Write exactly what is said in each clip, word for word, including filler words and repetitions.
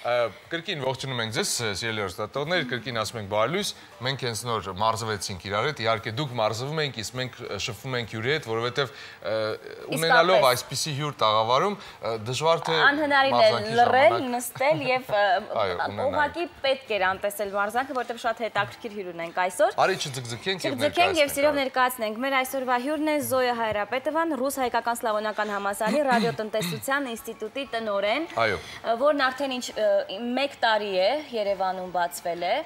Կրկին ողջունում ենք ձեզ, սիրելի հեռուստատողներ, կրկին ասում ենք բարի լույս, մենք հենց նոր մարզվեցինք իրար հետ, իհարկե դուք մարզվում ենք, իսկ մենք շփվում ենք հյուրի հետ, որովհետև ունենալով այսպիսի հյուր տաղավարում դժվար թե անհնարին է լռել, նստել եւ ուղղակի պետք էր անտեսել մարզանքը, որովհետև շատ հետաքրքիր հյուր ունենք այսօր։ Արի չձգձգենք եւ ներկայացնենք։ Եվ սիրով ներկայացնենք։ Մեր այսօրվա հյուրն է Զոյա Հայրապետովան, Ռուս-հայկական սլավոնական համալսարանի ռադիոտնտեսության ինստիտուտի տնօրեն, որն արդեն ինչ մեկ տարի է Երևանում բացվել է,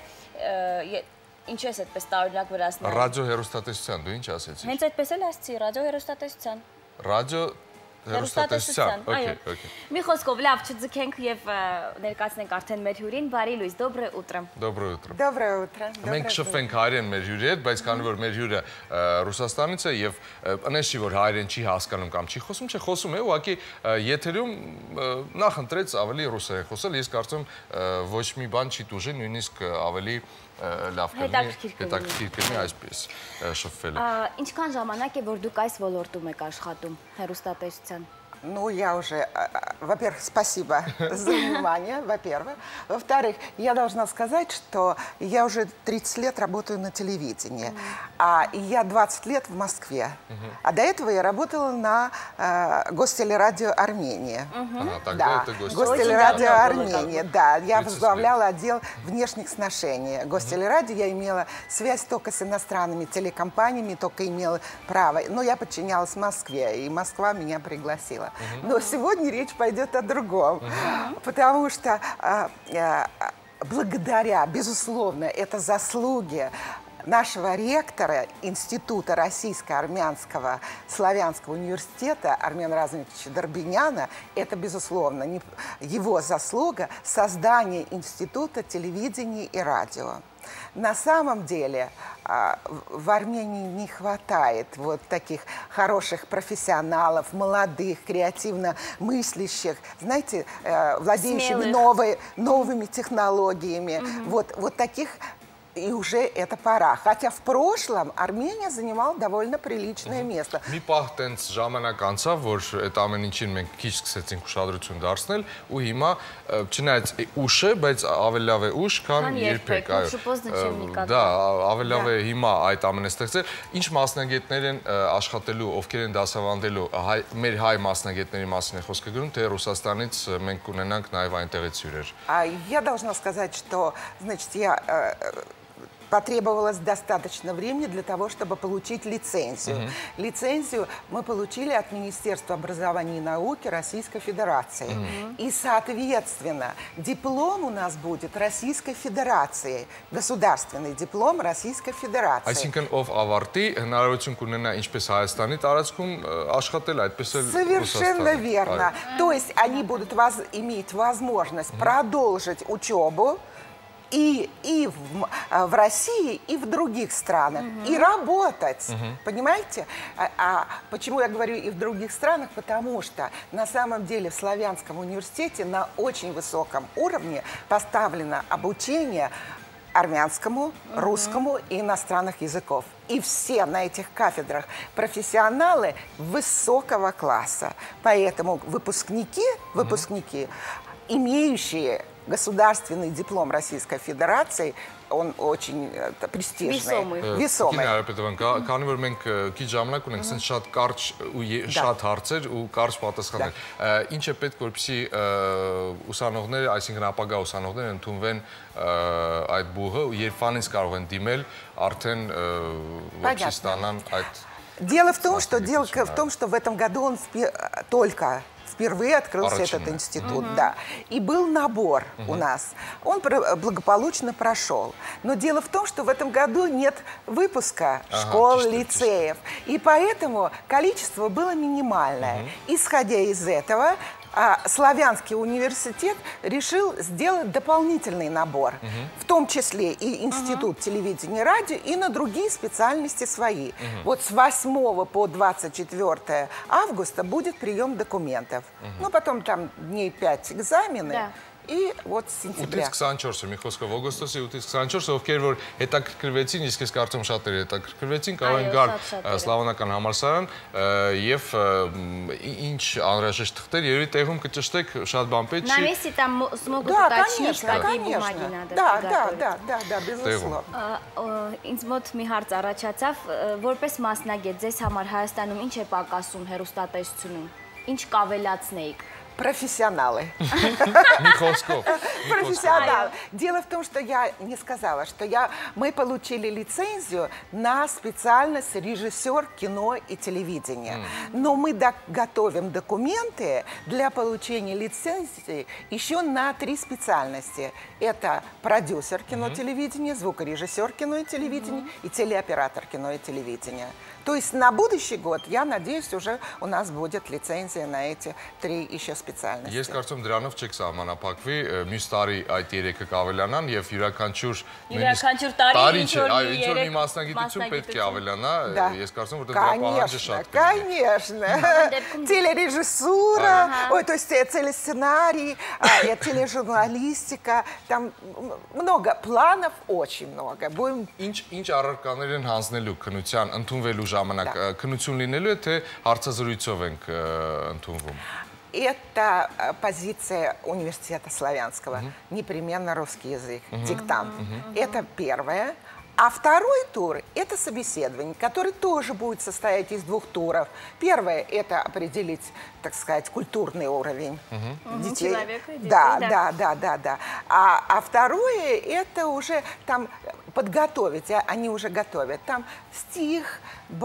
ինչպես այդպես տարօրինակ վրացնել։ Ռադիո հեռուստատեսության, դու ինչ ասեցիր։ Հենց այդպես էլ ասացի, ռադիո հեռուստատեսության։ Ռադիո հեռուստատեսության, օքեյ, օքեյ։ Մի խոսքով լավ չձգենք եւ ներկայացնենք արդեն մեր հյուրին, բարի լույս, доброе утро։ Доброе утро։ Доброе утро։ Մենք շփվենք հայերեն մեր հյուրի հետ, բայց քանի որ մեր հյուրը Ռուսաստանից է եւ անեշի որ հայերեն չի հասկանում կամ չի խոսում, չէ, խոսում է, ուղղակի եթերում նախընտրեց ավելի ռուսերեն խոսել, ես կարծում ոչ մի բան չի տուժի, նույնիսկ ավելի լավ կլինի, հետաքրքիր կլինի այսպես շփվելը։ Ինչքան ժամանակ է որ դուք այս ոլորտում եք աշխատում հեռուստատեսության։ Ну, я уже, во-первых, спасибо за внимание, во-первых. Во-вторых, я должна сказать, что я уже тридцать лет работаю на телевидении, а я двадцать лет в Москве. А до этого я работала на э, Гостелерадио Армения. Ага, да, это Гостелерадио Армения, да. Я возглавляла отдел внешних сношений. Гостелерадио я имела связь только с иностранными телекомпаниями, только имела право. Но я подчинялась Москве, и Москва меня пригласила. Но сегодня речь пойдет о другом, потому что а, а, благодаря, безусловно, это заслуги нашего ректора Института Российско-Армянского славянского университета Армена Разумовича Дорбиняна, это, безусловно, не, его заслуга создания Института телевидения и радио. На самом деле в Армении не хватает вот таких хороших профессионалов, молодых, креативно мыслящих, знаете, владеющих новой, новыми технологиями. Mm-hmm. вот, вот таких... И уже это пора. Хотя в прошлом Армения занимала довольно приличное место. Մի պահ տենց ժամանակ անցավ, որ այդ ամեն ինչին մենք քիչ սկսեցինք ուշադրություն դարձնել, ու հիմա չնայած ուշ է, բայց ավելի լավ է ուշ, քան երբեք, այո։ Դա ավելի լավ է հիմա այդ ամենը ստեղծել։ Ինչ մասնագետներ են աշխատելու, ովքեր են դասավանդելու, մեր հայ մասնագետների մասին է խոսքը գրում, թե Ռուսաստանից մենք կունենանք նաև այնտեղից հյուրեր։ Я должна сказать, что, значит, я потребовалось достаточно времени для того, чтобы получить лицензию. Uh-huh. Лицензию мы получили от Министерства образования и науки Российской Федерации. Uh-huh. И, соответственно, диплом у нас будет Российской Федерации, государственный диплом Российской Федерации. Այսինքն ով ավարտի հնարավորություն կունենա ինչպես Հայաստանի տարածքում աշխատել, այդպես էլ Совершенно верно. То есть они будут воз... иметь возможность uh-huh. продолжить учебу И, и в, в России, и в других странах, uh-huh. и работать, uh-huh. понимаете? А, а почему я говорю и в других странах? Потому что на самом деле в Славянском университете на очень высоком уровне поставлено обучение армянскому, uh-huh. русскому и иностранных языков. И все на этих кафедрах профессионалы высокого класса. Поэтому выпускники, uh-huh. выпускники, имеющие государственный диплом Российской Федерации, он очень престижный. Весомый. Վիսոմый։ Հայրապետովան, քանի որ մենք քիչ ժամանակ ունենք, ասենք շատ կարճ ու շատ հարցեր ու կարճ պատասխաններ։ Ինչ է պետք, որպեսզի ուսանողները, այսինքն ապագա ուսանողները ընդունվեն այդ բուհը ու երբանից կարող են դիմել արդեն որպեսզի ստանան այդ։ Дело в том, что дело в том, что в этом году он только впервые открылся Арачина. этот институт, mm-hmm. да. И был набор mm-hmm. у нас. Он благополучно прошел. Но дело в том, что в этом году нет выпуска ага, школ, чисто, лицеев. Чисто. И поэтому количество было минимальное. Mm-hmm. Исходя из этого, а Славянский университет решил сделать дополнительный набор, uh-huh. в том числе и Институт uh-huh. телевидения и радио, и на другие специальности свои. Uh-huh. Вот с восьмого по двадцать четвёртое августа будет прием документов. Uh-huh. Ну, потом там дней пять экзамены. Да. и вот с сентября. ութից քսանչորսը, մի խոսքով, օգոստոսի ութից քսանչորսը, ովքեր որ հետաքրքրվեցին, իսկ ես կարծում շատերը հետաքրքրվեցին, կարող են գալ Սլավոնական համալսարան եւ ինչ անհրաժեշտ թղթեր, երևի տեղում կճշտեք, շատ բան պետք չի։ Нам если там смогут уточнить, какие бумаги надо Да, да, да, да, да, безусловно. Ինձ մոտ մի հարց առաջացավ, որպես մասնագետ, ձեզ համար Հայաստանում ինչ է պակասում հեռուստատեսությունում, ինչ կավելացնեիք։ Профессионалы. Профессионалы. Дело в том, что я не сказала, что я, мы получили лицензию на специальность режиссер кино и телевидения. Но мы готовим документы для получения лицензии еще на три специальности. Это продюсер кино-телевидения, звукорежиссер кино и телевидения и телеоператор кино и телевидения. То есть на будущий год, я надеюсь, уже у нас будет лицензия на эти три еще специальности. Ես կարծում դրանով չեք սահմանափակվի, մյուս տարի այդ երեքը կավելանան եւ յուրաքանչյուր յուրաքանչյուր տարի ինչ որ մի մասնագիտություն պետք է ավելանա, ես կարծում որ դրա պահանջը շատ է։ Конечно, телережиссура, ой, то есть телесценарий, тележурналистика, там много планов, очень много. Будем Ինչ ինչ առարկաներ են հանձնելու քննության ընդունվելու ժամանակ, քննություն լինելու է թե հարցազրույցով ենք ընդունվում։ Это позиция университета славянского. Uh-huh. Непременно русский язык, uh-huh. диктант. Uh-huh. Это первое. А второй тур – это собеседование, которое тоже будет состоять из двух туров. Первое – это определить, так сказать, культурный уровень uh-huh. детей. Человека и детей. Да, да, да, да, да, да. А, а второе – это уже там подготовить, они уже готовят. Там стих,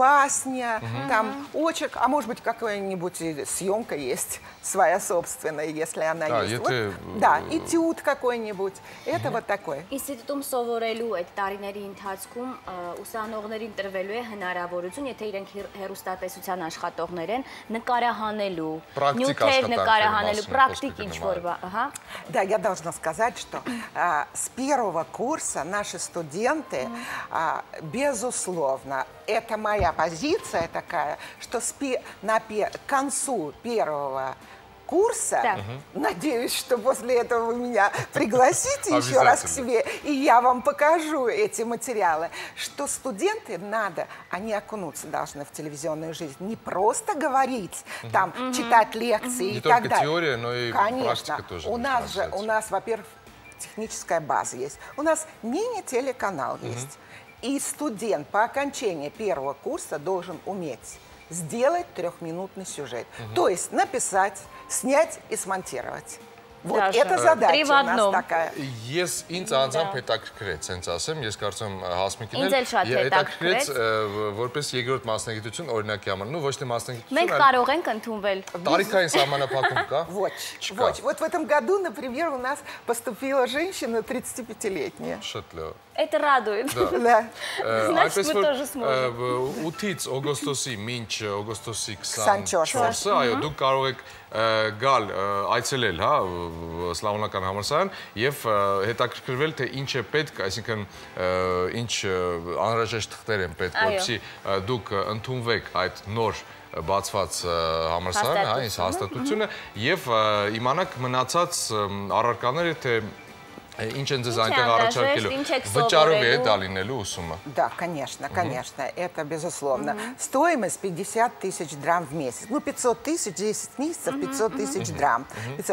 басня, uh-huh. там очерк, а может быть какая-нибудь съемка есть своя собственная, если она да, есть. Это... Вот, да, этюд какой-нибудь. Это uh-huh. вот такое. Ինստիտուտում սովորելու այդ տարիների ընթացքում ուսանողներին տրվելու է հնարավորություն, եթե իրենք հեռուստատեսության աշխատողներ են, նկարահանելու, նյութեր նկարահանելու, պրակտիկ ինչ-որ բա, ահա։ Да, я должна сказать, что а, с первого курса наши студенты, а, безусловно, это моя позиция такая, что с пе на пе к концу первого курса, да. надеюсь, что после этого вы меня пригласите еще раз к себе, и я вам покажу эти материалы, что студенты надо, они окунуться должны в телевизионную жизнь, не просто говорить, uh-huh. там, uh-huh. читать лекции uh-huh. и так далее. Не только теория, но и Конечно. практика тоже. У нас же, у нас, во-первых, техническая база есть, у нас мини-телеканал uh-huh. есть, и студент по окончании первого курса должен уметь сделать трехминутный сюжет. Угу. То есть написать, снять и смонтировать. Вот Даша, эта задача у нас одном. такая. Ես ինձ անձամբ հետաքրքրեց, հենց ասեմ, ես կարծում Հասմիկին էլ հետաքրքրեց որպես երկրորդ մասնագիտություն օրինակի համար, ну ոչ թե մասնագիտություն, մենք կարող ենք ընդունվել։ Տարիքային սահմանափակում կա։ Вот, вот, вот в этом году, например, у нас поступила женщина тридцатипятилетняя. Շատ լավ։ Это радует. Да. Значит, мы тоже сможем. ութից օգոստոսի մինչ օգոստոսի քսանչորսը, այո, դուք կարող եք գալ այցելել, հա, Սլավոնական համալսարան եւ հետաքրքրվել թե ինչ է պետք, այսինքն ինչ անհրաժեշտ թղթեր են պետք, որպեսզի դուք ընդունվեք այդ նոր բացված համալսարանը, հա, այս հաստատությունը եւ իմանաք մնացած առարկաները թե ինչ են ձեզ այնտեղ առաջարկելու, վճարով է դա լինելու ուսումը։ Да, конечно, конечно, это безусловно. Стоимость пятьдесят тысяч драм в месяц. Ну, пятьсот тысяч, десять месяцев, пятьсот тысяч драм.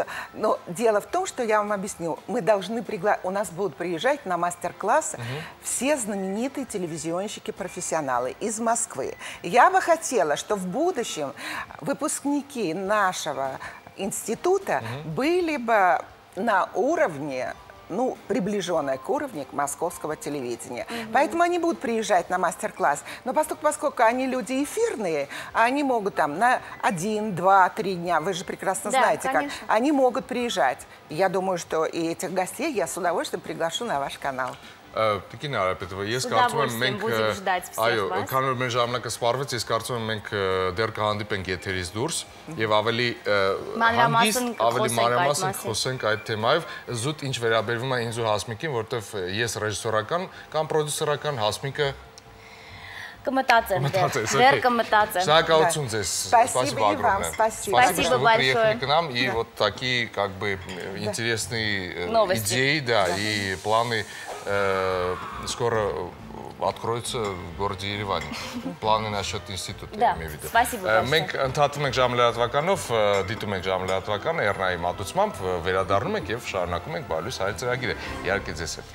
Но дело в том, что я вам объясню, мы должны пригласить, у нас будут приезжать на мастер-классы все знаменитые телевизионщики-профессионалы из Москвы. Я бы хотела, что в будущем выпускники нашего института были бы на уровне, ну, приближенная к уровню московского телевидения. Mm-hmm. Поэтому они будут приезжать на мастер-класс. Но поскольку, поскольку они люди эфирные, они могут там на один, два, три дня, вы же прекрасно да, знаете, конечно. Как они могут приезжать. Я думаю, что и этих гостей я с удовольствием приглашу на ваш канал. Տիկին Արապետова, ես կարծում եմ մենք, այո, քանի որ մեր ժամանակը սպառվեց, ես կարծում եմ մենք դեռ կհանդիպենք եթերից դուրս եւ ավելի հանգիստ, ավելի մանրամասն խոսենք այդ թեմայով, զուտ ինչ վերաբերվում է ինձ ու Հասմիկին, որտեվ ես ռեժիսորական կամ պրոդյուսերական, Հասմիկը Կմտածեմ, դեռ կմտածեմ. Շնորհակալություն ձեզ. Спасибо и вам, спасибо. Спасибо что вы приехали к нам и вот такие как бы интересные идеи, да, и планы скоро откроются в городе Ереване. Планы насчет института, я имею в виду. Спасибо большое. Մենք ընդհատում ենք ժամլրատվականով, դիտում ենք ժամլրատվականը, Էռնայի մատուցմամբ, վերադառնում ենք եւ շարունակում ենք Բալյուս հայր ծրագիրը։ Իհարկե ձեզ հետ։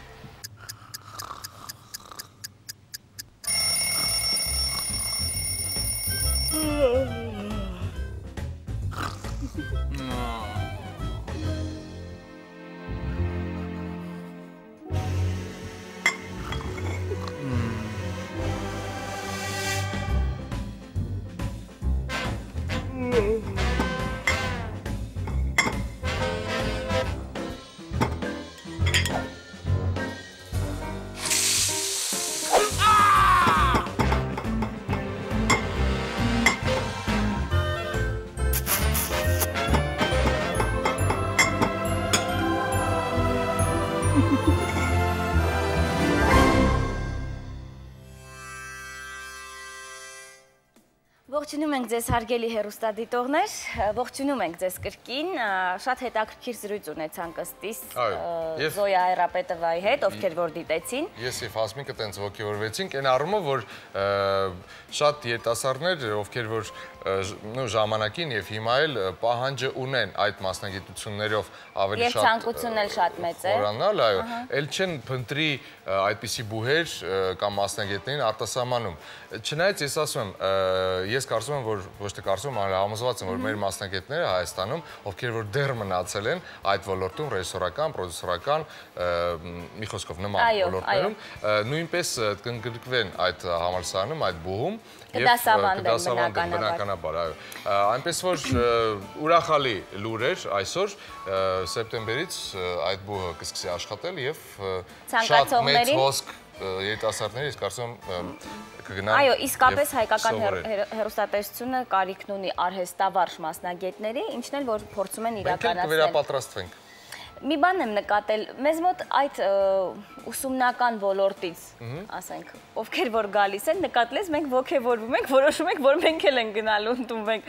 Ողջունում ենք ձեզ հարգելի հեռուստադիտողներ, ողջունում ենք ձեզ կրկին, շատ հետաքրքիր զրույց ունեցանք ըստիս Զոյա Հայրապետովայի հետ, ովքեր որ դիտեցին։ Ես եւ Հասմիկը տենց ոգևորվեցինք, այն առումով, որ շատ երիտասարդներ, ովքեր որ ժամանակին եւ հիմա էլ պահանջը ունեն այդ մասնագիտություններով ավելի շատ եւ ցանկությունն էլ շատ մեծ է։ Խորանալ, այո, էլ չեն փնտրի այդպիսի բուհեր կամ մասնագետներին արտասահմանում։ Չնայած ես ասում եմ, ես կարծում եմ, որ ոչ թե կարծում եմ, այլ համոզված եմ, որ մեր մասնագետները Հայաստանում, ովքեր որ դեռ մնացել են այդ ոլորտում, ռեժիսորական, պրոդյուսերական, մի խոսքով նման ոլորտներում, նույնպես կընդգրկվեն այդ համալսարանում, այդ բուհում կդասավանդեն բնականաբար, այո։ Այնպես որ ուրախալի լուր էր այսօր, սեպտեմբերից այդ բուհը կսկսի աշխատել եւ շատ մեծ հոսք երիտասարդների, ես կարծում եմ կգնան։ Այո, իսկապես հայկական հեռուստատեսությունը կարիքն ունի արհեստավարժ մասնագետների, ինչն էլ որ փորձում են իրականացնել։ Մենք կվերապատրաստվենք։ Մի բան եմ նկատել, մեզ մոտ այդ ուսումնական ոլորտից, ասենք, ովքեր որ գալիս են, նկատել ես, մենք ոգևորվում ենք, որոշում ենք, որ մենք էլ ենք գնալու ընդունվենք։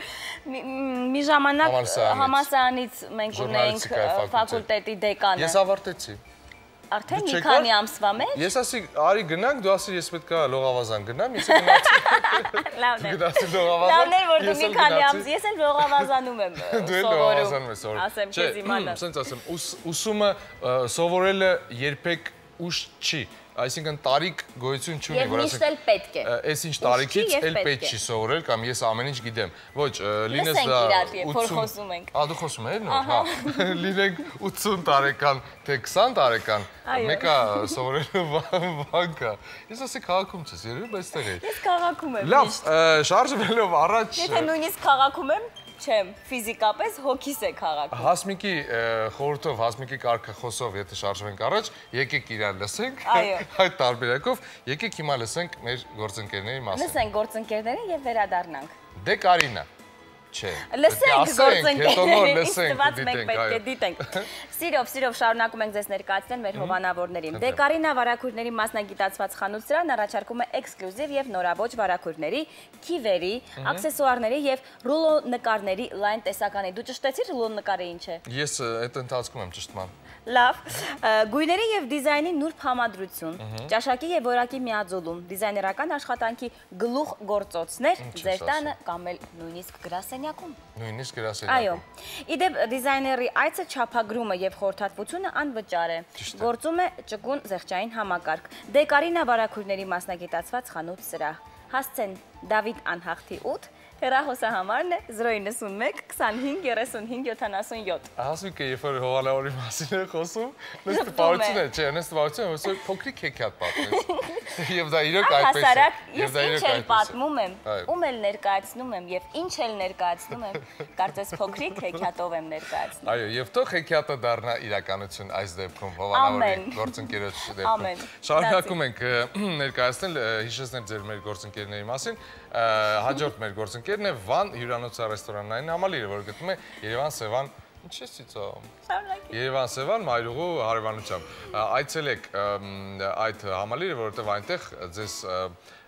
Մի ժամանակ համալսարանից մենք ունենք ֆակուլտետի դեկանը։ Ես ավարտեցի։ Արդեն մի քանի ամսվա մեջ։ Ես ասի, արի գնանք, դու ասի, ես պետք է լողավազան գնամ, ես էլ գնացի։ Լավն է։ Գնացի լողավազան։ Լավն է, որ դու մի քանի ամս, ես էլ լողավազանում եմ սովորում։ Դու էլ լողավազանում ես սովորում։ Ասեմ քեզ իմանը։ Սենց ասեմ, ուսումը սովորելը երբեք ուշ չի։ Այսինքն տարիք գոյություն չունի, որ ասենք։ Եվ միշտ էլ պետք է։ Այս ինչ տարիքից էլ պետք չի սովորել կամ ես ամեն ինչ գիտեմ։ Ոչ, լինես դա ութսուն։ Ա դու խոսում ես, նո՞, հա։ Լինենք ութսուն տարեկան, թե քսան տարեկան, մեկը սովորելու բան կա։ Ես ասի քաղաքում չես, երևի, բայց տեղ է։ Ես քաղաքում եմ։ Լավ, շարժվելով առաջ։ Եթե նույնիսկ քաղաքում եմ, չեմ, ֆիզիկապես հոգիս է քաղաքում։ Հասմիկի խորհրդով, Հասմիկի կարգախոսով, եթե շարժվենք առաջ, եկեք իրար լսենք այդ տարբերակով, եկեք հիմա լսենք մեր գործընկերների մասին։ Լսենք գործընկերներին եւ վերադառնանք։ Դե Կարինա, չէ։ Լսենք գործընկերներին, լսենք, մենք պետք է դիտենք։ Սիրով, սիրով շարունակում ենք ձեզ ներկայացնել մեր հովանավորներին։ Դե Կարինա վարակույրների մասնագիտացված խանութսրահն առաջարկում է էքսկլյուզիվ եւ նորաբոճ վարակույրների, քիվերի, աքսեսուարների եւ ռուլո նկարների լայն տեսականի։ Դու ճշտեցի ռուլո նկարը ինչ է։ Ես այդ ընթացքում եմ ճշտման։ Լավ, գույների եւ դիզայնի նուրբ համադրություն, ճաշակի եւ որակի միաձուլում, դիզայներական աշխատանքի գլուխ գործոցներ ձեր տանը կամ էլ նույնիսկ գրասենյակում։ Նույնիսկ գրասենյակում։ Այո։ Իդեպ դիզայների այցը չափագրումը եւ խորհրդատվությունը անվճար է։ Գործում է ճկուն զեղչային համակարգ։ Դե Կարինա վարակույրների մասնագիտացված խանութ սրահ։ Հասցեն Դավիթ Անհախտի ութ հեռախոսահամարն է զրո իննսունմեկ քսանհինգ երեսունհինգ յոթանասունյոթ։ Հասմիկը երբ որ հովանավորի մասին է խոսում, նես տպավորություն է, չէ, նես տպավորություն է, որ փոքրիկ հեքիաթ պատմես։ Եվ դա իրոք այդպես է։ Ես ինչ էլ պատմում եմ, ում էլ ներկայացնում եմ եւ ինչ էլ ներկայացնում եմ, կարծես փոքրիկ հեքիաթով եմ ներկայացնում։ Այո, եւ թող հեքիաթը դառնա իրականություն այս դեպքում հովանավորի գործընկերոջ դեպքում։ Շարունակում ենք ներկայացնել, հիշեցնել ձեր մեր գործընկերների մասին, հաջորդ մեր գործընկերն է Վան հյուրանոցա ռեստորանային համալիրը, որ գտնվում է Երևան Սևան, ինչ ես ծիծաղում։ Երևան Սևան մայրուղու հարևանությամբ։ Այցելեք այդ համալիրը, որովհետև այնտեղ ձեզ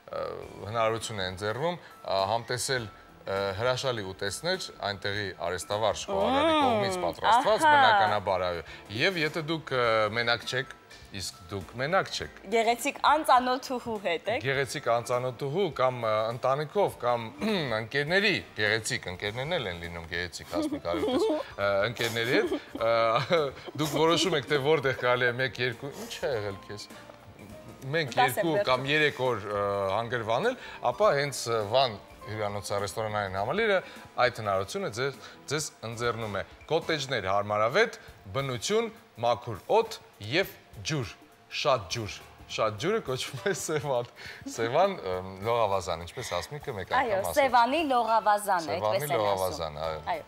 հնարավորություն է ընձեռվում համտեսել հրաշալի ուտեստներ այնտեղի արեստավարժ խոհարարի կողմից պատրաստված բնականաբար այո։ Եվ եթե դուք մենակ չեք, իսկ դուք մենակ չեք։ Գեղեցիկ անծանոթուհու հետ եք։ Գեղեցիկ անծանոթուհու կամ ընտանիքով կամ ընկերների, գեղեցիկ ընկերներն էլ են լինում գեղեցիկ հասմիկ արյուտես, ընկերների հետ դուք որոշում եք, թե որտեղ կարելի է մեկ, երկու, ինչ է եղել քեզ։ Մենք երկու կամ երեք օր հանգրվանել, ապա հենց Վան հյուրանոցը ռեստորանային համալիրը այդ հնարավորությունը ձեզ ընձեռնում է կոտեջներ հարմարավետ, բնություն, մաքուր օդ և ջուր, շատ ջուր, շատ ջուրը կոչվում է Սևան, Սևան լողավազան, ինչպես Հասմիկը մեկ անգամ ասաց։ Այո, Սևանի լողավազան է, այդպես են լողավազան, այո։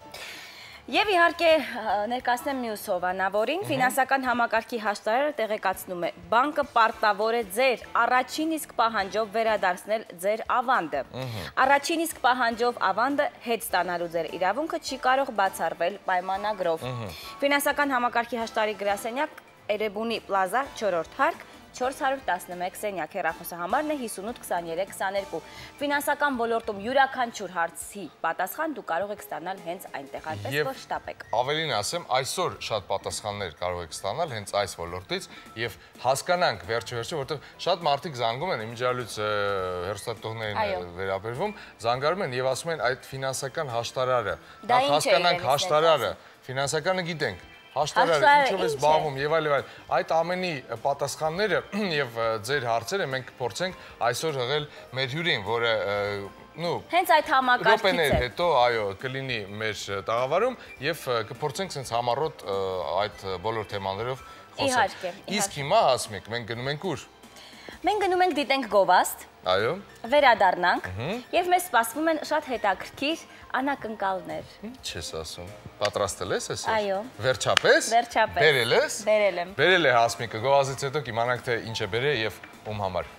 Եվ իհարկե ներկայացնեմ մյուս հովանավորին, ֆինանսական համակարգի հաշտարարը տեղեկացնում է, բանկը պարտավոր է ձեր առաջին իսկ պահանջով վերադարձնել ձեր ավանդը։ Առաջին իսկ պահանջով ավանդը հետ ստանալու ձեր իրավունքը չի կարող բացառվել պայմանագրով։ Ֆինանսական համակարգի հաշտարարի գրասենյակ Էրեբունի պլազա չորրորդ հարկ չորս հարյուր տասնմեկ սենյակ հեռախոսահամարն է հիսուն ութ քսաներեք քսաներկու։ Ֆինանսական ոլորտում յուրաքանչյուր հարցի պատասխան դու կարող եք ստանալ հենց այնտեղ, այնպես որ շտապ եք։ Ավելին ասեմ, այսօր շատ պատասխաններ կարող եք ստանալ հենց այս ոլորտից եւ հասկանանք վերջը-վերջը, որտեղ շատ մարդիկ զանգում են, իմիջիալույց հեռուստատողներին վերաբերվում, զանգարում են եւ ասում են այդ ֆինանսական հաշտարարը, նախ հասկանանք հաշտարարը, ֆինանսականը գիտենք Հաշտարարը, ինչով է զբաղվում եւ այլ եւ այլ։ Այդ ամենի պատասխանները եւ ձեր հարցերը մենք փորձենք այսօր հղել մեր հյուրին, որը նու հենց այդ համակարգից է։ Հետո այո, կլինի մեր տաղավարում եւ կփորձենք sense համառոտ այդ բոլոր թեմաներով խոսել։ Իհարկե։ Իսկ հիմա Հասմիկ, մենք գնում ենք ուր։ Մենք գնում ենք դիտենք գովաստ։ Այո։ Վերադառնանք եւ մեզ սպասվում են շատ հետաքրքիր անակնկալներ։ Ինչ ես ասում։ Պատրաստել ես այսօր։ Այո։ Վերջապես։ Վերջապես։ Բերել ես։ Բերել եմ։ Բերել է Հասմիկը, գովազդից հետո կիմանանք թե ինչ է բերել եւ ում համար։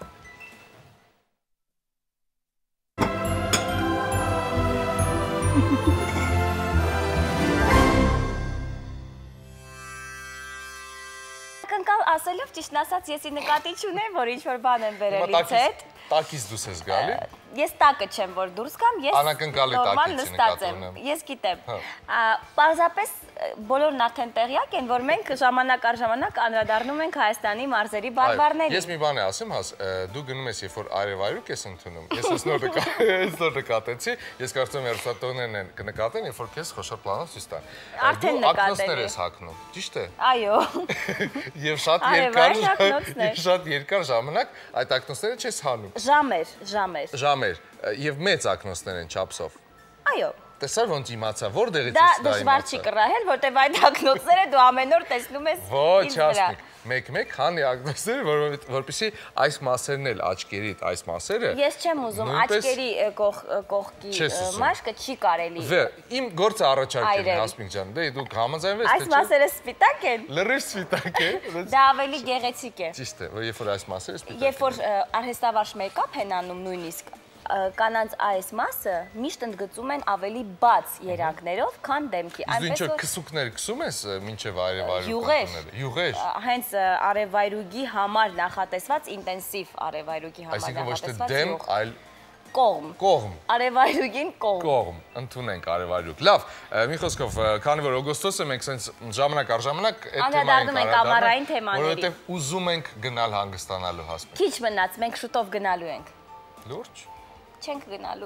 Անկալ ասելով ճիշտ ասած եսի նկատի չունեմ, որ ինչ-որ բան եմ բերելից հետ։ Տակից դուս ես գալի։ Ես տակը չեմ, որ դուրս կամ, ես նորմալ նստած եմ, ես գիտեմ։ Պարզապես բոլորն արդեն տեղյակ են, որ մենք ժամանակ առ ժամանակ անդրադառնում ենք Հայաստանի մարզերի բարբառներին։ Ես մի բան է ասեմ, Հաս, դու գնում ես, երբ որ արևայրուք ես ընդունում, ես ես նոր նկատեցի, ես կարծում եմ հեռուստատողներն են կնկատեն, երբ որ քեզ խոշոր պլանով ցույց տան։ Արդեն նկատել ես հագնում, ճիշտ է։ Այո։ Եվ շատ երկար շատ երկար ժամանակ այդ ակնոցները չես հանում։ Ժամեր, ժամեր։ Ժամեր, եւ մեծ ակնոցներ են չափսով։ Այո։ Տեսար ոնց իմացա, որտեղից ես դա իմացա։ Դա դժվար չի կռահել, որտեվ այդ ակնոցները դու ամեն օր տեսնում ես ինձ վրա։ Ոչ, Հասմիկ, մեկ-մեկ հանի ակնոցները, որպեսզի այս մասերն էլ աչքերիդ, այս մասերը։ Ես չեմ ուզում աչքերի կողքի մաշկը չի կարելի։ Վե, իմ գործը առաջարկել է Հասմիկ ջան, դե դուք համաձայնվեք, թե չէ։ Այս մասերը սպիտակ են։ Լրիվ սպիտակ է։ Դա ավելի գեղեցիկ է։ Ճիշտ է, երբ որ այս մասերը սպիտակ են։ Երբ որ արհեստավարժ մեյքափ են անում նույնիսկ կանանց այս մասը միշտ ընդգծում են ավելի բաց երանգներով, քան դեմքի։ Իսկ դու ինչ քսուկներ քսում ես մինչև արևայրուգ յուղեր։ Յուղեր։ Հենց արևայրուգի համար նախատեսված ինտենսիվ արևայրուգի համար նախատեսված։ Այսինքն ոչ թե դեմ, այլ կողմ։ Կողմ։ Արևայրուգին կողմ։ Կողմ, ընդունենք արևայրուգ։ Լավ, մի խոսքով, քանի որ օգոստոսը մենք sense ժամանակ առ ժամանակ այդ թեմային անդրադառնում, որովհետև ուզում ենք գնալ հանգստանալու Հասմիկ։ Քիչ մնաց, մենք շուտով գնալու ենք։ Լուրջ։ Չենք գնալու։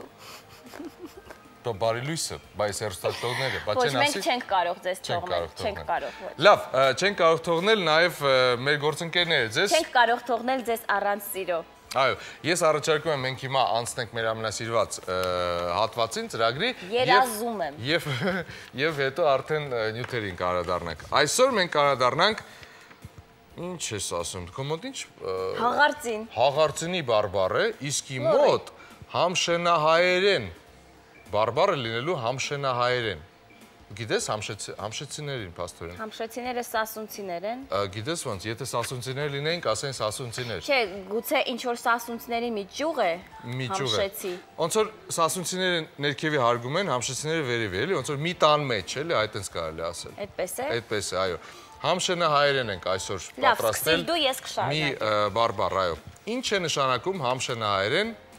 Դո բարի լույսը, բայց հեռուստատողները, բա չեն ասի։ Ոչ, մենք չենք կարող ձեզ թողնել, չենք կարող։ Լավ, չենք կարող թողնել նաև մեր գործընկերները ձեզ։ Չենք կարող թողնել ձեզ առանց սիրո։ Այո, ես առաջարկում եմ մենք հիմա անցնենք մեր ամենասիրված հատվածին, ծրագրի։ Երազում եմ։ Եվ եւ հետո արդեն նյութերին կանդրադառնանք։ Այսօր մենք կանդրադառնանք ինչ ես ասում, քո մոտ ինչ։ Հաղարծին։ Հաղարծինի բարբառ է, իսկ իմ մոտ համշենահայերեն բարբառը լինելու համշենահայերեն։ Գիտես համշեցիներին փաստորեն։ Համշեցիները սասունցիներ են։ Գիտես ոնց, եթե սասունցիներ լինեին, կասեն սասունցիներ։ Չէ, գուցե ինչ որ սասունցիների մի ճյուղ է։ Մի ճյուղ է։ Ոնց որ սասունցիները ներքևի հարգում են, համշեցիները վերևի, էլի, ոնց որ մի տան մեջ, էլի, այդպես կարելի ասել։ Այդպես է։ Այդպես է, այո։ Համշենահայերեն ենք այսօր պատրաստել։ Լավ, դու ես կշարժանք։ Մի բարբառ, այո։ Ինչ է նշանակում համշենահայերեն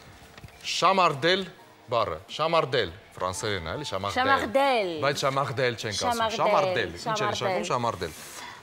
շամարդել բառը, շամարդել, ֆրանսերեն է, էլի, շամարդել։ Շամարդել։ Բայց շամարդել չենք ասում, շամարդել։ Ինչ է նշանակում շամարդել։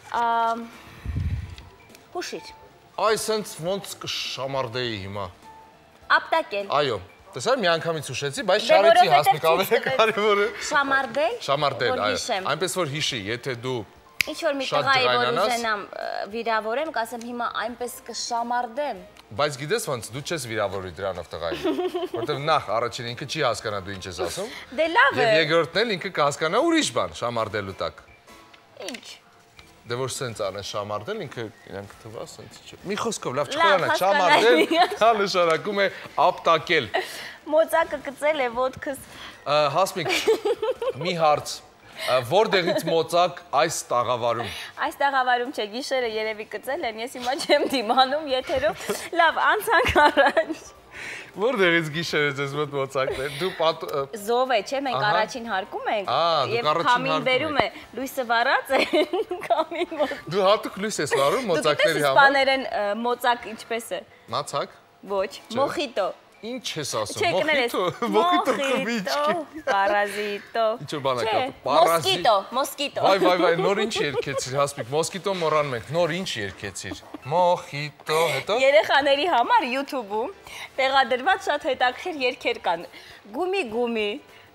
Հուշիր։ Այ սենց ոնց կշամարդեի հիմա։ Ապտակել։ Այո, տեսար մի անգամից հուշեցի, բայց շարեցի Հասմիկ ավելի կարևորը։ Շամարդել։ Շամարդել, այո։ Այնպես որ հիշի, եթե դու ինչ-որ մի տղայի, որ ուզենամ վիրավորեմ, կասեմ հիմա այնպես կշամարդեմ։ Բայց գիտես ոնց, դու չես վիրավորի դրանով տղային, որտեղ նախ առաջին ինքը չի հասկանա դու ինչ ես ասում։ Դե լավ է։ Եվ երկրորդն էլ ինքը կհասկանա ուրիշ բան շամարդելու տակ։ Ինչ։ Դե որ սենց անեն շամարդել, ինքը իրանք թվա սենց չէ։ Մի խոսքով լավ չխորանանք, շամարդել, դա նշանակում է ապտակել։ Մոծակը գծել է ոտքս։ Հասմիկ, մի հարց, որտեղից մոծակ այս տաղավարում։ Այս տաղավարում չէ, գիշերը երևի գծել են, ես հիմա չեմ դիմանում եթերով։ Լավ, անցանք առաջ։ Որտեղից գիշերը ձեզ մոտ մոծակներ։ Դու պատ Զով է, չէ, մենք առաջին հարկում ենք եւ քամին բերում է, լույսը վառած է, քամին մոտ։ Դու հատուկ լույս ես վառում մոծակների համար։ Դու իսպաներեն մոծակ ինչպես է։ Մացակ։ Ոչ, մոխիտո։ Ինչ ես ասում, մոխիտո, մոխիտո կվիչկի։ Պարազիտո։ Ինչ բան է կապ։ Մոսկիտո, մոսկիտո։ Վայ, վայ, վայ, նոր ինչ երկեցիր, Հասմիկ, մոսկիտո մոռանում ենք, նոր ինչ երկեցիր։ Մոխիտո, հետո։ Երեխաների համար YouTube-ում տեղադրված շատ հետաքրքիր երգեր կան։ Գումի գումի,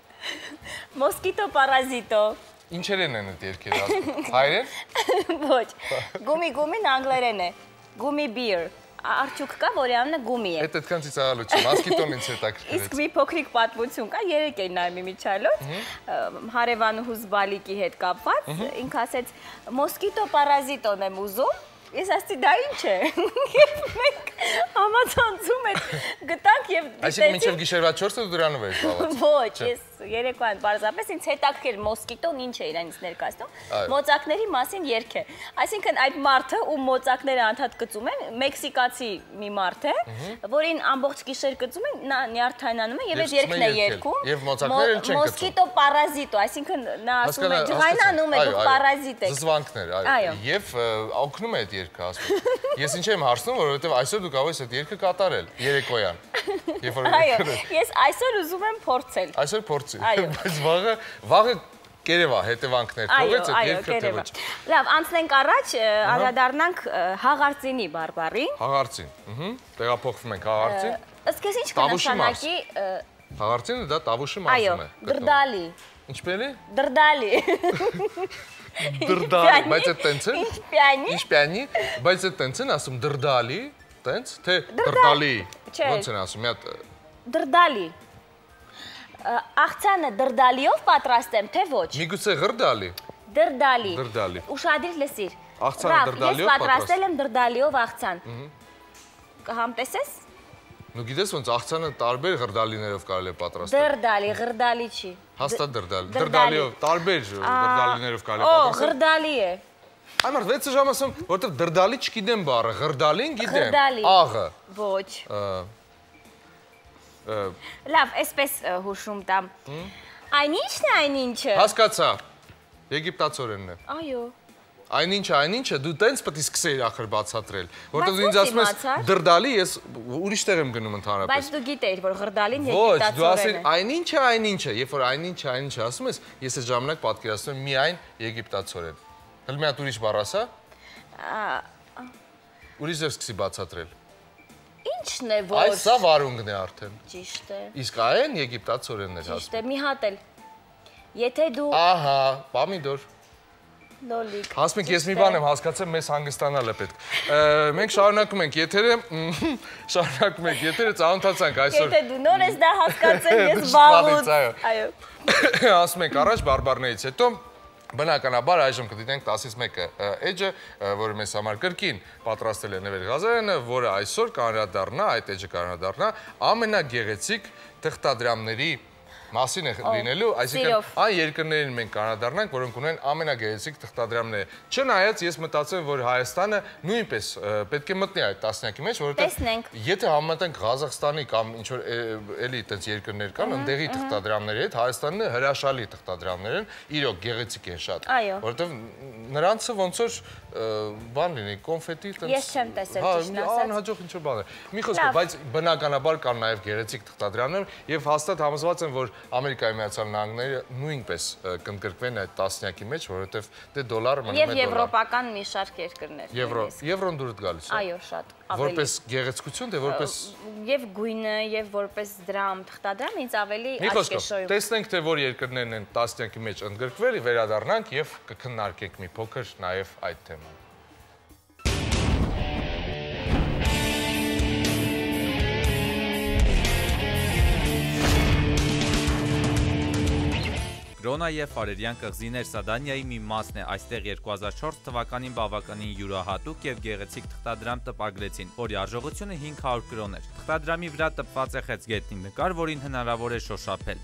մոսկիտո պարազիտո։ Ինչերեն են այդ երգերը, Հասմիկ, հայերեն։ Ոչ, գումի գումին անգլերեն է, գումի beer։ Արդյոք կա, որի անունը գումի է։ Այդ այդքան ծիծաղալություն, Մասկիտոն ինձ հետաքրքրեց։ Իսկ մի փոքրիկ պատմություն կա, երեք էր նայում Իմիջալոց, հարևանուհուս բալիկի հետ կապված, ինքը ասեց մոսկիտո պարազիտոն եմ ուզում, ես ասեցի դա ինչ է։ Եվ մենք համացանցում ենք գտանք եւ Այսինքն մինչեւ գիշերվա չորսը դու դրանով ես զբաղված։ Ոչ, ես երեկոյան պարզապես ինձ հետաքրքիր մոսկիտոն ինչ է իրանից ներկայացնում։ Մոծակների մասին երգ է։ Այսինքն այդ մարդը ում մոծակները անդադ գծում են, մեքսիկացի մի մարդ է, որին ամբողջ գիշեր գծում են, նա նյարդայնանում է եւ այդ երգն է երգում։ Եվ մոծակները չեն գծում։ Մոսկիտո պարազիտո, այսինքն նա ասում է ջղայնանում է, դուք պարազիտ եք։ Զզվանքներ, այո։ Եվ օգնում է այդ երգը, ասում։ Ես ինչ եմ հարցնում, որովհետեւ այսօր դու կարող ես այդ երգը կատարել երեկոյան։ Երբ որ Այո, ես այսօր ուզում եմ փորձել։ Այսօր փորձի։ Բայց վաղը վաղը կերևա հետևանքներ թողեց այդ երգը թե ոչ։ Լավ, անցնենք առաջ, անդրադառնանք հաղարծինի բարբառին։ Հաղարծին, ըհը, տեղափոխվում ենք հաղարծին։ Ըստ քեզ ինչ կնշանակի Հաղարծինը դա տավուշի մարզում է։ Այո, դրդալի։ Ինչպես է։ Դրդալի։ Դրդալի, բայց այդ տենց է։ Ինչ պյանի։ Ինչ պյանի, բայց այդ տենց են ասում դրդալի, տենց, թե դրդալի։ Ոնց են ասում, մի հատ Դրդալի։ Աղցանը դրդալիով պատրաստեմ, թե ոչ։ Միգուցե ղրդալի։ Դրդալի։ Դրդալի։ Ուշադիր լսիր։ Աղցանը դրդալիով Ես պատրաստել եմ դրդալիով աղցան։ Կհամտեսես։ Ну գիտես ոնց աղցանը տարբեր ղրդալիներով կարելի է պատրաստել։ Դրդալի, ղրդալի չի։ Հաստատ դրդալի։ Դրդալիով տարբեր ղրդալիներով կարելի է պատրաստել։ Օ, ղրդալի է։ Այմար վեցը ժամ ասում, որտեղ դրդալի չգիտեմ բառը, ղրդալին գիտեմ։ Աղը։ Ոչ։ Լավ, այսպես հուշում տամ։ Այնինչն է այնինչը։ Հասկացա։ Եգիպտացորենն է։ Այո։ Այնինչը, այնինչը դու տենց պետք է սկսեիր ախր բացատրել, որտեղ դու ինձ ասում ես դրդալի, ես ուրիշ տեղ եմ գնում ընդհանրապես։ Բայց դու գիտեիր, որ ղրդալին եգիպտացորեն է։ Ոչ, դու ասել այնինչը, այնինչը, երբ որ այնինչը, այնինչը ասում ես, ես այդ ժամանակ պատկերացնում եմ միայն եգիպտացորեն։ Հəl մի հատ ուրիշ բառ ասա։ Ուրիշ ձև սկսի բացատրել։ Ինչն է որ։ Այս սա վարունգն է արդեն։ Ճիշտ է։ Իսկ այն եգիպտացորենն էր ասում։ Ճիշտ է, մի հատ էլ։ Եթե դու Ահա, պամիդոր։ Լոլիկ։ Հասմիկ, ես մի բան եմ հասկացել, մեզ հանգստանալ է պետք։ Մենք շարունակում ենք եթերը, շարունակում ենք եթերը, ծանոթացանք այսօր։ Եթե դու նոր ես դա հասկացել, ես վաղուց։ Այո։ Ասում ենք առաջ բարբառներից հետո բնականաբար այժմ կդիտենք տասից մեկը էջը, որը մեզ համար կրկին պատրաստել է Նվեր Ղազարյանը, որը այսօր կանրադառնա, այդ էջը կանրադառնա ամենագեղեցիկ թղթադրամների մասին է լինելու, այսինքն այն երկրներին մենք կանրադառնանք, որոնք ունեն ամենագեղեցիկ թղթադրամները։ Չնայած ես մտածում եմ, որ Հայաստանը նույնպես պետք է մտնի այդ տասնյակի մեջ, որովհետև եթե համեմատենք Ղազախստանի կամ ինչ որ էլի այդպես երկրներ կան, ընդդեղի թղթադրամների հետ, Հայաստանը հրաշալի թղթադրամներ են, իրոք գեղեցիկ են շատ, որովհետև նրանցը ոնց որ բան լինի, կոնֆետի տենց։ Ես չեմ տեսել ճիշտ ասած։ Անհաջող ինչ-որ բան է։ Մի խոսքով, բայց բնականաբար կան նաև գեղեցիկ թղթադրամներ եւ հաստատ համոզված եմ, որ Ամերիկայի Միացյալ Նահանգները նույնպես կընդգրկվեն այդ տասնյակի մեջ, որովհետեւ դե դոլարը մնում է դոլար։ Եվ եվրոպական մի շարք երկրներ։ Եվրոն դուրս գալիս է։ Այո, շատ ավելի։ Որպես գեղեցկություն, դե որպես եւ գույնը եւ որպես դրամ, թղթադրամ ինձ ավելի աչք է շոյում։ Տեսնենք թե որ երկրներն են տասնյակի մեջ ընդգրկվել, վերադառնանք եւ կքննարկենք մի փոքր նաեւ այդ թեման։ Կրոնա և Ֆարերյան կղզիներ Սադանիայի մի մասն է, այստեղ երկու հազար չորս թվականին բավականին յուրահատուկ և գեղեցիկ թղթադրամ տպագրեցին, որի արժողությունը հինգ հարյուր կրոն էր։ Թղթադրամի վրա տպված է խեցգետնի նկար, որին հնարավոր է շոշափել։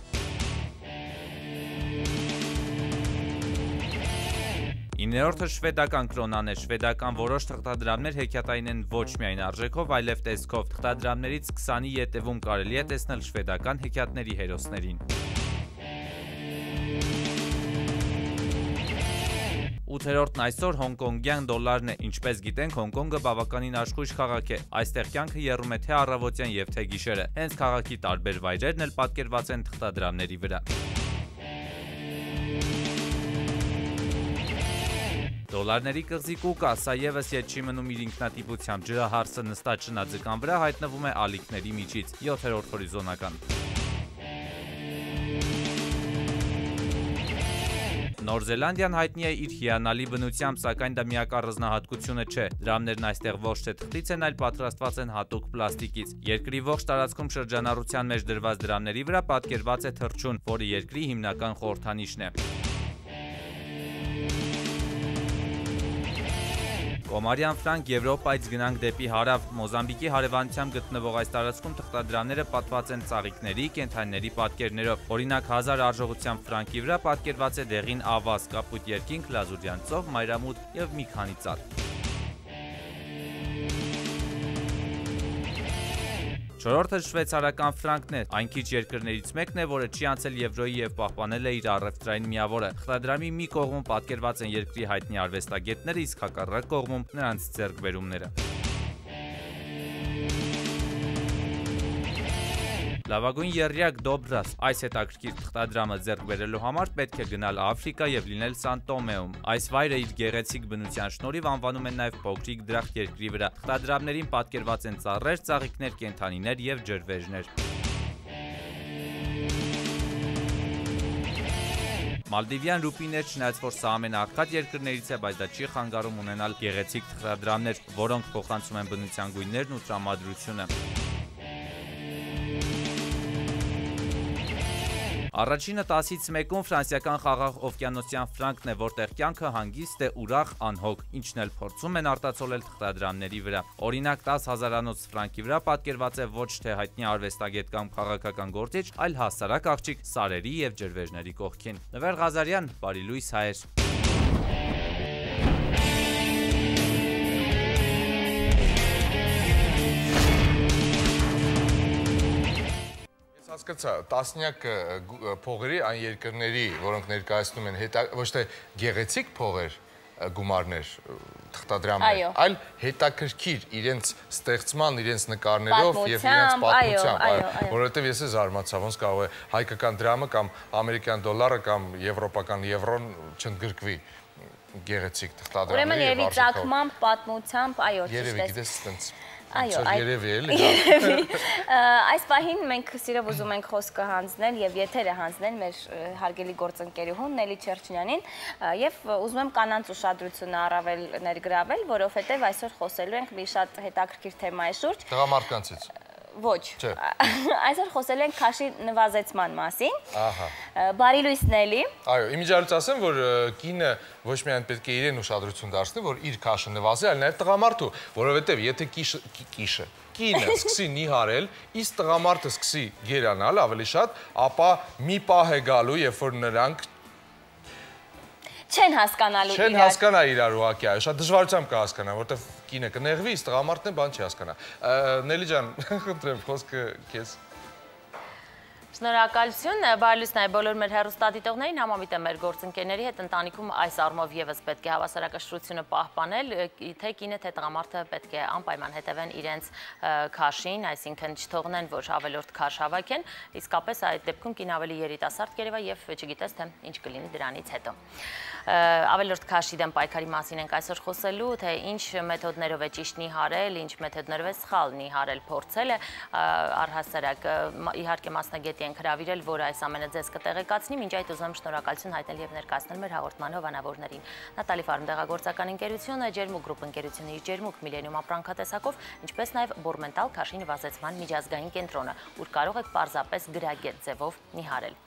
իններորդը շվեդական կրոնան է, շվեդական որոշ թղթադրամներ հեքիաթային են ոչ միայն արժեքով, այլև տեսքով։ Թղթադրամներից քսանի ետևում կարելի է տեսնել շվեդական հեքիաթների հերոսներին։ ութերորդն այսօր հոնկոնգյան դոլարն է, ինչպես գիտենք, Հոնկոնգը բավականին աշխույժ քաղաք է, այստեղ կյանքը եռում է թե առավոտյան և թե գիշերը, հենց քաղաքի տարբեր վայրերն էլ պատկերված են թղթադրամների վրա։ Դոլարների կղզի Կուկա, սա ևս ետ չի մնում իր ինքնատիպությամբ, ջրահարսը նստած շնաձկան վրա հայտնվում է ալիքների միջից, յոթերորդ հորիզոնական։ Նոր Զելանդիան հայտնի է իր հիանալի բնությամբ, սակայն դա միակ առանձնահատկությունը չէ։ Դրամներն այստեղ ոչ թե թղթից են, այլ պատրաստված են հատուկ պլաստիկից։ Երկրի ողջ տարածքում շրջանառության մեջ դրված դրամների վրա պատկերված է թռչուն, որը երկրի հիմնական խորհրդանիշն է։ Կոմարյան ֆրանկ Եվրոպայից գնանք դեպի հարավ, Մոզամբիկի հարևանությամբ գտնվող այս տարածքում թղթադրամները պատված են ծաղիկների, կենդանիների պատկերներով։ Օրինակ հազար արժողությամբ ֆրանկի վրա պատկերված է դեղին ավազ, կապույտ երկինք, լազուրյան ծով, մայրամուտ և մի քանի ծառ։ Չորրորդը շվեյցարական ֆրանկն է, այն քիչ երկրներից մեկն է, որը չի անցել եվրոյի և պահպանել է իր առևտրային միավորը։ Թղթադրամի մի կողմում պատկերված են երկրի հայտնի արվեստագետները, իսկ հակառակ կողմում նրանց ձեռքբերումները։ Լավագույն եռյակ Դոբրաս, այս հետաքրքիր թղթադրամը ձեռք բերելու համար պետք է գնալ Աֆրիկա և լինել Սան Տոմեում։ Այս վայրը իր գեղեցիկ բնության շնորհիվ անվանում են նաև փոքրիկ դրախտ երկրի վրա։ Թղթադրամներին պատկերված են ծառեր, ծաղիկներ, կենդանիներ և ջրվեժներ։ Մալդիվյան ռուպիներ, չնայած որ սա ամենաաղքատ երկրներից է, բայց դա չի խանգարում ունենալ գեղեցիկ թղթադրամներ, որոնք փոխանցում են բնության գույներն ու տրամադրությունը։ Առաջինը տասից մեկում ֆրանսիական խաղաղ օվկիանոսյան ֆրանկն է, որտեղ կյանքը հանգիստ է, ուրախ, անհոգ, ինչն էլ փորձում են արտացոլել թղթադրամների վրա։ Օրինակ տաս հազարանոց ֆրանկի վրա պատկերված է ոչ թե հայտնի արվեստագետ կամ քաղաքական գործիչ, այլ հասարակ աղջիկ սարերի և ջրվեժների կողքին։ Նվեր Ղազարյան, բարի լույս հայեր։ Հասկացա, տասնյակ փողերի այն երկրների, որոնք ներկայացնում են ոչ թե գեղեցիկ փողեր, գումարներ, թղթադրամներ, այլ հետաքրքիր իրենց ստեղծման, իրենց նկարներով և իրենց պատմությամբ, որովհետև ես է զարմացա, ոնց կարող է հայկական դրամը կամ ամերիկյան դոլարը կամ եվրոպական եվրոն չընդգրկվի գեղեցիկ թղթադրամների։ Ուրեմն երևի ծագմամբ, պատմությամբ, այո, երևի գիտես տենց։ Այո, երևի էլի։ Այս պահին մենք սիրով ուզում ենք խոսքը հանձնել և եթերը հանձնել մեր հարգելի գործընկերուհուն Նելի Չերչնյանին և ուզում եմ կանանց ուշադրությունը առավել ներգրավել, որովհետև այսօր խոսելու ենք մի շատ հետաքրքիր թեմայի շուրջ։ Տղամարդկանցից։ Ոչ, այսօր խոսել ենք քաշի նվազեցման մասին, բարի լույս Նելի։ Այո, իմիջիայլոց ասեմ, որ կինը ոչ միայն պետք է իրեն ուշադրություն դարձնի, որ իր քաշը նվազի, այլ նաև տղամարդու, որովհետև եթե կիշը, կինը սկսի նիհարել, իսկ տղամարդը սկսի գերանալ ավելի շատ, ապա մի պահ է գալու, երբ որ նրանք չեն հասկանալու իրար։ Չեն հասկանա իրար ուղղակի, այո, շատ դժվարությամբ կհասկանա, որտեղ կինը կնեղվի, իսկ տղամարդն է բան չի հասկանա։ Նելի ջան, խնդրեմ, խոսքը քեզ։ Շնորհակալություն, բարելույս նաև բոլոր մեր հեռուստադիտողներին, համամիտ է մեր գործընկերների հետ ընտանիքում այս առումով ևս պետք է հավասարակշռությունը պահպանել, թե կինը, թե տղամարդը պետք է անպայման հետևեն իրենց քաշին, այսինքն չթողնեն, որ ավելորդ քաշ հավաքեն, իսկապես այդ դեպքում կին ավելի երիտասարդ կերևա եւ չգիտես թե ինչ կլինի դրանից հետո։ Ավելորդ քաշի դեմ պայքարի մասին ենք այսօր խոսելու, թե ինչ մեթոդներով է ճիշտ նիհարել, ինչ մեթոդներով է սխալ նիհարել, փորձել է առհասարակ իհարկե մասնագետի ենք հրավիրել, որ այս ամենը ձեզ կտեղեկացնի, մինչ այդ ուզում շնորհակալություն հայտնել եւ ներկայացնել մեր հաղորդման հովանավորներին։ Նատալի Ֆարմ դեղագործական ընկերությունը, Ջերմուկ գրուպ ընկերությունը իր Ջերմուկ միլենիում ապրանքատեսակով, ինչպես նաեւ Բորմենտալ քաշի նվազեցման միջազգային կենտրոնը, ուր կարող եք պարզապես գրագետ ձևով նիհարել։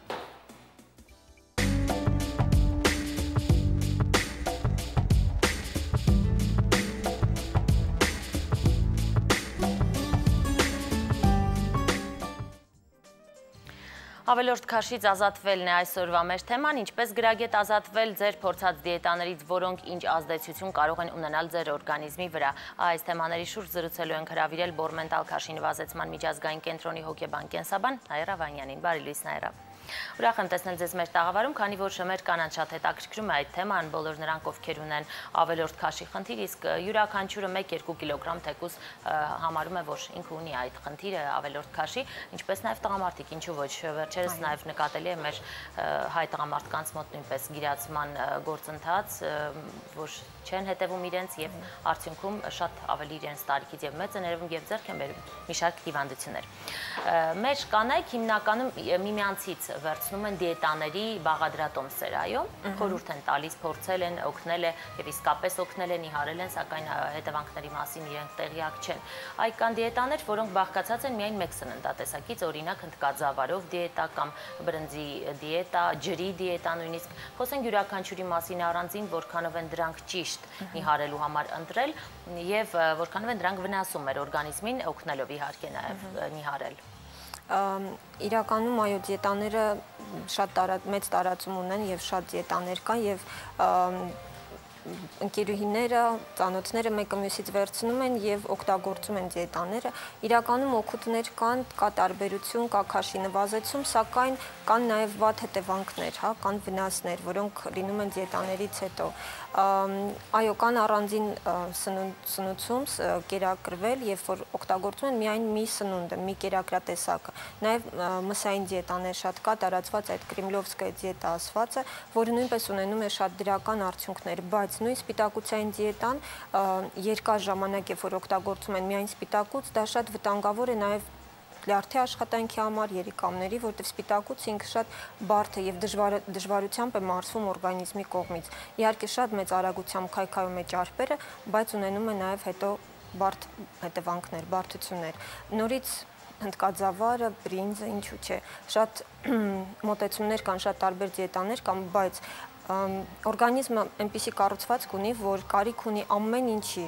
Ավելորդ քաշից ազատվելն է այսօրվա մեր թեման, ինչպես գրագետ ազատվել ձեր փորձած դիետաներից, որոնք ինչ ազդեցություն կարող են ունենալ ձեր օրգանիզմի վրա։ Այս թեմաների շուրջ զրուցելու ենք հրավիրել Բորմենտալ քաշի նվազեցման միջազգային կենտրոնի հոգեբան կենսաբան Նաիրա Վանյանին։ Բարի լույս, Նաիրա։ Ուրախ եմ տեսնել ձեզ մեր տաղավարում, քանի որ շմեր կանանց շատ հետաքրքրում է այդ թեման, բոլոր նրանք ովքեր ունեն ավելորդ քաշի խնդիր, իսկ յուրաքանչյուրը մեկ-երկու կիլոգրամ թեկուզ համարում է, որ ինքը ունի այդ խնդիրը ավելորդ քաշի, ինչպես նաև տղամարդիկ, ինչու ոչ, վերջերս նաև նկատելի է մեր հայ տղամարդկանց մոտ նույնպես գիրացման գործընթաց, որ չեն հետևում իրենց եւ արդյունքում շատ ավելի իրենց տարիքից եւ մեծ են երևում եւ ձեռք են բերում մի շարք հիվանդություններ։ Մեր կանայք հիմնականում միմյանցից վերցնում են դիետաների բաղադրատոմսեր, այո, խորհուրդ են տալիս, փորձել են, օգնել է եւ իսկապես օգնել են, իհարել են, սակայն հետևանքների մասին իրենք տեղյակ չեն։ Այ կան դիետաներ, որոնք բաղկացած են միայն մեկ սննդատեսակից, օրինակ հնդկաձավարով դիետա կամ բրնձի դիետա, ջրի դիետա նույնիսկ։ Խոսենք յուրաքանչյուրի մասին առանձին, որքանով են դրանք ճիշտ նիհարելու համար ընտրել եւ որքանով են դրանք վնասում մեր օրգանիզմին, օգնելով իհարկե նաեւ նիհարել։ Իրականում այո դիետաները շատ մեծ տարածում ունեն եւ շատ դիետաներ կան եւ ընկերուհիները, ծանոթները մեկը մյուսից վերցնում են եւ օգտագործում են դիետաները։ Իրականում օգուտներ կան, կա տարբերություն, կա քաշի նվազեցում, սակայն կան նաեւ վատ հետևանքներ, հա, կան վնասներ, որոնք լինում են դիետաներից հետո։ Այո, կան առանձին սնուցում կերակրվել, երբ որ օգտագործում են միայն մի սնունդը, մի կերակրատեսակը։ Նաեւ մսային դիետաներ շատ կա, տարածված այդ կրեմլովսկայ դիետա ասվածը, որը նույնպես ունենում է շատ դրական արդյունքներ, բայց նույն սպիտակուցային դիետան երկար ժամանակ է, որ օգտագործում են միայն սպիտակուց, դա շատ վտանգավոր է նաև լյարդի աշխատանքի համար, երիկամների, որտեղ սպիտակուցը ինքը շատ բարդ է եւ դժվարությամբ է մարսվում օրգանիզմի կողմից։ Իհարկե շատ մեծ արագությամբ քայքայում է ճարպերը, բայց ունենում է նաև հետո բարդ հետևանքներ, բարդություններ։ Նորից հնդկաձավարը, բրինձը, ինչու՞ չէ, շատ մոտեցումներ կան, շատ տարբեր դիետաներ կան, բայց օրգանիզմը այնպիսի կառուցվածք ունի, որ կարիք ունի ամեն ինչի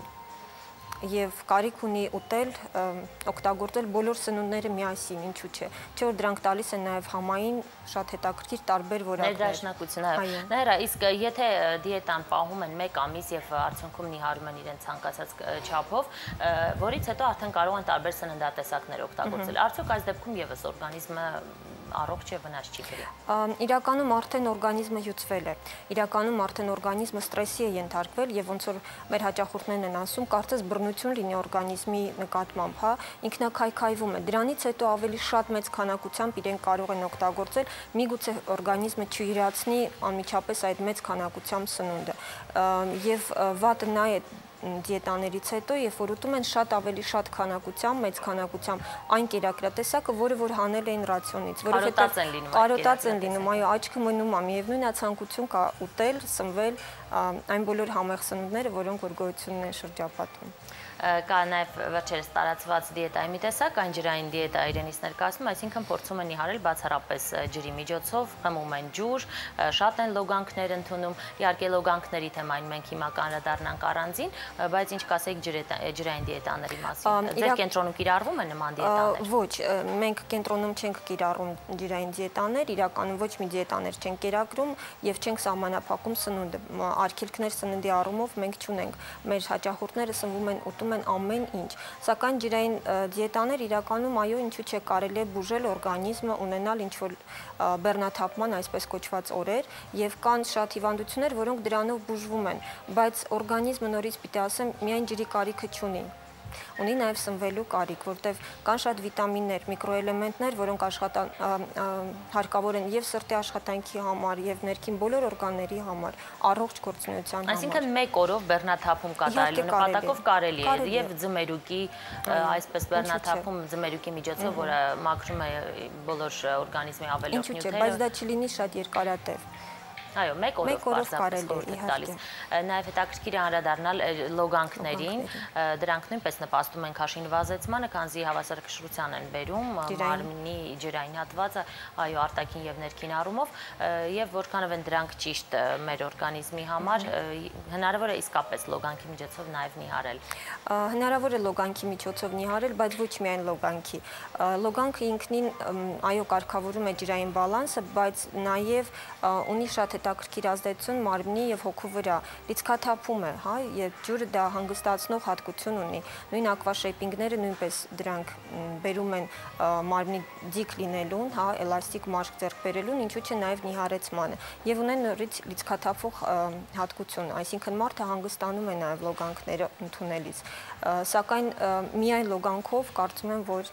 եւ կարիք ունի ուտել, օգտագործել բոլոր սնունդները միասին, ինչու՞ չէ։ Չէ՞ որ դրանք տալիս են նաեւ համային շատ հետաքրքիր տարբեր որակներ։ Ներդաշնակություն, այո։ Նաիրա, իսկ եթե դիետան պահում են մեկ ամիս եւ արդյունքում նիհարում են իրենց ցանկացած չափով, որից հետո արդեն կարող են տարբեր սննդատեսակներ օգտագործել, արդյոք այս դեպքում եւս օրգանիզմը առողջ է, վնաս չի կրի։ Իրականում արդեն օրգանիզմը հյուծվել է։ Իրականում արդեն օրգանիզմը ստրեսի է ենթարկվել եւ ոնց որ մեր հաճախորդներն են ասում, կարծես բռնություն լինի օրգանիզմի նկատմամբ, հա, ինքնակայքայվում է։ Դրանից հետո ավելի շատ մեծ քանակությամբ իրեն կարող են օգտագործել, միգուցե օրգանիզմը չիրացնի անմիջապես այդ մեծ քանակությամբ սնունդը։ Եվ վատը նա է դիետաներից հետո, երբ որ ուտում են շատ ավելի շատ քանակությամբ, մեծ քանակությամբ այն կերակրատեսակը, որը որ հանել էին ռացիոնից, որովհետև կարոտած են լինում, այո, աչքը մնում է, միևնույն է ցանկություն կա ուտել, սնվել այն բոլոր համեղ սնունդները, որոնք որ գոյություն ունեն շրջապատում։ Կա նաև վերջերս տարածված դիետայի մի տեսակ, այն ջրային դիետա իրենից ներկայացնում, այսինքն փորձում են նիհարել բացառապես ջրի միջոցով, խմում են ջուր, շատ են լոգանքներ ընդունում, իհարկե լոգանքների թեմային մենք հիմա կանդրադառնանք առանձին, բայց ինչ կասեիք ջրային դիետաների մասին։ Ձեր կենտրոնում կիրառվում են նման դիետաներ։ Ոչ, մենք կենտրոնում չենք կիրառում ջրային դիետաներ, իրականում ոչ մի դիետաներ չենք կերակրում եւ չենք սահմանափակում սնունդը։ Արգելքներ սննդի առումով մենք չունենք։ Մեր հաճախորդները սնվում են, ուտում են ամեն ինչ։ Սակայն ջրային դիետաներ իրականում այո, ինչու՞ չէ, կարելի է բուժել օրգանիզմը, ունենալ ինչ-որ բեռնաթափման այսպես կոչված օրեր եւ կան շատ հիվանդություններ, որոնք դրանով բուժվում են, բայց օրգանիզմը նորից պիտի ասեմ, միայն ջրի կարիքը չունի։ Ունի նաև սնվելու կարիք, որտեղ կան շատ վիտամիններ, միկրոէլեմենտներ, որոնք հարկավոր են եւ սրտի աշխատանքի համար, եւ ներքին բոլոր օրգանների համար, առողջ գործունեության համար։ Այսինքն մեկ օրով բեռնաթափում կատարելու նպատակով կարելի է եւ ձմերուկի, այսպես բեռնաթափում ձմերուկի միջոցով, որը մաքրում է բոլոր օրգանիզմի ավելորդ նյութերը։ Բայց դա չլինի շատ երկարատև։ Այո, մեկ օրով պարզապես տալիս։ Նաև հետաքրքիր է անդրադառնալ լոգանքներին, դրանք նույնպես նպաստում են քաշի նվազեցմանը, քանզի հավասարակշռության են բերում մարմնի ջրային հատվածը, այո, արտաքին եւ ներքին առումով, եւ որքանով են դրանք ճիշտ մեր օրգանիզմի համար, հնարավոր է իսկապես լոգանքի միջոցով նաև նիհարել։ Հնարավոր է լոգանքի միջոցով նիհարել, բայց ոչ միայն լոգանքի։ Լոգանքը ինքնին, այո, կարգավորում է ջրային բալանսը, բայց նաև ունի շատ հետաքրքիր ազդեցություն մարմնի եւ հոգու վրա, լիցքաթափում է, հա, եւ ջուրը դա հանգստացնող հատկություն ունի։ Նույն ակվաշեյպինգները նույնպես դրանք բերում են մարմնի դիք լինելուն, հա, էլաստիկ մաշկ ձեռք բերելուն, ինչու՞ չէ նաեւ նիհարեցմանը եւ ունեն նորից լիցքաթափող հատկություն, այսինքն մարդը հանգստանում է նաեւ լոգանքները ընդունելիս։ Սակայն միայն լոգանքով կարծում եմ, որ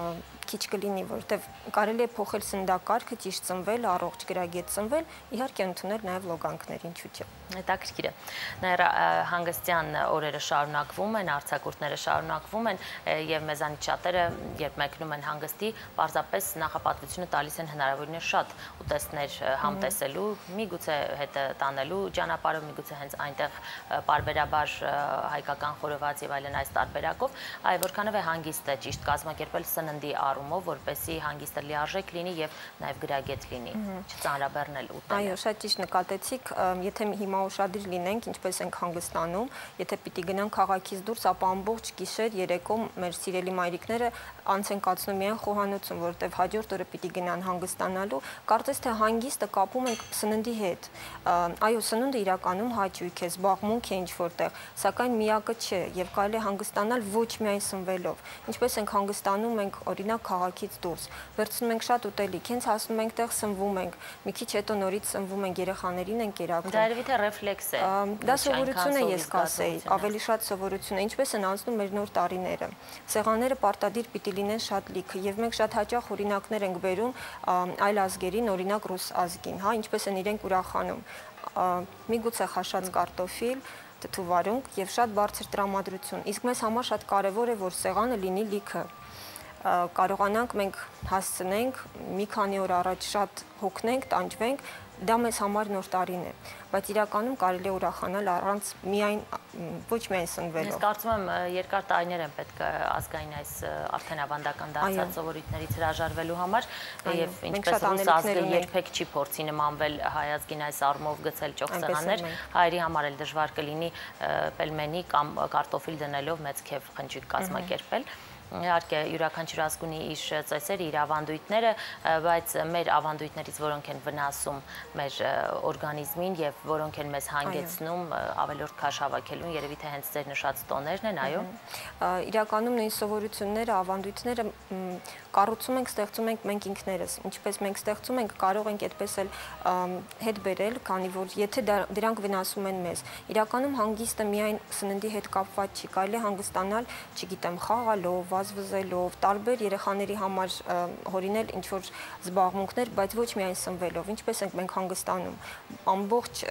քիչ կլինի, որտեվ կարելի է փոխել սննդակարգը, ճիշտ ծնվել, առողջ գրագետ ծնվել, իհարկե ընդունել նաև լոգանքներ, ինչու՞ չէ։ Հետաքրքիր է։ Նաև հանգստյան օրերը շարունակվում են, արձակուրդները շարունակվում են եւ մեզանից շատերը, երբ մեկնում են հանգստի, պարզապես նախապատվությունը տալիս են հնարավորինս շատ ուտեստներ համտեսելու, միգուցե հետը տանելու ճանապարհով, միգուցե հենց այնտեղ պարբերաբար հայկական խորոված եւ այլն այս տարբերակով, այ որքանով է հանգիստը ճիշտ կազմակերպել սննդի առումով, որպեսզի հանգիստը լիարժեք լինի եւ նաեւ գրագետ լինի, չծանրաբեռնել ուտելը։ Այո, շատ ճիշտ նկատեցիք, եթե հիմա ուշադիր լինենք, ինչպես ենք հանգստանում, եթե պիտի գնանք քաղաքից դուրս, ապա ամբողջ գիշեր, երեկո մեր սիրելի մայրիկները անց են կացնում միայն խոհանոցում, որտեղ հաջորդ օրը պիտի գնան հանգստանալու, կարծես թե հանգիստը կապում ենք սննդի հետ։ Այո, սնունդը իրականում հաճույք է, զբաղմունք է ինչ-որտեղ, սակայն միակը չէ եւ կարելի է հանգստանալ ոչ միայն սնվելով։ Ինչպես ենք հանգստանում ենք օրինակ քաղաքից դուրս, վերցնում ենք շատ ուտելիք, հենց հասնում ենք տեղ սնվում ենք, մի քիչ հետո նորից սնվում ենք, երեխաներին ենք կերակրում։ Դա երևի թե ռեֆլեքս է։ Դա սովորություն է, ես կասեի, ավելի շատ սովորություն է, ինչպես են անցնում մեր նոր տարիները։ Սեղանները պարտադիր պիտի լինեն շատ լիքը եւ մենք շատ հաճախ օրինակներ ենք բերում այլ ազգերին, օրինակ ռուս ազգին, հա, ինչպես են իրենք ուրախանում։ Միգուցե խաշած կարտոֆիլ, թթուվարունգ եւ շատ բարձր տրամադրություն։ Իսկ մեզ համար շատ կարեւոր է, որ սեղանը լինի լիքը։ Կարողանանք մենք հասցնենք մի քանի օր առաջ շատ հոգնենք, տանջվենք, դա մեզ համար նոր տարին է, բայց իրականում կարելի է ուրախանալ առանց միայն ոչ միայն սնվելով։ Ես կարծում եմ երկար տարիներ են պետք ազգային այս արդեն ավանդական դարձած սովորույթներից հրաժարվելու համար եւ ինչպես ռուս ազգը երբեք չի փորձի նմանվել հայ ազգին այս առումով գցել ճոխսեղաններ, հայերի համար էլ դժվար կլինի պելմենի կամ կարտոֆիլ դնելով մեծ քեֆ խնջույք կազմակերպել։ Իհարկե յուրաքանչյուր ազգ ունի իր ծեսերը, իր ավանդույթները, բայց մեր ավանդույթներից որոնք են վնասում մեր օրգանիզմին եւ որոնք են մեզ հանգեցնում ավելորդ քաշ հավաքելուն, երևի թե հենց ձեր նշած տոներն են, այո։ Իրականում նույն սովորությունները, ավանդույթները կառուցում ենք, ստեղծում ենք մենք ինքներս, ինչպես մենք ստեղծում ենք, կարող ենք այդպես էլ հետ բերել, քանի որ եթե դրանք վնասում են մեզ։ Իրականում հանգիստը միայն սննդի հետ կապված չի, կարելի է հանգստանալ, չգիտեմ, խաղալով, վազվզելով, տարբեր երեխաների համար հորինել ինչ-որ զբաղմունքներ, բայց ոչ միայն սնվելով, ինչպես ենք մենք հանգստանում, ամբողջ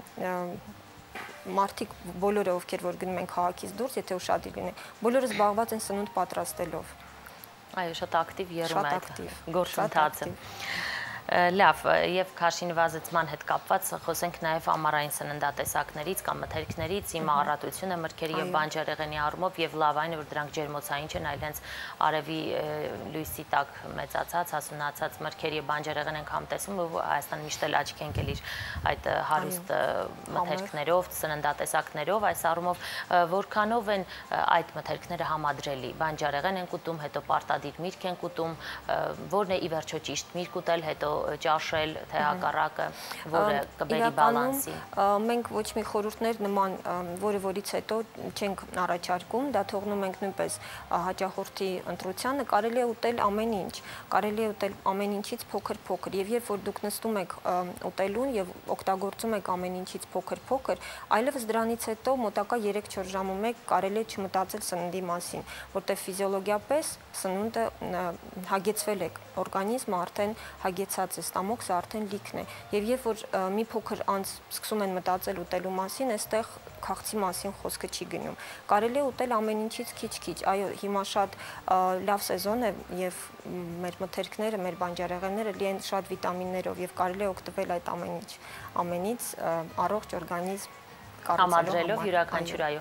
մարդիկ բոլորը, ովքեր որ գնում են քաղաքից դուրս, եթե ուշադիր լինենք, բոլորը զբաղված են սնունդ պատրաստելով։ Այո, շատ ակտիվ եռում է այդ գործընթացը։ Լավ, եւ քաշի նվազեցման հետ կապված խոսենք նաեւ ամառային սննդատեսակներից կամ մթերքներից, իմ առատությունը մրգերի եւ բանջարեղենի առումով եւ լավ այն որ դրանք ջերմոցային չեն, այլ հենց արևի լույսի տակ մեծացած, հասունացած մրգերի եւ բանջարեղեն ենք համ տեսում, որ Հայաստանը միշտ էլ աչք են կելիր այդ հարուստ մթերքներով, սննդատեսակներով, այս առումով որքանով են այդ մթերքները համադրելի, բանջարեղեն են կուտում, հետո պարտադիր միրգ են կուտում, որն է ի վերջո ճիշտ միրգ ուտել, հետո ճաշել, թե հակառակը, որը կբերի բալանսի։ Մենք ոչ մի խորհուրդներ նման, որը որից հետո չենք առաջարկում, դա թողնում ենք նույնպես հաճախորդի ընտրությանը, կարելի է ուտել ամեն ինչ, կարելի է ուտել ամեն ինչից փոքր-փոքր, եւ երբ որ դուք նստում եք ուտելուն եւ օգտագործում եք ամեն ինչից փոքր-փոքր, այլևս դրանից հետո մոտակա երեք-չորս ժամում եք կարելի է չմտածել սննդի մասին, որտեղ ֆիզիոլոգիապես սնունդը հագեցվել է, օրգանիզմը արդեն հագեցած է, ստամոքսը արդեն լիքն է, եւ երբ որ մի փոքր անց սկսում են մտածել ուտելու մասին, այստեղ քաղցի մասին խոսքը չի գնում։ Կարելի է ուտել ամեն ինչից քիչ-քիչ։ Այո, հիմա շատ լավ սեզոն է եւ մեր մթերքները, մեր բանջարեղենները լի են շատ վիտամիններով եւ կարելի է օգտվել այդ ամեն ինչ, ամենից առողջ օրգանիզմ համադրելով յուրաքանչյուր այո։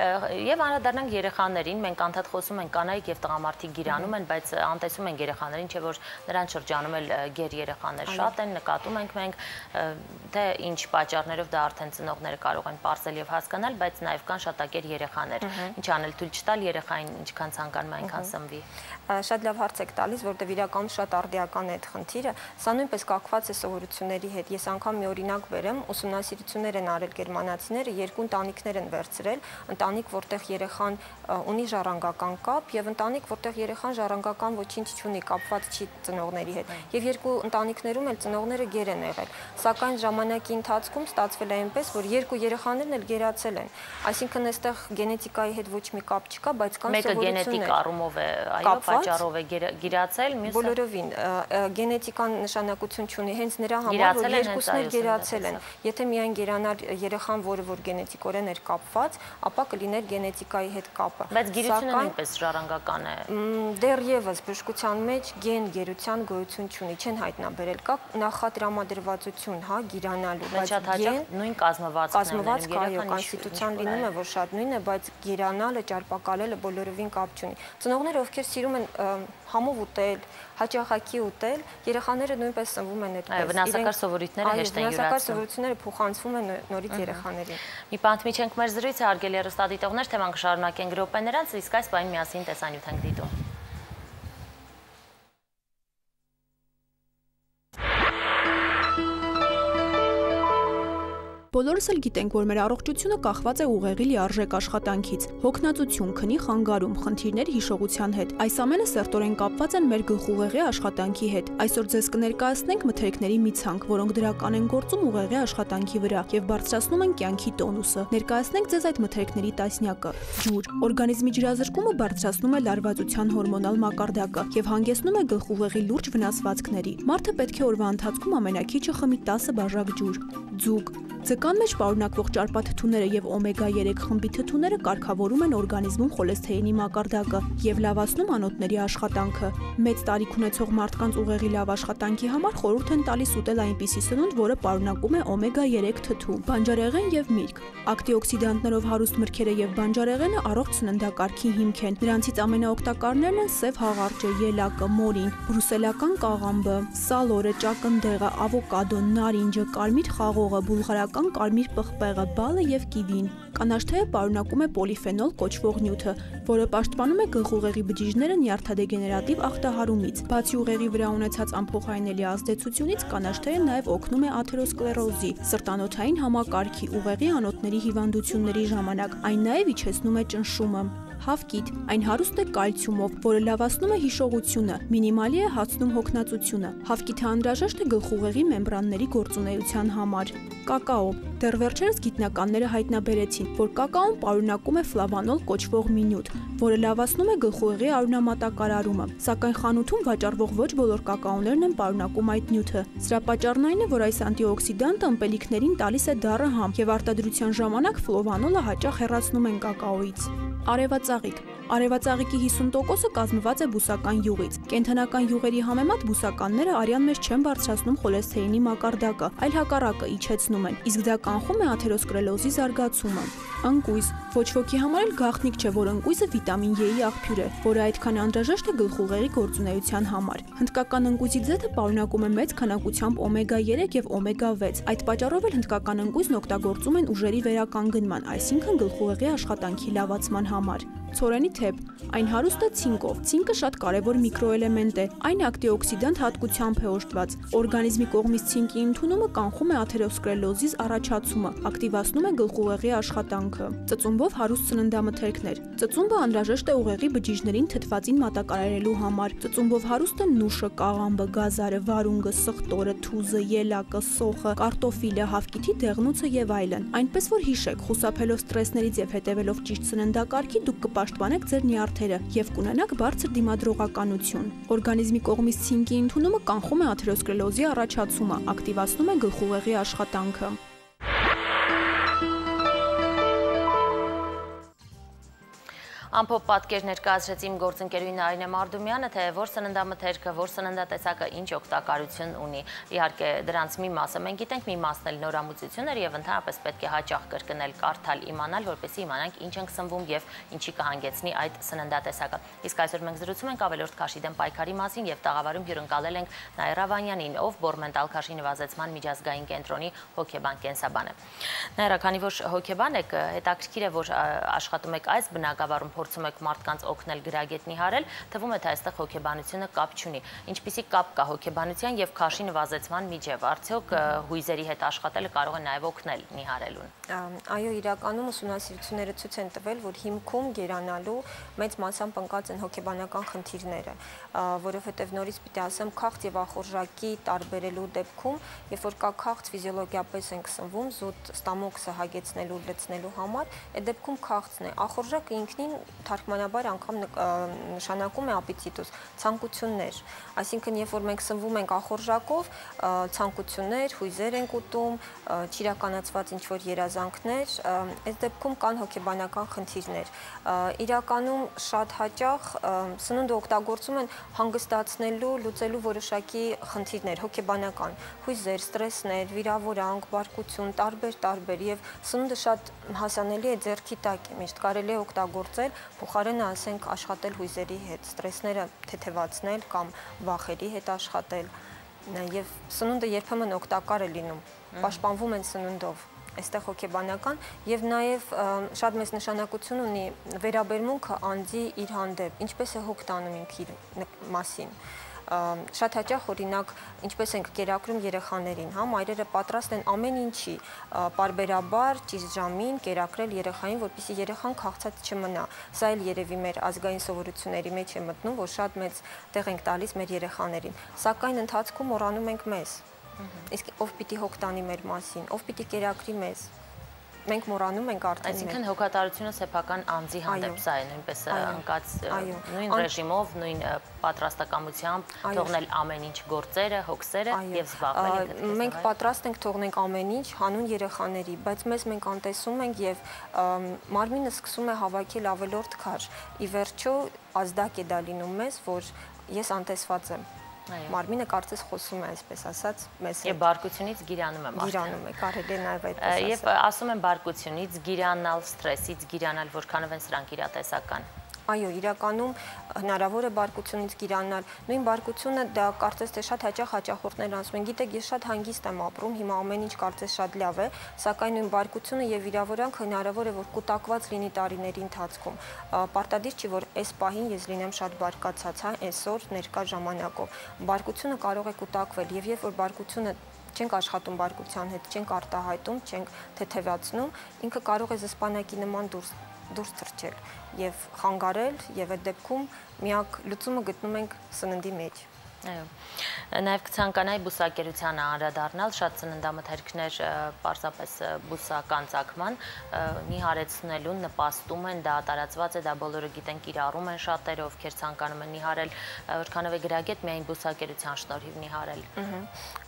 Եվ անդրադառնանք երեխաներին, մենք անդադ խոսում ենք կանայք եւ տղամարդիկ գիրանում են, բայց անտեսում են երեխաներին, չէ որ նրանց շրջանում էլ գեր երեխաներ շատ են, նկատում ենք մենք, թե ինչ պատճառներով դա արդեն ծնողները կարող են պարզել եւ հասկանալ, բայց նաեւ կան շատակեր երեխաներ։ Ինչ անել, թույլ չտալ երեխային ինչքան ցանկանում այնքան սնվի։ Շատ լավ հարց եք տալիս, որտեղ իրականում շատ արդիական է այդ խնդիրը։ Սա նույնպես կապված է սովորությունների հետ։ Ես անգամ մի օրինակ բերեմ, ուսումնասիրություններ են արել գերմանացիները, երկու ընտանիքներ են վերցրել, ընտանիք, որտեղ երեխան ունի ժառանգական կապ եւ ընտանիք, որտեղ երեխան ժառանգական ոչինչ չունի, կապված չի ծնողների հետ։ Եվ երկու ընտանիքներում էլ ծնողները գեր են եղել։ Սակայն ժամանակի ընթացքում ստացվել է այնպես, որ երկու երեխաներն էլ գերացել են։ Այսինքն այստեղ գենետիկայի հետ ոչ մի կապ չկա, բայց կան սովորություններ։ Մեկը գենետիկ առումով է, այո, պատճառով է գիրացել, մյուսը բոլորովին գենետիկան նշանակություն չունի, հենց նրա համար որ երկուսն էլ գերացել են։ Եթե միայն գերանար երեխան, որը որ գենետիկորեն էր կապված, ապա կլիներ գենետիկայի հետ կապը։ Բայց գիրությունը նույնպես ժառանգական է։ Դեռևս բժշկության մեջ գեն գերության գոյություն չունի, չեն հայտնաբերել, կա նախատրամադրվածություն, հա, գիրանալու, բայց գեն նույն կազմվածքներն այո, կոնստիտուցիան լինում է, որ շատ նույնն է, բայց գերանալը, ճարպակալելը բոլորովին կապ չունի։ Ծնողները, ովքեր սիրում են համով ուտել, հաճախակի ուտել, երեխաները նույնպես սնվում են այդպես։ Այո, վնասակար սովորույթները հեշտ են յուրացնում։ Վնասակար սովորությունները փոխանցվում են նորից երեխաներին։ Մի պանթ միջենք մեր զրույցը, հարգելի հեռուստադիտողներ, թեման կշարունակենք րոպեներանց, իսկ այս բանի միասին տեսանյութ ենք դիտում։ Բոլորս էլ գիտենք, որ մեր առողջությունը կախված է ուղեղի լիարժեք աշխատանքից։ Հոգնածություն, քնի խանգարում, խնդիրներ հիշողության հետ։ Այս ամենը սերտորեն կապված են մեր գլխուղեղի աշխատանքի հետ։ Այսօր ձեզ կներկայացնենք մթերքների մի ցանկ, որոնք դրական են գործում ուղեղի աշխատանքի վրա եւ բարձրացնում են կյանքի տոնուսը։ Ներկայացնենք ձեզ այդ մթերքների տասնյակը։ Ջուր։ Օրգանիզմի ջրազրկումը բարձրացնում է լարվածության հորմոնալ մակարդակը եւ հանգեցնում է գլխուղեղի լուրջ վնասվածքների։ Մարդը պետք է օրվա ընթացքում ամենաքիչը խմի տասը բաժակ ջուր։ Ձուկ։ Ձկան մեջ պարունակվող ճարպաթթուները եւ օմեգա երեք խմբի թթուները կարգավորում են օրգանիզմում խոլեստերինի մակարդակը եւ լավացնում անոթների աշխատանքը։ Մեծ տարիք ունեցող մարդկանց ուղեղի լավ աշխատանքի համար խորհուրդ են տալիս ուտել այնպիսի սնունդ, որը պարունակում է օմեգա երեք թթու, բանջարեղեն եւ միրգ։ Ակտիօքսիդանտներով հարուստ մրգերը եւ բանջարեղենը առողջ սննդակարգի հիմք են։ Նրանցից ամենաօգտակարներն են սև հաղարջը, ելակը, մորին, բրուսելական կաղամբը, սալորը, ճակնդեղը, ավոկադոն, նարինջը, կարմիր խաղողը, բուլղարական կարմիր պղպեղը, բալը եւ կիվին։ Կանաչ թեյը պարունակում է պոլիֆենոլ կոչվող նյութը, որը պաշտպանում է գլխուղեղի բջիջները նյարդադեգեներատիվ ախտահարումից։ Բացի ուղեղի վրա ունեցած անփոխարինելի ազդեցությունից, կանաչ թեյը նաեւ օգնում է աթերոսկլերոզի, սրտանոթային համակարգի, ուղեղի անոթների հիվանդությունների ժամանակ, այն նաեւ իջեցնում է ճնշումը։ Հավկիթ, այն հարուստ է կալցիումով, որը լավացնում է հիշողությունը, մինիմալի է հացնում հոգնածությունը։ Հավկիթը անհրաժեշտ է գլխուղեղի մեմբրանների գործունեության համար։ Կակաո։ Դեռ վերջերս գիտնականները հայտնաբերեցին, որ կակաոն պարունակում է ֆլավանոլ կոչվող մի նյութ, որը լավացնում է գլխուղեղի արյունամատակարարումը, սակայն խանութում վաճառվող ոչ բոլոր կակաոներն են պարունակում այդ նյութը։ Սրա պատճառն այն է, որ այս անտիօքսիդանտը ըմպելիքներին տալիս է դառը համ եւ արտադրության ժամանակ ֆլավանոլը հաճախ հեռացնում են կակաոից։ Արևածաղիկ։ Արևածաղիկի հիսուն տոկոսը կազմված է բուսական յուղից։ Կենդանական յուղերի համեմատ բուսականները արյան մեջ չեն բարձրացնում խոլեստերինի մակարդակը, այլ հակառակը իջեցնում են, իսկ դա կանխում է աթերոսկլերոզի զարգացումը։ Ընկույզ։ Ոչ ոքի համար էլ գաղտնիք չէ, որ ընկույզը վիտամին Ե-ի աղբյուր է, որը այդքան անհրաժեշտ է գլխուղեղի գործունեության համար։ Հնդկական ընկույզի ձեթը պարունակում է մեծ քանակությամբ օմեգա երեք եւ օմեգա վեց։ Այդ պատճառով էլ հնդկական ընկույզն օգտագործում են ուժերի վերականգնման, այսինքն գլխուղեղի աշխատանքի լավացման համար։ Ցորենի թեփ։ Այն հարուստ է ցինկով։ Ցինկը շատ կարևոր միկրոէլեմենտ է։ Այն ակտիօքսիդանտ հատկությամբ է օժտված։ Օրգանիզմի կողմից ցինկի ընդունումը կանխում է աթերոսկլերոզի առաջացումը, ակտիվացնում է գլխուղեղի աշխատանքը։ Ծծումբով հարուստ սննդամթերքներ։ Ծծումբը անհրաժեշտ է ուղեղի բջիջներին թթվածին մատակարարելու համար։ Ծծումբով հարուստ են նուշը, կաղամբը, գազարը, վարունգը, սխտորը, թուզը, ելակը, սոխը, կարտոֆիլը, հավկիթի դեղնուցը եւ այլն։ Այնպես որ հիշեք, խուսափելով ստրեսներից եւ հետեւելով ճիշտ սննդակարգի դուք կպաշտպանեք ձեր նյարդերը եւ կունենաք բարձր դիմադրողականություն։ Օրգանիզմի կողմից ցինկի ընդունումը կանխում է աթերոսկլերոզի առաջացումը, ակտիվացնում է գլխուղեղի աշխատանքը։ Ամփոփ պատկեր ներկայացրեց իմ գործընկերուհի Նարինե Մարդումյանը, թե որ սննդամթերքը, որ սննդատեսակը ինչ օգտակարություն ունի։ Իհարկե դրանց մի մասը մենք գիտենք, մի մասն էլ նորամուծություններ եւ ընդհանրապես պետք է հաճախ կրկնել, կարդալ, իմանալ, որպեսզի իմանանք ինչ ենք սնվում եւ ինչի կհանգեցնի այդ սննդատեսակը։ Իսկ այսօր մենք զրուցում ենք ավելորդ քաշի դեմ պայքարի մասին եւ տաղավարում հյուրընկալել ենք Նաիրա Վանյանին, ով բորմենտալ քաշի նվազեցման միջազգային կենտրոնի հոգեբան կենսաբան է։ Նաիրա, քանի որ հոգեբան եք, հետաքրքիր է, որ աշխատում եք այս բնակավարում, փորձում եք մարդկանց օգնել գրագետնի հարել, թվում է թե այստեղ հոգեբանությունը կապ չունի։ Ինչպիսի կապ կա հոգեբանության եւ քաշի նվազեցման միջև։ Արդյոք հույզերի հետ աշխատելը կարող է նաեւ օգնել նիհարելուն։ Այո, իրականում ուսումնասիրությունները ցույց են տվել, որ հիմքում գերանալու մեծ մասամբ ընկած են հոգեբանական խնդիրները, որովհետեւ նորից պիտի ասեմ, քաղց եւ ախորժակի տարբերելու դեպքում, երբ որ կա քաղց ֆիզիոլոգիապես ենք սնվում, զուտ ստամոքսը հագեցնելու, լցնելու համար, այդ դեպքում քաղցն է։ Ախորժակը ինքնին թարգմանաբար անգամ նշանակում է ապետիտոս, ցանկություններ, այսինքն երբ որ մենք սնվում ենք ախորժակով, ցանկություններ, հույզեր ենք ուտում, չիրականացված ինչ-որ երազանքներ, այս դեպքում կան հոգեբանական խնդիրներ։ Իրականում շատ հաճախ սնունդը օգտագործում են հանգստացնելու, լուծելու որոշակի խնդիրներ, հոգեբանական, հույզեր, ստրեսներ, վիրավորանք, բարկություն, տարբեր-տարբեր եւ սնունդը շատ հասանելի է ձեռքի տակ է, միշտ կարելի է օգտագործել փոխարենը ասենք աշխատել հույզերի հետ, ստրեսները թեթևացնել կամ վախերի հետ աշխատել, եւ սնունդը երբեմն օգտակար է լինում, պաշտպանվում են սնունդով, այստեղ հոգեբանական եւ նաեւ շատ մեծ նշանակություն ունի վերաբերմունքը անձի իր հանդեպ, ինչպես է հոգ տանում ինքը իր մասին։ Շատ հաճախ օրինակ ինչպես ենք կերակրում երեխաներին, հա, մայրերը պատրաստ են ամեն ինչի պարբերաբար ճիշտ ժամին կերակրել երեխային, որպեսզի երեխան քաղցած չմնա։ Սա էլ երևի մեր ազգային սովորությունների մեջ է մտնում, որ շատ մեծ տեղ ենք տալիս մեր երեխաներին, սակայն ընթացքում մոռանում ենք մեզ։ Իսկ ով պիտի հոգ տանի մեր մասին, ով պիտի կերակրի մեզ։ Մենք մոռանում ենք արդեն։ Այսինքն հոգատարությունը սեփական անձի հանդեպ սա է, նույնպես ընկած նույն ռեժիմով, նույն պատրաստակամությամբ թողնել ամեն ինչ գործերը, հոգսերը եւ զբաղվել։ Մենք պատրաստ ենք թողնենք ամեն ինչ հանուն երեխաների, բայց մեզ մենք անտեսում ենք եւ մարմինը սկսում է հավաքել ավելորդ քար։ Ի վերջո ազդակ է դա լինում մեզ, որ ես անտեսված եմ։ Մարմինը կարծես խոսում է, այսպես ասած, մեզ հետ։ Եվ բարկությունից գիրանում է մարդը։ Գիրանում է, կարելի է նաև այդպես ասել։ Եվ ասում են բարկությունից գիրանալ, ստրեսից գիրանալ, որքանով են սրանք իրատեսական։ Այո, իրականում հնարավոր է բարկությունից գիրանալ։ Նույն բարկությունը դա կարծես թե շատ հաճախ հաճախորդներ ասում են, գիտեք, ես շատ հանգիստ եմ ապրում, հիմա ամեն ինչ կարծես շատ լավ է, սակայն նույն բարկությունը եւ վիրավորանքը հնարավոր է որ կուտակված լինի տարիների ընթացքում։ Պարտադիր չի որ այս պահին ես լինեմ շատ բարկացած, հա, այսօր ներկա ժամանակով։ Բարկությունը կարող է կուտակվել եւ երբ որ բարկությունը չենք աշխատում բարկության հետ, չենք արտահայտում, չենք թեթևացնում, ինքը կարող է զսպանակի նման դուրս դուրս թռչել եւ խանգարել եւ այդ դեպքում միակ լուծումը գտնում ենք սննդի մեջ։ Այո։ Նաև կցանկանայի բուսակերությանը անդրադառնալ, շատ սննդամթերքներ պարզապես բուսական ծագման նիհարեցնելուն նպաստում են, դա տարածված է, դա բոլորը գիտեն, կիրառում են շատերը, ովքեր ցանկանում են նիհարել, որքանով է գրագետ միայն բուսակերության շնորհիվ նիհարել։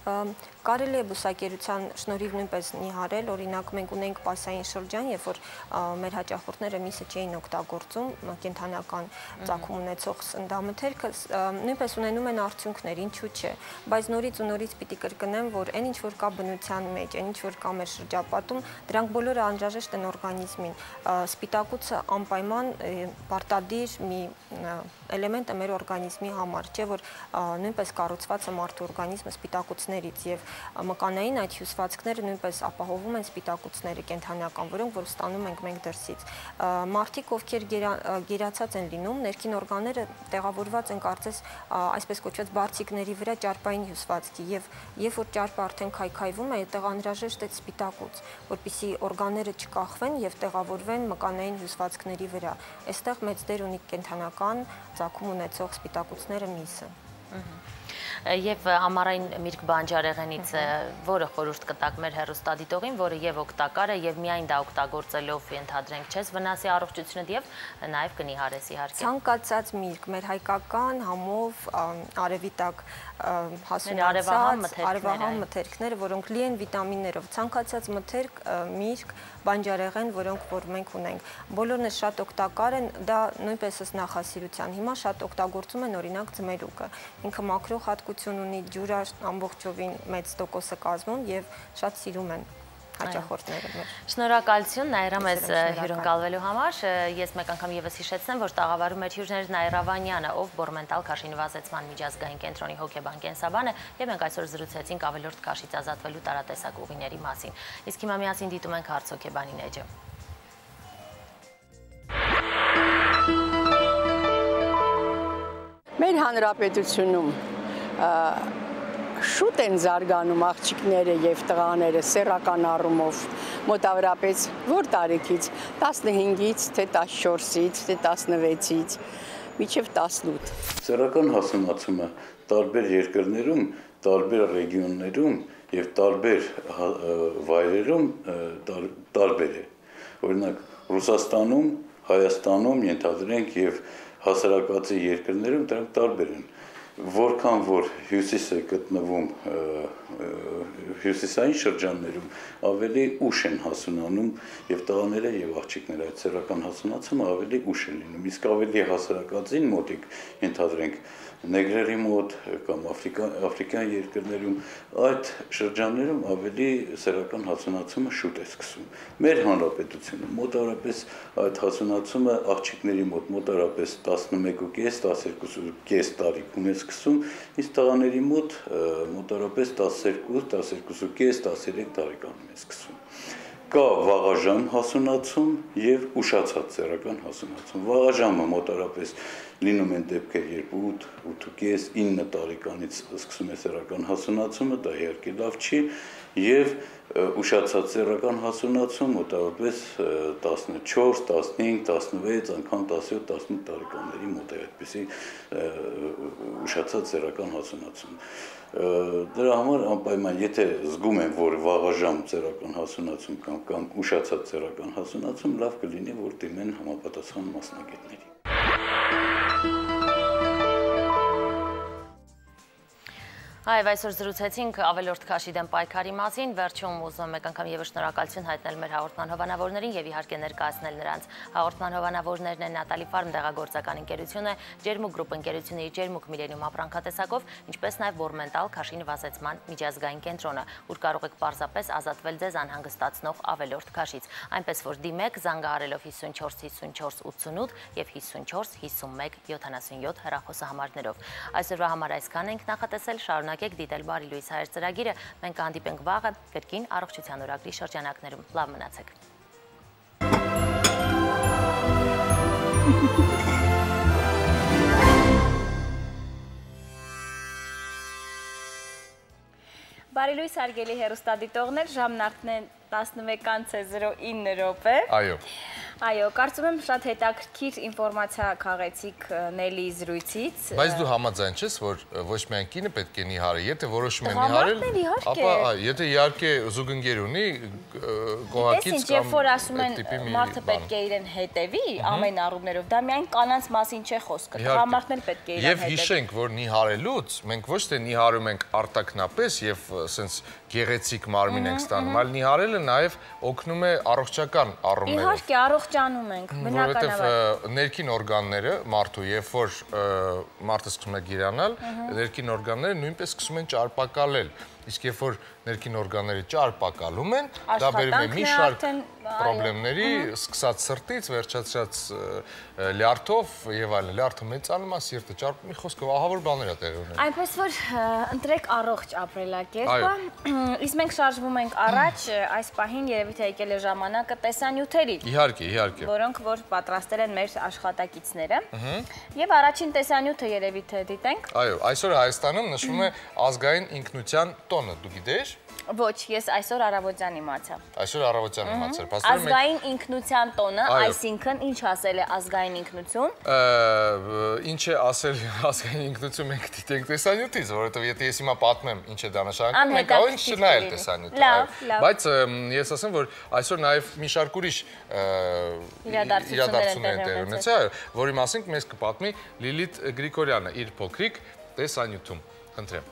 Կարելի է բուսակերության շնորհիվ նույնպես նիհարել, օրինակ մենք ունենք պասային շրջան, երբ որ մեր հաճախորդները միսը չէին օգտագործում, կենդանական ծագում ունեցող սննդամթերքը, նույնպես ունենում են արդյունքներ, ինչու՞ չէ, բայց նորից ու նորից պիտի կրկնեմ, որ այն ինչ որ կա բնության մեջ, այն ինչ որ կա մեր շրջապատում, դրանք բոլորը անհրաժեշտ են օրգանիզմին։ Սպիտակուցը անպայման պարտադիր մի էլեմենտ է մեր օրգանիզմի համար, չէ՞ որ նույնպես կառուցված է մարդու օրգանիզմը սպիտակուցներից եւ մկանային այդ հյուսվածքները նույնպես ապահովում են սպիտակուցները կենդանական, որոնք որ ստանում ենք մենք դրսից։ Մարդիկ, ովքեր գերացած են լինում, ներքին օրգանները տեղավորված են կարծես այսպես կոչված բարձիկների վրա ճարպային հյուսվածքի եւ երբ որ ճարպը արդեն քայքայվում է, այդտեղ անհրաժեշտ է սպիտակուց, որպեսզի օրգանները չկախվեն եւ տեղավորվեն մկանային հյուսվածքների վրա։ Այստեղ մեծ դեր ունի կենդանական ծագում ունեցող սպիտակուցները միսը։ Եվ ամառային միրգ բանջարեղենից որը խորհուրդ կտաք մեր հեռուստադիտողին, որը եւ օգտակար է եւ միայն դա օգտագործելով ենթադրենք չես վնասի առողջությունը եւ նաեւ կնիհարես իհարկե։ Ցանկացած միրգ մեր հայկական համով արևի տակ հասունացած արևահամ մթերքները, որոնք լի են վիտամիններով, ցանկացած մթերք, միրգ, բանջարեղեն, որոնք որ մենք ունենք, բոլորն է շատ օգտակար են, դա նույնպես ըստ նախասիրության։ Հիմա շատ օգտագործում են օրինակ ձմերուկը, ինքը մակրո հատկություն ունի, ջուրը ամբողջովին մեծ տոկոսը կազմում եւ շատ սիրում են հաճախորդները մեր։ Շնորհակալություն Նաիրա մեզ հյուրընկալվելու համար։ Ես մեկ անգամ եւս հիշեցնեմ, որ տաղավարում մեր հյուրներ Նաիրա Վանյանը, ով բորմենտալ քաշի նվազեցման միջազգային կենտրոնի հոգեբան կենսաբան է, եւ մենք այսօր զրուցեցինք ավելորդ քաշից ազատվելու տարատեսակ ուղիների մասին։ Իսկ հիմա միասին դիտում ենք հարց հոգեբանին էջը։ Մեր հանրապետությունում շուտ են զարգանում աղջիկները եւ տղաները սեռական առումով, մոտավորապես որ տարիքից տասնհինգից, թե տասնչորսից, թե տասնվեցից, մինչև տասնութ։ Սեռական հասունացումը տարբեր երկրներում, տարբեր ռեգիոններում եւ տարբեր վայրերում տարբեր է։ Օրինակ Ռուսաստանում, Հայաստանում, ենթադրենք եւ հասարակացի երկրներում դրանք տարբեր են։ Որքան որ հյուսիսը գտնվում հյուսիսային շրջաններում ավելի ուշ են հասունանում եւ տղաները եւ աղջիկները այդ սեռական հասունացումը ավելի ուշ է լինում, իսկ ավելի հասարակածին մոտիկ ենթադրենք նեգրերի մոտ կամ աֆրիկյան երկրներում այդ շրջաններում ավելի սեռական հասունացումը շուտ է սկսվում։ Մեր հանրապետությունում մոտավորապես այդ հասունացումը աղջիկների մոտ մոտավորապես տասնմեկուկես տասներկուսուկես տարիքում է սկսում, իսկ տղաների մոտ մոտավորապես տասներկու տասներկուսուկես տասներեք տարեկանում է սկսում։ Կա վաղաժամ հասունացում եւ ուշացած սեռական հասունացում։ Վաղաժամը մոտավորապես լինում են դեպքեր, երբ ութ, ութուկես, ինը տարեկանից սկսում է սեռական հասունացումը, դա իհարկե լավ չի, եւ ուշացած սեռական հասունացում մոտավորապես տասնչորս, տասնհինգ, տասնվեց, անգամ տասնյոթ, տասնութ տարեկանների մոտ է այդպիսի ուշացած սեռական հասունացում։ Դրա համար անպայման, եթե զգում են, որ վաղաժամ սեռական հասունացում կամ կամ ուշացած սեռական հասունացում, լավ կլինի, որ դիմեն համապատասխան մասնագետների։ Այո, այսօր զրուցեցինք ավելորդ քաշի դեմ պայքարի մասին, վերջում ուզում եմ մեկ անգամ եւս շնորհակալություն հայտնել մեր հաղորդման հովանավորներին եւ իհարկե ներկայացնել նրանց։ Հաղորդման հովանավորներն են Նատալի Ֆարմ դեղագործական ընկերությունը, Ջերմուկ գրուպ ընկերությունը իր Ջերմուկ Միլենիում ապրանքատեսակով, ինչպես նաեւ Բորմենտալ քաշի նվազեցման միջազգային կենտրոնը, ուր կարող եք պարզապես ազատվել ձեզ անհանգստացնող ավելորդ քաշից, այնպես որ դիմեք զանգահարելով հիսունչորս հիսունչորս ութսունութ եւ հիսունչորս հիսունմեկ յոթանասունյոթ հեռախոսահամարներով։ Այսօրվա համար այսքան ենք նախատեսել, շարունակեք դիտել Բարի լույս հայր ծրագիրը, մենք հանդիպենք վաղը կրկին առողջության օրագրի շրջանակներում։ Լավ մնացեք։ Բարի լույս հարգելի հեռուստադիտողներ, ժամն արդեն տասնմեկն C zero ինը րոպե։ Այո։ Այո, կարծում եմ շատ հետաքրքիր ինֆորմացիա քաղեցիք Նելի զրույցից։ Բայց դու համաձայն չես, որ ոչ միայն կինը պետք է նիհարի, եթե որոշում է նիհարել, ապա եթե իհարկե զուգընկեր ունի, կողակից կամ երբ որ ասում են մարդը պետք է իրեն հետևի ամեն առումներով, դա միայն կանանց մասին չէ խոսքը, տղամարդն էլ պետք է իրեն հետևի։ Եվ հիշենք, որ նիհարելուց մենք ոչ թե նիհարում ենք արտակնապես եւ սենց գեղեցիկ մարմին ենք ստանում, այլ նիհարելը նաեւ օգնում է առողջական առումներով։ Իհարկե, առողջանում ենք, բնականաբար։ Որովհետեւ ներքին օրգանները մարդու, երբ որ մարդը սկսում է գիրանալ, ներքին օրգանները նույնպես սկսում են ճարպակալել։ Իսկ երբ որ ներքին օրգանները ճարպակալում են, դա բերում է մի շարք պրոբլեմների, սկսած սրտից, վերջացած լյարդով եւ այլն, լյարդը մեծանում է, սիրտը ճարպում, մի խոսքով ահավոր բաներ է տեղի ունենում։ Այնպես որ ընտրեք առողջ ապրելակերպը, իսկ մենք շարժվում ենք առաջ, այս պահին երևի թե եկել է ժամանակը տեսանյութերի։ Իհարկե, իհարկե։ Որոնք որ պատրաստել են մեր աշխատակիցները։ Եւ առաջին տեսանյութը երևի թե դիտենք։ Այո, այսօր Հայաստանում նշվում է ազգային ինքնության տոնը, դու գիտեիր։ Ոչ, ես այսօր առավոտյան իմացա։ Այսօր առավոտյան իմացար։ Ազգային ինքնության տոնը, այսինքն ինչ ասել է ազգային ինքնություն։ Ինչ է ասել ազգային ինքնություն մենք դիտենք տեսանյութից, որովհետև եթե ես հիմա պատմեմ ինչ է դա նշանակում, մենք կարող ենք չնայել տեսանյութը։ Բայց ես ասեմ, որ այսօր նաև մի շարք ուրիշ իրադարձություններ են տեղի ունեցել, որի մասին մեզ կպատմի Լիլիթ Գրիգորյանը իր փոքրիկ տեսանյութում։ Խնդրեմ։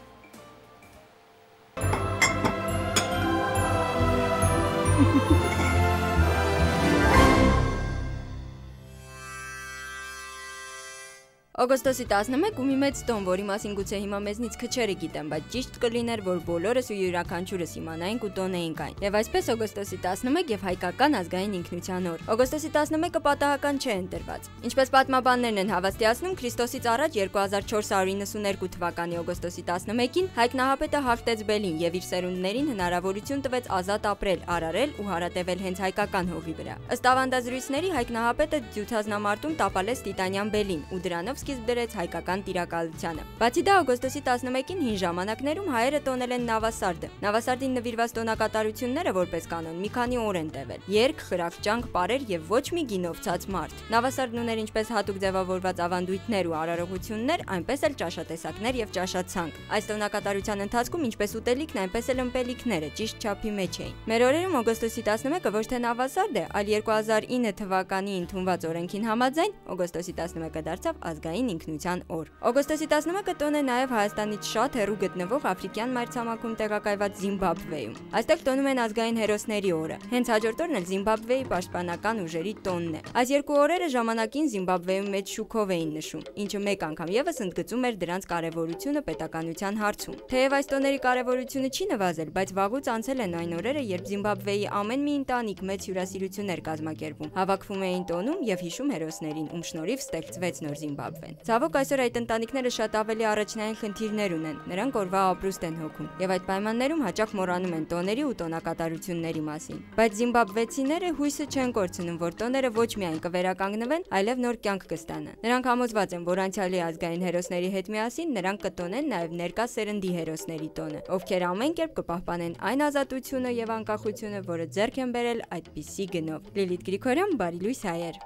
Օգոստոսի տասնմեկը ու մի մեծ տոն, որի մասին գուցե հիմա մեզնից քչերը գիտեն, բայց ճիշտ կլիներ, որ բոլորս ու յուրաքանչյուրս իմանայինք ու տոնեինք այն։ Եվ այսպես օգոստոսի տասնմեկը եւ հայկական ազգային ինքնության օր։ Օգոստոսի տասնմեկը պատահական չէ ընտրված։ Ինչպես պատմաբաններն են հավաստիացնում, Քրիստոսից առաջ երկու հազար չորս հարյուր իննսուներկու թվականի օգոստոսի տասնմեկին Հայկ Նահապետը հարթեց բելին եւ իր սերունդներին հնարավորություն տվեց ազատ ապրել, արարել ու հարատևել հենց հայկական հողի վրա։ Ըստ ավանդազրույցների Հայկ Նահապետը դյուցազնամարտում տապալեց Տիտանյան բելին ու դրանով սկիզբ դրեց հայկական տիրակալությանը։ Բացի դա օգոստոսի տասնմեկին հին ժամանակներում հայերը տոնել են նավասարդը։ Նավասարդին նվիրված տոնակատարությունները որպես կանոն մի քանի օր են տևել։ Երգ, խրախճանք, պարեր եւ ոչ մի գինով ցած մարդ։ Նավասարդն ուներ ինչպես հատուկ ձևավորված ավանդույթներ ու արարողություններ, այնպես էլ ճաշատեսակներ եւ ճաշացանկ։ Այս տոնակատարության ընթացքում ինչպես ուտելիքն, այնպես էլ ըմպելիքները ճիշտ չափի մեջ էին։ Մեր օրերում օգոստոսի տասնմեկը ոչ թե նավասարդ է, այլ երկու հազար ինը թվականի ընդունված օրենքին համաձայն օգոստոսի տասնմեկը դարձավ ազգային ինքնության օր։ Օգոստոսի տասնմեկը տոն է նաև Հայաստանից շատ հեռու գտնվող Աֆրիկյան մայրցամաքում տեղակայված Զիմբաբվեում։ Այստեղ տոնում են ազգային հերոսների օրը։ Հենց հաջորդ օրն էլ Զիմբաբվեի պաշտպանական ուժերի տոնն է։ Այս երկու օրերը ժամանակին Զիմբաբվեում մեծ շուկով էին նշում, ինչը մեկ անգամ եւս ընդգծում էր դրանց կարևորությունը պետականության հարցում։ Թեև այս տոների կարևորությունը չի նվազել, բայց վաղուց անցել են այն օրերը, երբ Զիմբաբվեի ամեն մի ընտանիք մեծ հյուրասիրություններ կազմակերպում, հավաքվում էին տոնում եւ հիշում հերոսներին, ում շնորհիվ ստեղծվեց նոր Զիմբաբվեն։ Ցավոք այսօր այդ ընտանիքները շատ ավելի առաջնային խնդիրներ ունեն, նրանք օրվա ապրուստ են հոգում եւ այդ պայմաններում հաճախ մոռանում են տոների ու տոնակատարությունների մասին։ Բայց զիմբաբվեցիները հույսը չեն կորցնում, որ տոները ոչ միայն կվերականգնվեն, այլև նոր կյանք կստանան։ Նրանք համոզված են, որ անցյալի ազգային հերոսների հետ միասին նրանք կտոնեն նաեւ ներկա սերնդի հերոսների տոնը, ովքեր ամեն կերպ կպահպանեն այն ազատությունը եւ անկախությունը, որը ձեռք են բերել այդպիսի գնով։ Լիլիթ Գրիգորյան, Բարի լույս հայեր։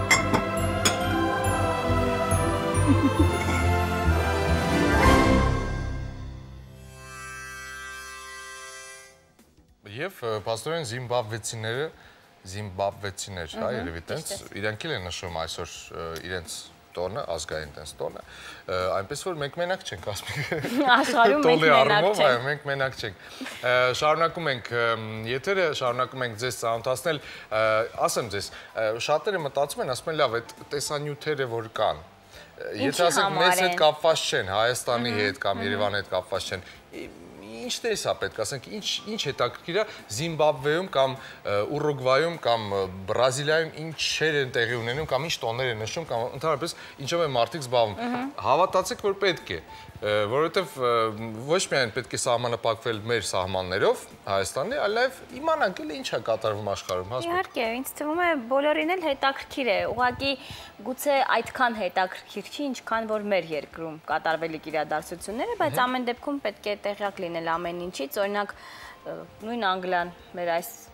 Եվ պաստորեն զիմբաբվեցիները, զիմբաբվեցիներ, հա, երևի տենց, իրենք էլ են նշում այսօր իրենց տոնը, ազգային տենց տոնը, այնպես որ մենք մենակ չենք, ասում աշխարհում մենք մենակ չենք, մենք մենակ չենք։ Շարունակում ենք եթերը, շարունակում ենք ձեզ ծանոթացնել, ասեմ ձեզ, շատերը մտածում են, ասում են լավ, այդ տեսանյութերը որ կան, եթե ասենք մեզ հետ կապված չեն, Հայաստանի հետ կամ Երևանի հետ կապված չեն, ինչ տես է պետք, ասենք, ինչ հետաքրքիր է Զիմբաբվեում կամ Ուրուգվայում կամ Բրազիլիայում ինչեր են տեղի ունենում կամ ինչ տոներ են նշում կամ ընդհանրապես ինչով են մարդիկ զբաղվում։ Հավատացեք, որ պետք է, որովհետև ոչ միայն պետք է սահմանափակվել մեր սահմաններով Հայաստանի, այլ նաև իմանանք էլ ինչ է կատարվում աշխարհում, հասկանում։ Իհարկե, ինձ թվում է բոլորին էլ հետաքրքիր է, ուղղակի գուցե այդքան հետաքրքիր չի, ինչքան որ մեր երկրում կատարվելիք իրադարձությունները, բայց ամեն դեպքում պետք է տեղյակ լինել ամեն ինչից, օրինակ նույն Անգլիան մեր այս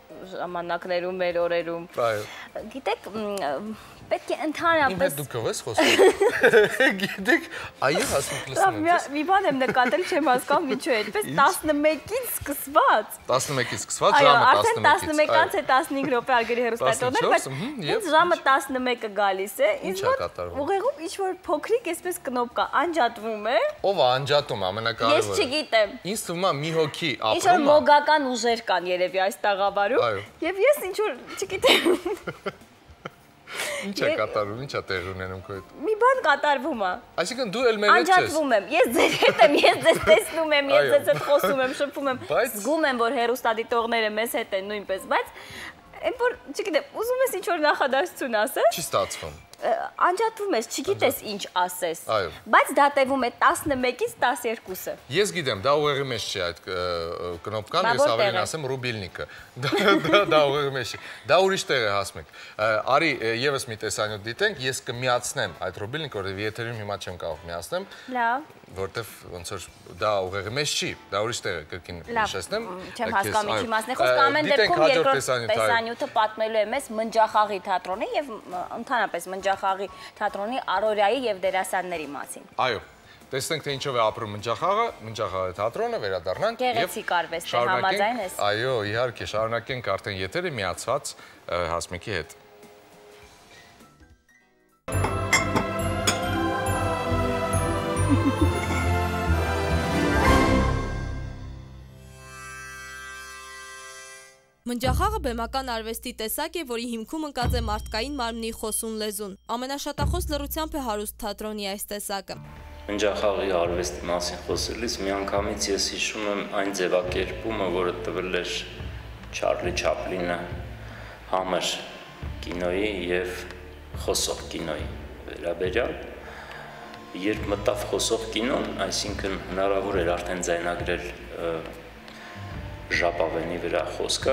ժամանակներում, մեր օրերում։ Գիտեք, պետք է ընդհանրապես։ Իմ հետ դուք կվես խոսում։ Գիտեք, այո, Հասմիկ լսում եմ։ Մի բան եմ նկատել, չեմ հասկանում ինչու է այդպես տասնմեկից սկսված։ տասնմեկից սկսված ժամը տասնմեկից։ Արդեն տասնմեկից է տասնհինգ րոպե Արգերի հեռուստատորներ, բայց ինձ ժամը տասնմեկը գալիս է, ինձ մոտ ուղեղում ինչ-որ փոքրիկ այսպես կնոպկա անջատվում է։ Ով է անջատում, ամենակարևորը։ Ես չգիտեմ։ Ինձ թվում է մի հոգի ապրում է։ Ինչ-որ մոգական ուժեր կան երևի այս տաղավարում, եւ ես ինչ-որ չգիտեմ։ Ինչ է կատարվում, ինչ է տեղ ունենում քո հետ։ Մի բան կատարվում է։ Այսինքն դու էլ մեր հետ ես։ Անջատվում եմ, ես ձեր հետ եմ, ես ձեզ տեսնում եմ, ես ձեզ հետ խոսում եմ, շփվում եմ, զգում եմ, որ հեռուստադիտողները մեզ հետ են նույնպես, բայց այն որ, չգիտեմ, ուզում ես ինչ-որ նախադասություն ասես։ Չի ստացվում։ Անջատվում ես, չգիտես ինչ ասես, բայց դա տևում է տասնմեկից տասներկուսը։ Ես գիտեմ, դա ուղեղի մեջ չի այդ կնոպկան, ես ավելին ասեմ ռուբիլնիկը։ Դա ուղեղի մեջ չի։ Դա ուրիշ տեղ է, Հասմիկ։ Արի եւս մի տեսանյութ դիտենք, ես կմիացնեմ այդ ռուբիլնիկը, որովհետեւ եթերում հիմա չեմ կարող միացնեմ։ Լավ։ Որտեվ ոնց որ դա ուղեղի մեջ չի, դա ուրիշ տեղ է, կրկին հիշեցնեմ։ Չեմ հասկանում ինչի մասն է խոսքը, ամեն դեպքում երկրորդ տեսանյութը պատմելու է մեզ Մնջախաղի թատրոնի եւ ընդհանրապես Մնջախաղի թատրոնի առօրյայի եւ դերասանների մասին։ Այո, տեսնենք թե ինչով է ապրում Մնջախաղը, Մնջախաղի թատրոնը, վերադառնանք եւ գեղեցիկ արվեստ է, համաձայն ես։ Այո, իհարկե, շարունակենք արդեն եթերը միացված Հասմիկի հետ։ Մնջախաղը բեմական արվեստի տեսակ է, որի հիմքում ընկած է մարդկային մարմնի խոսուն լեզուն։ Ամենաշատախոս լռությամբ է հարուստ թատրոնի այս տեսակը։ Մնջախաղի արվեստի մասին խոսելիս միանգամից ես հիշում եմ այն ձևակերպումը, որը տվել էր Չարլի Չապլինը համր կինոյի եւ խոսող կինոյի վերաբերյալ։ Երբ մտավ խոսող կինոն, այսինքն հնարավոր էր արդեն ձայնագրել ժապավենի վրա խոսքը,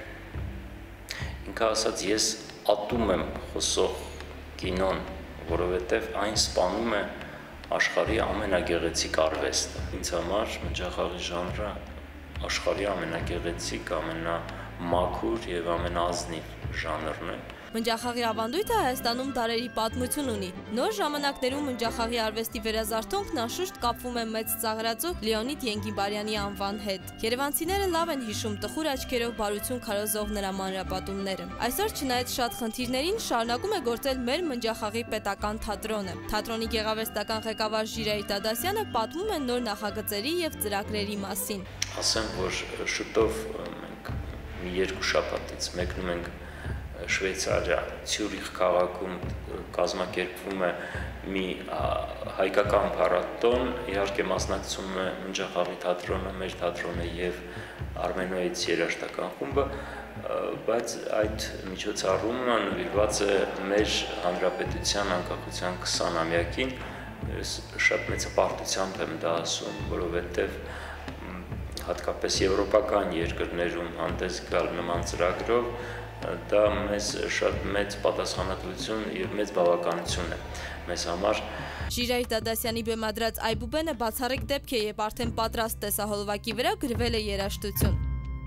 ինքը ասաց ես ատում եմ խոսող կինոն, որովհետև այն սպանում է աշխարհի ամենագեղեցիկ արվեստը։ Ինձ համար Մնջախաղի ժանրը աշխարհի ամենագեղեցիկ, ամենամաքուր եւ ամենաազնիվ ժանրն է։ Մնջախաղի ավանդույթը Հայաստանում դարերի պատմություն ունի։ Նոր ժամանակներում Մնջախաղի արվեստի վերազարթոնքն անշուշտ կապվում է մեծ ծաղրածու Լեոնիդ Ենգիբարյանի անվան հետ։ Երևանցիները լավ են հիշում տխուր աչքերով բարություն քարոզող նրա մանրապատումները։ Այսօր չնայած շատ խնդիրներին շարունակում է գործել մեր Մնջախաղի պետական թատրոնը։ Թատրոնի գեղարվեստական ղեկավար Ժիրայր Դադասյանը պատմում է նոր նախագծերի եւ ծրագրերի մասին։ Ասեմ, որ շուտով մենք մի երկու շաբաթից մեկնում ենք Շվեյցարիա, Ցյուրիխ քաղաքում կազմակերպվում է մի հայկական փառատոն, իհարկե մասնակցում է Մնջախաղի թատրոնը, մեր թատրոնը եւ Արմենոյից երաժշտական խումբը, բայց այդ միջոցառումը նվիրված է մեր հանրապետության անկախության քսանամյակին։ Ես շատ մեծ հպարտությամբ եմ դա ասում, որովհետեւ հատկապես եվրոպական երկրներում հանդես գալ նման ծրագրով դա մեզ շատ մեծ պատասխանատվություն եւ մեծ բավականություն է մեզ համար։ Ժիրայր Դադասյանի բեմադրած Այբուբենը բացառիկ դեպք է, երբ արդեն պատրաստ տեսահոլովակի վրա գրվել է երաժշտություն։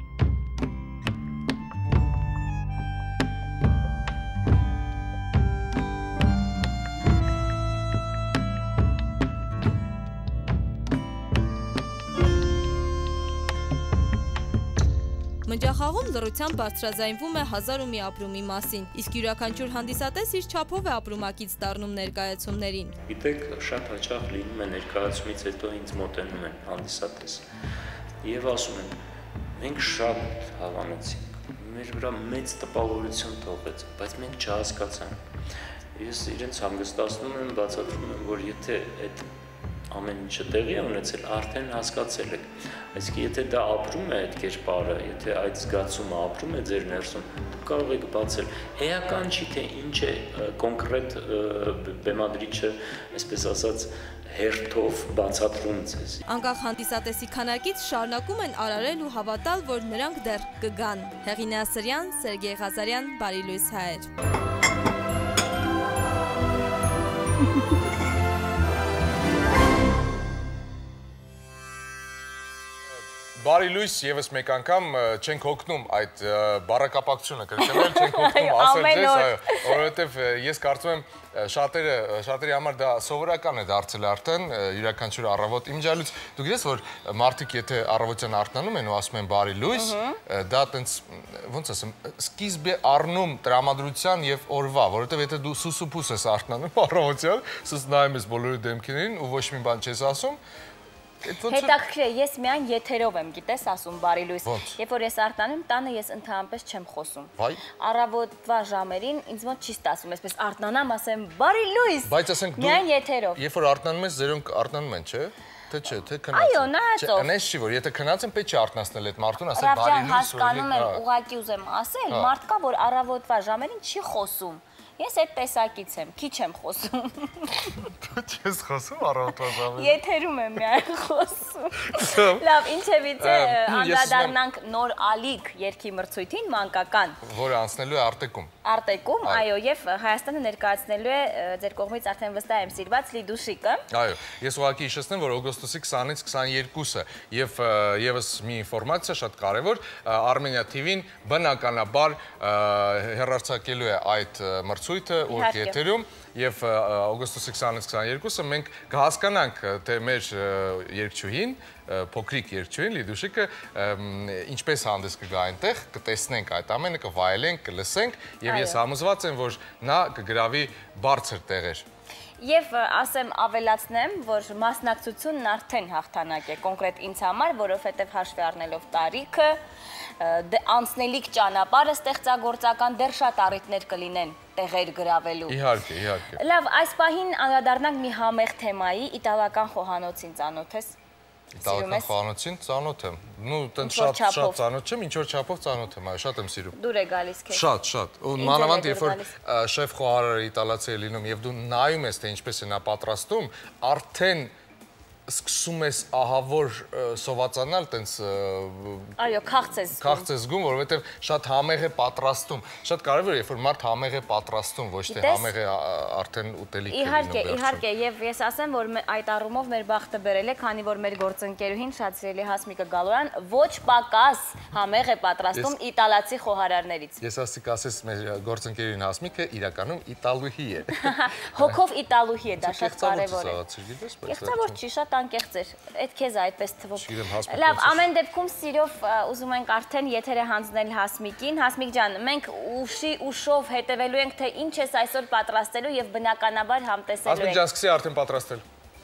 Մնջախաղում լռությամբ բարձրաձայնվում է հազար ու մի ապրումի մասին, իսկ յուրաքանչյուր հանդիսատես իր չափով է ապրումակից դառնում ներկայացումներին։ Գիտեք, շատ հաճախ լինում է ներկայացումից հետո ինձ մոտենում են հանդիսատես եւ ասում են մենք շատ հավանեցինք, մեր վրա մեծ տպավորություն թողեց, բայց մենք չհասկացանք։ Ես իրենց հանգստացնում եմ, բացատրում եմ, որ եթե այդ ամեն ինչը տեղի է ունեցել, արդեն հասկացել եք։ Այսինքն, եթե դա ապրում է այդ կերպարը, եթե այդ զգացումը ապրում է ձեր ներսում, դուք կարող եք բացել։ Էական չի, թե ինչ է կոնկրետ բեմադրիչը, այսպես ասած, հերթով բացատրում ձեզ։ Անկախ հանդիսատեսի քանակից շարունակում են արարել ու հավատալ, որ նրանք դեռ կգան։ Հեղինե Ասրյան, Սերգեյ Ղազարյան, Բարի լույս հայեր։ բարի լույս եւս մեկ անգամ չենք հոգնում այդ բառակապակցությունը կրկնել, չենք հոգնում ասել ձեզ, այո, որովհետեւ ես կարծում եմ շատերը շատերի համար դա սովորական է դարձել արդեն յուրաքանչյուր առավոտ իմջալուց։ Դու գիտես որ մարդիկ եթե առավոտյան արթնանում են ու ասում են բարի լույս, դա տենց ոնց ասեմ, սկիզբ է առնում տրամադրության եւ օրվա, որովհետեւ եթե դու սուսուփուս ես արթնանում առավոտյան, սուս նայում ես բոլորի դեմքերին ու ոչ մի բան չես ասում, հետաքրքիր է, ես միայն եթերով եմ, գիտես, ասում բարի լույս։ Երբ որ ես արթնանում, տանը ես ընդհանրապես չեմ խոսում։ Առավոտվա ժամերին ինձ մոտ չի ստացվում, այսպես արթնանամ, ասեմ բարի լույս։ Բայց ասենք դու միայն եթերով։ Երբ որ արթնանում ես, ձերոնք արթնանում են, չէ՞։ Թե չէ, թե քնած։ Այո, նայածով։ Անես չի որ եթե քնած են, պետք չի արթնացնել այդ մարդուն, ասել բարի լույս։ Հասկանում եմ, ուղղակի ուզեմ ասել, մարդ կա, որ առավոտվա ժամերին չի խոսում։ Ես այդ տեսակից եմ, քիչ եմ խոսում։ Դու չես խոսում առավոտվա ժամերին։ Եթերում եմ միայն խոսում։ Լավ, ինչևից է անդրադառնանք նոր ալիք երգի մրցույթին մանկական։ Որը անցնելու է Արտեկում։ Արտեկում, այո, եւ Հայաստանը ներկայացնելու է ձեր կողմից արդեն վստահ եմ սիրված Լիդուշիկը։ Այո, ես ուղղակի հիշեցնեմ, որ օգոստոսի քսանից քսաներկուսը եւ եւս մի ինֆորմացիա շատ կարեւոր, Armenia T V-ն բնականաբար հեռարձակելու է այդ մրցույթը ուղղակի եթերում եւ օգոստոսի քսանից քսաներկուսը մենք կհասկանանք թե մեր երգչուհին, փոքրիկ երգչուհին Լիդուշիկը ինչպես հանդես կգա այնտեղ, կտեսնենք այդ ամենը, կվայելենք, կլսենք եւ ես համոզված եմ, որ նա կգրավի բարձր տեղեր։ Եվ ասեմ ավելացնեմ, որ մասնակցությունն արդեն հաղթանակ է կոնկրետ ինձ համար, որովհետև հաշվի առնելով տարիքը, անցնելիք ճանապարհը ստեղծագործական դեռ շատ առիթներ կլինեն տեղեր գրավելու։ Իհարկե, իհարկե։ Լավ, այս պահին անդրադառնանք մի համեղ թեմայի, իտալական խոհանոցին ծանոթ ես։ Իտալական խոհանոցին ծանոթ եմ։ Նու տենց շատ շատ ծանոթ չեմ, ինչ որ չափով ծանոթ եմ, այո, շատ եմ սիրում։ Դուր է գալիս քեզ։ Շատ, շատ։ Ու մանավանդ երբ որ շեֆ խոհարարը իտալացի է լինում եւ դու նայում ես թե ինչպես է նա պատրաստում, արդեն սկսում ես ահավոր սովածանալ, տենց այո, քաղց ես զգում, քաղց ես զգում, որովհետև շատ համեղ է պատրաստում, շատ կարևոր է, երբ որ մարդ համեղ է պատրաստում, ոչ թե համեղ է արդեն ուտելիք է լինում։ Իհարկե, իհարկե, եւ ես ասեմ, որ այդ առումով մեր բախտը բերել է, քանի որ մեր գործընկերուհին շատ սիրելի Հասմիկը Գալոյան ոչ պակաս համեղ է պատրաստում իտալացի խոհարարներից։ Ես ասիկ ասես մեր գործընկերուհին Հասմիկը իրականում իտալուհի է։ Հոգով իտալուհի է, դա շատ կարևոր է։ Կեղծավոր Կեղծավոր չի, շատ անկեղծ էր, այդ քեզ է այդպես թվում։ Լավ, ամեն դեպքում սիրով ուզում ենք արդեն եթերը հանձնել Հասմիկին։ Հասմիկ ջան, մենք ուշի ուշով հետևելու ենք, թե ինչ ես այսօր պատրաստելու եւ բնականաբար համտեսելու ենք։ Հասմիկ ջան, սկսի արդեն պատրաստել։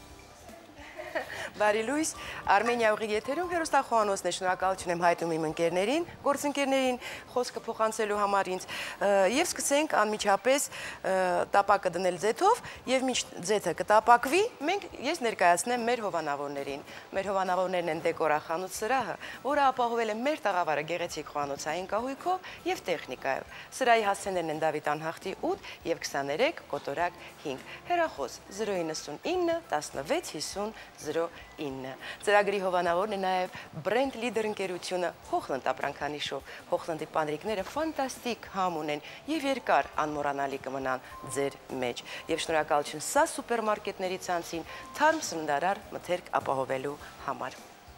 Բարի լույս, Արմենիա ուղի եթերում հեռուստախոհանոցն է, շնորհակալություն եմ հայտնում իմ ընկերներին, գործընկերներին խոսքը փոխանցելու համար ինձ եւ սկսենք անմիջապես տապակը դնել ձեթով եւ մինչ ձեթը կտապակվի, մենք ես ներկայացնեմ մեր հովանավորներին։ Մեր հովանավորներն են դեկորախանութ սրահը, որը ապահովել է մեր տաղավարը գեղեցիկ խոհանոցային կահույքով եւ տեխնիկայով։ Սրահի հասցեներն են Դավիթ անհախտի ութ եւ քսաներեք կոտորակ հինգ։ Հեռախոս զրո իննսունինը տասնվեց հիսուն զրո ինը։ Ծրագրի հովանավորն է նաև Brand Leader ընկերությունը Հոխլանդ ապրանքանիշով։ Հոխլանդի պանրիկները ֆանտաստիկ համ ունեն եւ երկար անմոռանալի կմնան ձեր մեջ։ Եվ շնորհակալություն սա սուպերմարկետների ցանցին թարմ սննդարար մթերք ապահովելու համար։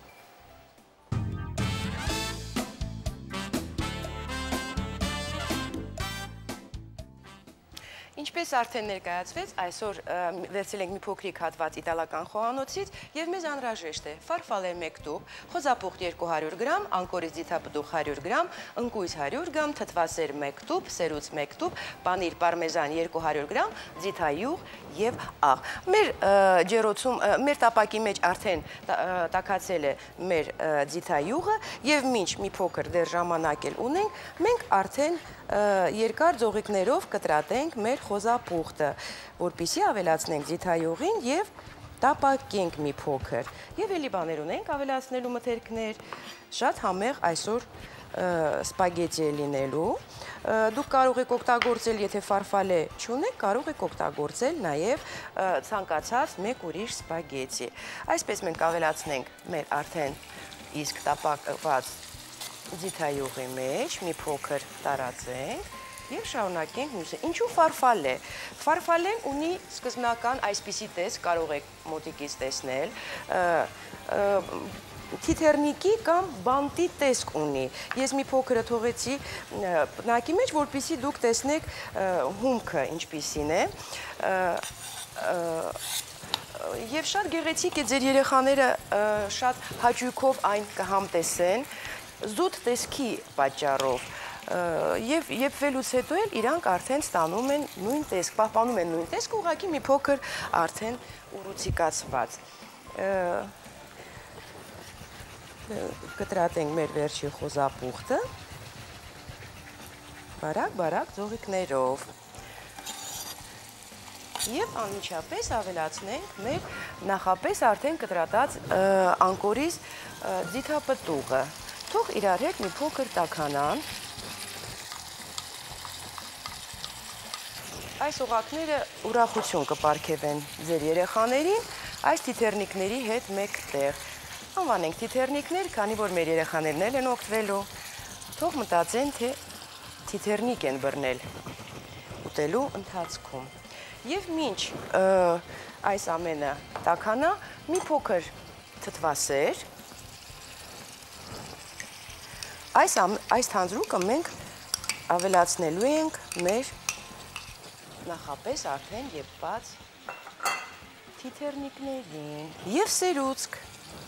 Ինչպես արդեն ներկայացվեց, այսօր վերցրել ենք մի փոքրիկ հատված իտալական խոհանոցից եւ մեզ անհրաժեշտ է ֆարֆալե մեկ տուփ, խոզապուխտ երկու հարյուր գրամ, անկորից ձիթապտուղ հարյուր գրամ, ընկույզ հարյուր գրամ, թթվասեր մեկ տուփ, սերուց մեկ տուփ, պանիր պարմեզան երկու հարյուր գրամ, ձիթայուղ եւ աղ։ Մեր ջերոցում, մեր տապակի մեջ արդեն տաքացել է մեր ձիթայուղը եւ մինչ մի փոքր դեռ ժամանակ էլ ունենք, մենք արդեն երկար ձողիկներով կտրատենք մեր խոզապուխտը, որպեսզի ավելացնենք ձիթայուղին եւ տապակենք մի փոքր։ Եվ էլի բաներ ունենք ավելացնելու մթերքներ, շատ համեղ այսօր սպագետի է լինելու։ Դուք կարող եք օգտագործել, եթե ֆարֆալե չունեք, կարող եք օգտագործել նաև ցանկացած մեկ ուրիշ սպագետի։ Այսպես մենք ավելացնենք մեր արդեն իսկ տապակված ձիթայուղի մեջ, մի փոքր տարածենք եւ շարունակենք մյուսը։ Ինչու ֆարֆալե։ Ֆարֆալեն ունի սկզբնական այսպիսի տեսք, կարող եք մոտիկից տեսնել, թիթեռնիկի կամ բանտի տեսք ունի։ Ես մի փոքրը թողեցի պնակի մեջ, որպեսզի դուք տեսնեք հումքը ինչպիսին է։ Եվ շատ գեղեցիկ է ձեր երեխաները շատ հաճույքով այն կհամտեսեն, զուտ տեսքի պատճառով։ Եվ եփվելուց հետո էլ իրանք արդեն ստանում են նույն տեսք, պահպանում են նույն տեսք, ուղղակի մի փոքր արդեն ուռուցիկացված։ Կտրատենք մեր վերջի խոզապուխտը, բարակ-բարակ ձողիկներով և անմիջապես ավելացնենք մեր նախապես արդեն կտրատած անկորից ձիթապտուղը, թող իրար հետ մի փոքր տաքանան, այս օղակները ուրախություն կպարգևեն ձեր երեխաներին, այս թիթեռնիկների հետ մեկ տեղ, անվանենք թիթեռնիկներ, քանի որ մեր երեխաներն էլ են օգտվելու, թող մտածեն, թե թիթեռնիկ են բռնել ուտելու ընթացքում։ Եվ մինչ այս ամենը տաքանա, մի փոքր թթվասեր, այս թանձրուկը մենք ավելացնելու ենք մեր նախապես արդեն եփված թիթեռնիկներին և սերուցք։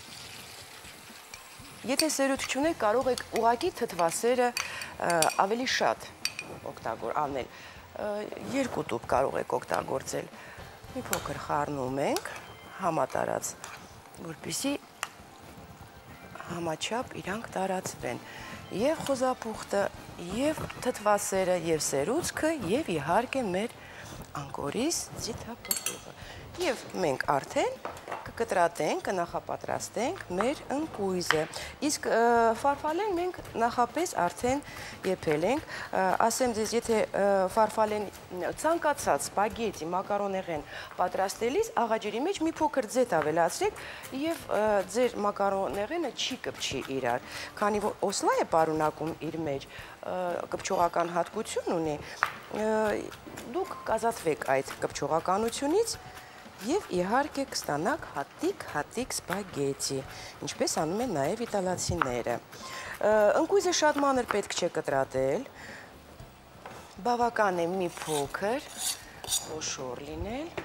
Եթե սերուցք չունեք, կարող եք ուղղակի թթվասերը ավելի շատ անել, երկու տուփ կարող եք օգտագործել։ Մի փոքր խառնում ենք, համատարած, որպեսզի համաչափ իրանք տարածվեն։ Եվ խոզապուխտը, և թթվասերը, և սերուցքը, և իհարկե մեր անկորիս ձիթապտուղը։ Եվ մենք արդեն կկտրատենք, կնախապատրաստենք մեր ընկույզը։ Իսկ ֆարֆալեն մենք նախապես արդեն եփել ենք, ասեմ ձեզ, եթե ֆարֆալեն ցանկացած սպագետի, մակարոնեղեն պատրաստելիս աղաջերի մեջ մի փոքր ձեթ ավելացրեք և ձեր մակարոնեղենը չի կպչի իրար, քանի որ օսլա է պարունակում իր մեջ, կպչողական հատկություն ունի, դուք կազատվեք այդ կպչողականությունից և իհարկե կստանաք հատիկ-հատիկ սպագետի, ինչպես անում են նաև իտալացիները։ Ընկույզը շատ մանր պետք չէ կտրատել, բավական է մի փոքր խոշոր լինել,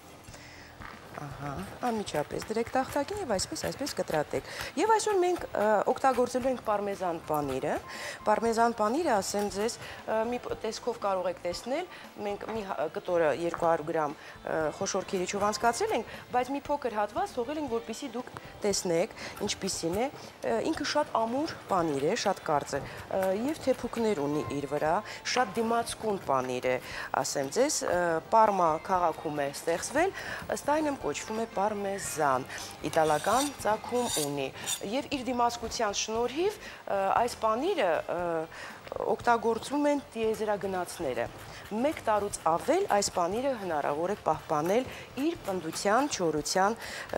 անմիջապես դրեք տախտակին և այսպես-այսպես կտրատեք։ Եվ այսօր մենք օգտագործելու ենք պարմեզան պանիրը։ Պարմեզան պանիրը, ասեմ ձեզ, մի տեսքով կարող եք տեսնել, մենք մի կտորը երկու հարյուր գրամ խոշոր քիլիչով անցկացրել ենք, բայց մի փոքր հատված թողել ենք, որպեսզի դուք տեսնեք ինչպիսին է։ Ինքը շատ ամուր պանիր է, շատ կարծր և թեփուկներ ունի իր վրա, շատ դիմացկուն պանիր է, ասեմ ձեզ, Պարմա քաղաքում է ստեղծվել, ըստ այն կոչվում է պարմեզան, իտալական ծագում ունի և իր դիմացկության շնորհիվ այս պանիրը օգտագործում են տիեզերագնացները։ Մեկ տարուց ավել այս պանիրը հնարավոր է պահպանել իր պնդության, չորության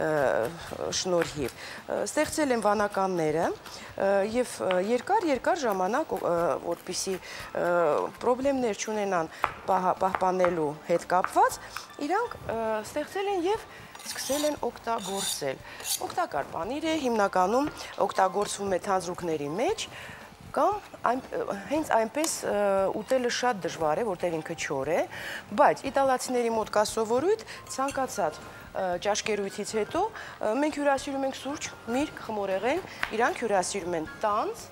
շնորհիվ։ Ստեղծել են վանականները և երկար-երկար ժամանակ, որպեսզի պրոբլեմներ չունենան պահպանելու հետ կապված, իրանք ստեղծել են և սկսել են օգտագործել։ Օգտակար պանիր է, հիմնականում օգտագործվում է թանձրուկների մեջ, կամ հենց այնպես ուտելը շատ դժվար է, որտեղ ինքը չոր է, բայց իտալացիների մոտ կա սովորույթ, ցանկացած ճաշկերույթից հետո մենք հյուրասիրում ենք սուրճ, միրգ, խմորեղեն, իրանք հյուրասիրում են տանձ,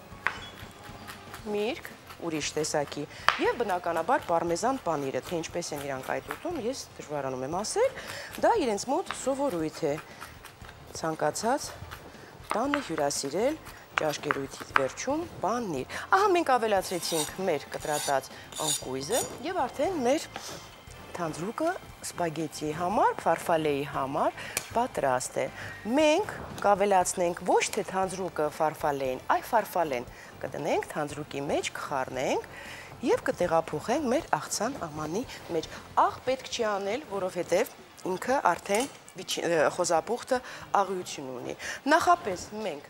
միրգ, ուրիշ տեսակի և բնականաբար պարմեզան պանիրը, թե ինչպես են իրանք այդ ուտում, ես դժվարանում եմ ասել, դա իրենց մոտ սովորույթ է, ցանկացած տանը հյուրասիրել ճաշկերույթից վերջում պանիր։ Ահա մենք ավելացրեցինք մեր կտրատած անկույզը և արդեն մեր թանձրուկը սպագետի համար, ֆարֆալեի համար պատրաստ է։ Մենք կավելացնենք ոչ թե թանձրուկը ֆարֆալեին, այլ ֆարֆալեն կդնենք թանձրուկի մեջ, կխառնենք և կտեղափոխենք մեր աղցան ամանի մեջ։ Աղ պետք չի անել, որովհետև ինքը արդեն խոզապուխտը աղյություն ունի։ Նախապես մենք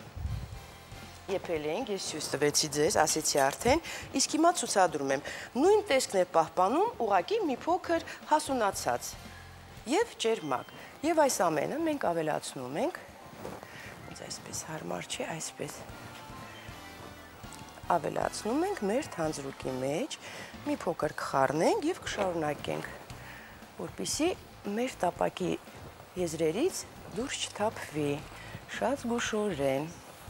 եփել ենք, ես ցույց տվեցի ձեզ, ասեցի արդեն, իսկ հիմա ցուցադրում եմ։ Նույն տեսքն է պահպանում, ուղղակի մի փոքր հասունացած և ջերմակ։ Եվ այս ամենը մենք ավելացնում ենք ինձ այսպես հարմար չի, այսպես ավելացնում ենք մեր թանձրուկի մեջ, մի փոքր կխառնենք և կշարունակենք, որպեսզի մեր տապակի եզրերից դուրս չթափվի, շատ զգուշորեն,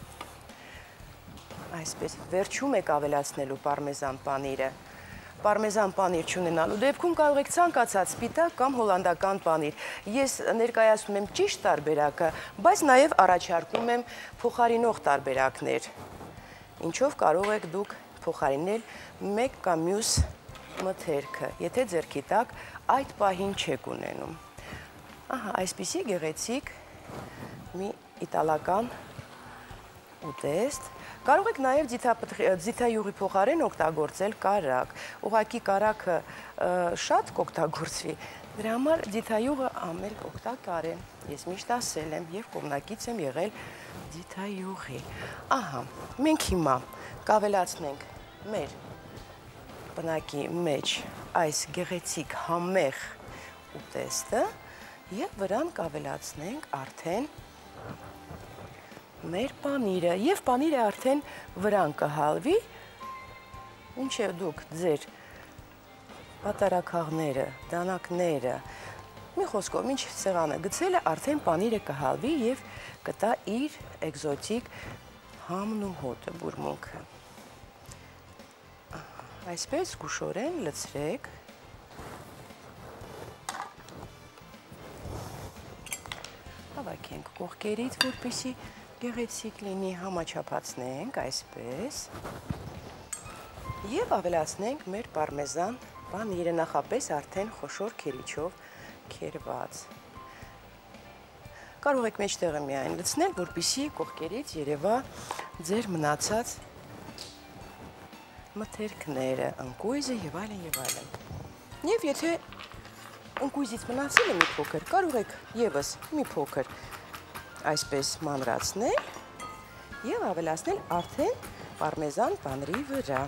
այսպես, վերջում եք ավելացնելու պարմեզան պանիրը, պարմեզան պանիր չունենալու դեպքում կարող եք ցանկացած սպիտակ կամ հոլանդական պանիր, ես ներկայացնում եմ ճիշտ տարբերակը, բայց նաև առաջարկում եմ փոխարինող տարբերակներ, ինչով կարող եք դուք փոխարինել մեկ կամ մյուս մթերքը, եթե ձեռքի տակ այդ պահին չեք ունենում։ Ահա, այսպիսի գեղեցիկ մի իտալական ուտեստ, կարող եք նաև ձիթայուղի փոխարեն օգտագործել կարակ, ուղղակի կարակը շատ կօգտագործվի, դրա համար ձիթայուղը ամեն օգտակար է, ես միշտ ասել եմ և կողմնակից եմ եղել ձիթայուղի։ Ահա, մենք հիմա կավելացնենք մեր բնակի մեջ այս գեղեցիկ համեղ ուտեստը և վրան կավելացնենք արդեն մեր պանիրը և պանիրը արդեն վրան կհալվի, ինչև դուք ձեր պատարակաղները, դանակները, մի խոսքով, ինչ սեղանը գցելը, արդեն պանիրը կհալվի և կտա իր էկզոտիկ համն ու հոտը, բուրմունքը։ Այսպես զգուշորեն լցրեք, հավաքենք կողքերից, որպեսզի գեղեցիկ լինի, համաչափացնենք այսպես և ավելացնենք մեր պարմեզան պանիրը, նախապես արդեն խոշոր քերիչով քերված։ Կարող եք մեջտեղը միայն լցնել, որպեսզի կողքերից երևա ձեր մնացած մթերքները, ընկույզը և այլն և այլն։ Եվ եթե ընկույզից մնացել է մի փոքր, կարող եք ևս մի փոքր այսպես մանրացնել և ավելացնել արդեն պարմեզան պանիրի վրա։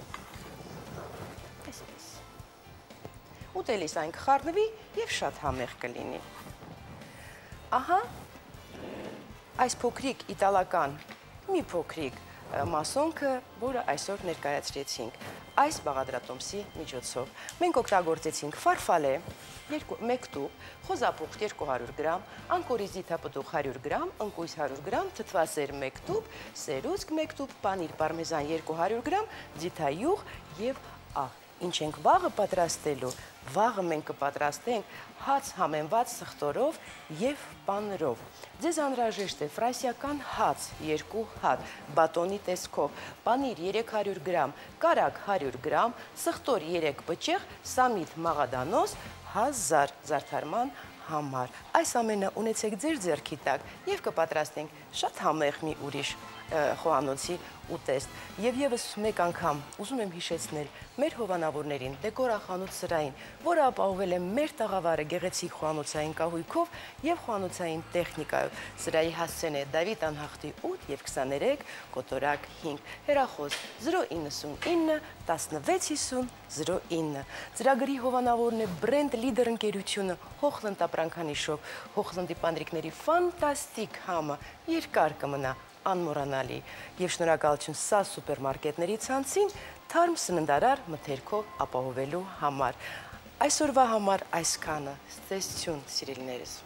Այսպես։ Ուտելիս այն կխառնվի և շատ համեղ կլինի։ Ահա, այս փոքրիկ իտալական, մի փոքրիկ մասոնքը, որը այսօր ներկայացրեցինք այս բաղադրատոմսի միջոցով։ Մենք օգտագործեցինք ֆարֆալե մեկ տուփ, խոզապուխտ երկու հարյուր գրամ, անկորիզ ձիթապտուղ հարյուր գրամ, ընկույզ հարյուր գրամ, թթվասեր մեկ տուփ, սերուցք մեկ տուփ, պանիր պարմեզան երկու հարյուր գրամ, ձիթայուղ և աղ։ Ինչ ենք վաղը պատրաստելու, վաղը մենք կպատրաստենք հաց համենված սխտորով և պանրով։ Ձեզ անհրաժեշտ է ֆրանսիական հաց երկու հատ, բատոնի տեսքով, պանիր երեք հարյուր գրամ, կարակ հարյուր գրամ, սխտոր երեք բջիջ, սամիտ մաղադանոս, հազար զարդարման համար։ Այս ամենը ունեցեք ձեր ձեռքի տակ և կպատրաստենք շատ համեղ մի ուրիշ խոհանոցի ուտեստ։ Եվ ևս մեկ անգամ ուզում եմ հիշեցնել մեր հովանավորներին, դեկորախանութ սրային, որը ապահովել է մեր տաղավարը գեղեցիկ խոհանոցային կահույքով և խոհանոցային տեխնիկայով։ Սրայի հասցեն է Դավիթ Անհախտի ութ և քսաներեք կոտորակ հինգ, հեռախոս զրո իննսունինը տասնվեց հիսուն զրո ինը։ Ծրագրի հովանավորն է Brand Leader ընկերությունը Հոխլանդ ապրանքանիշով, Հոխլանդի պանրիկների ֆանտաստիկ համը երկար կմնա անմոռանալի և շնորհակալություն սա սուպերմարկետների ցանցին թարմ սննդարար մթերքով ապահովելու համար։ Այսօրվա համար այսքանը, ստեսություն սիրելիներս։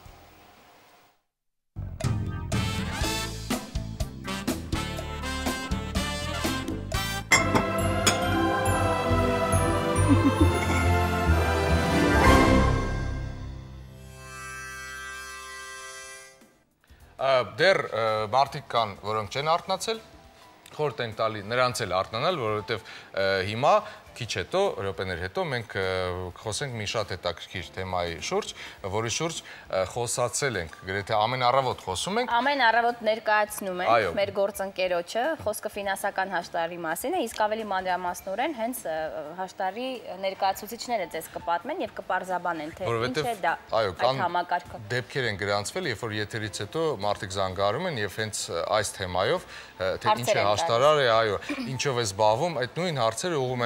Դեռ մարդիկ կան, որոնք չեն արթնացել, խորհուրդ ենք տալի նրանց էլ արթնանալ, որովհետև հիմա քիչ հետո, րոպեներ հետո մենք խոսենք մի շատ հետաքրքիր թեմայի շուրջ, որի շուրջ խոսացել ենք, գրեթե ամեն առավոտ խոսում ենք։ Ամեն առավոտ ներկայացնում ենք մեր գործընկերոջը, խոսքը ֆինանսական հաշտարի մասին է, իսկ ավելի մանրամասնորեն հենց հաշտարի ներկայացուցիչները ձեզ կպատմեն եւ կպարզաբանեն, թե ինչ է դա այդ համակարգը։ Դեպքեր են գրանցվել, երբ որ եթերից հետո մարդիկ զանգարում են եւ հենց այս թեմայով, թե ինչ է հաշտարարը, այո, ինչով է զբաղվում, այդ նույն հարցերը ուղղում են մեզ,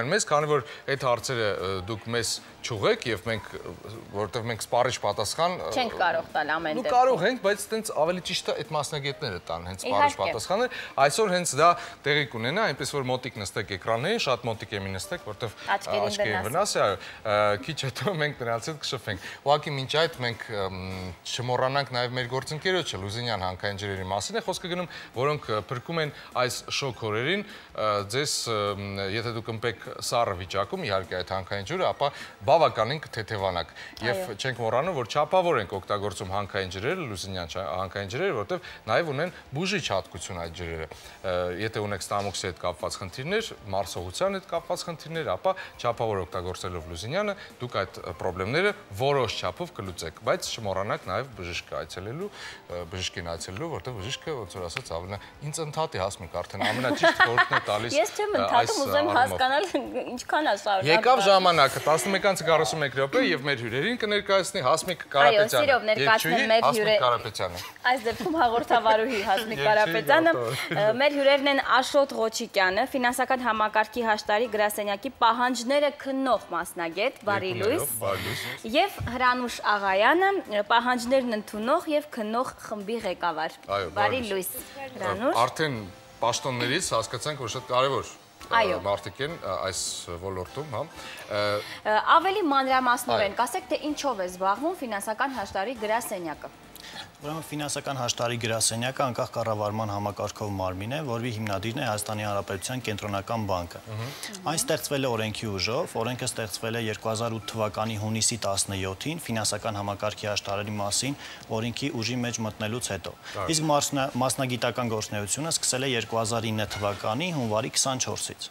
քանի որ այդ հարցերը դուք մեզ չուղեք եւ մենք որովհետեւ մենք սպառիչ պատասխան չենք կարող տալ ամեն դեպքում։ Ու կարող ենք, բայց տենց ավելի ճիշտ է այդ մասնագետները տան հենց սպառիչ պատասխաններ։ Այսօր հենց դա տեղի կունենա, այնպես որ մոտիկ նստեք էկրաններին, շատ մոտիկ եմի նստեք, որովհետեւ աչքերին վնաս է, քիչ հետո մենք նրանց հետ կշփվենք։ Ուղղակի մինչ այդ մենք չմոռանանք նաեւ մեր գործընկերոջը Լուզինյան հանքային ջրերի մասին է խոսքը գնում, որոնք փրկում են այս շոկ օրերին ձեզ, եթե դուք ըմպեք սառը վիճակում, իհարկե այդ հանքային ջուրը, ապա բավականին կթեթևանաք եւ չենք մոռանում, որ չափավոր ենք օգտագործում հանքային ջրերը, Լուզինյան հանքային ջրերը, որովհետեւ նաեւ ունեն բուժիչ հատկություն այդ ջրերը։ Եթե ունեք ստամոքսի հետ կապված խնդիրներ, մարսողության հետ կապված խնդիրներ, ապա չափավոր օգտագործելով Լուզինյանը դուք այդ խնդիրները որոշ չափով կլուծեք, բայց չմոռանաք նաեւ բժիշկ այցելելու, բժիշկին այցելելու, որովհետեւ բժիշկը ոնց որ ասած ավելի ինձ ընդհատ է հասմիկ արդեն ամենաճիշտ խորհուրդն է տալիս։ Ես չեմ ընդհատում, ուզում հասկանալ ինչքան է շարունակվում։ Եկավ ժամանակը տասնմեկ քառասունմեկ րոպե եւ մեր հյուրերին կներկայացնի Հասմիկ Կարապետյանը։ Այո, սիրով ներկայացնեմ մեր հյուրերը։ Այս դեպքում հաղորդավարուհի Հասմիկ Կարապետյանը, մեր հյուրերն են Աշոտ Ղոչիկյանը, ֆինանսական համակարգի հաշտարի գրասենյակի պահանջները քննող մասնագետ, բարի լույս, եւ Հրանուշ Աղայանը, պահանջներն ընդունող եւ քննող խմբի ղեկավար։ Բարի լույս, Հրանուշ։ Արդեն պաշտոններից հասկացանք, որ շատ կարևոր մարդիկ են այս ոլորտում, հա։ Ավելի մանրամասնորեն, կասեք, թե ինչով է զբաղվում ֆինանսական հաշտարի գրասենյակը։ Ուրեմն ֆինանսական հաշտարի գրասենյակը անկախ կառավարման համակարգով մարմին է, որի հիմնադիրն է Հայաստանի Հանրապետության Կենտրոնական բանկը։ Այն ստեղծվել է օրենքի ուժով, օրենքը ստեղծվել է երկու հազար ութ թվականի հունիսի տասնյոթին ֆինանսական համակարգի հաշտարերի մասին օրենքի ուժի մեջ մտնելուց հետո։ Իսկ մասնագիտական գործունեությունը սկսել է երկու հազար ինը թվականի հունվարի քսանչորսից։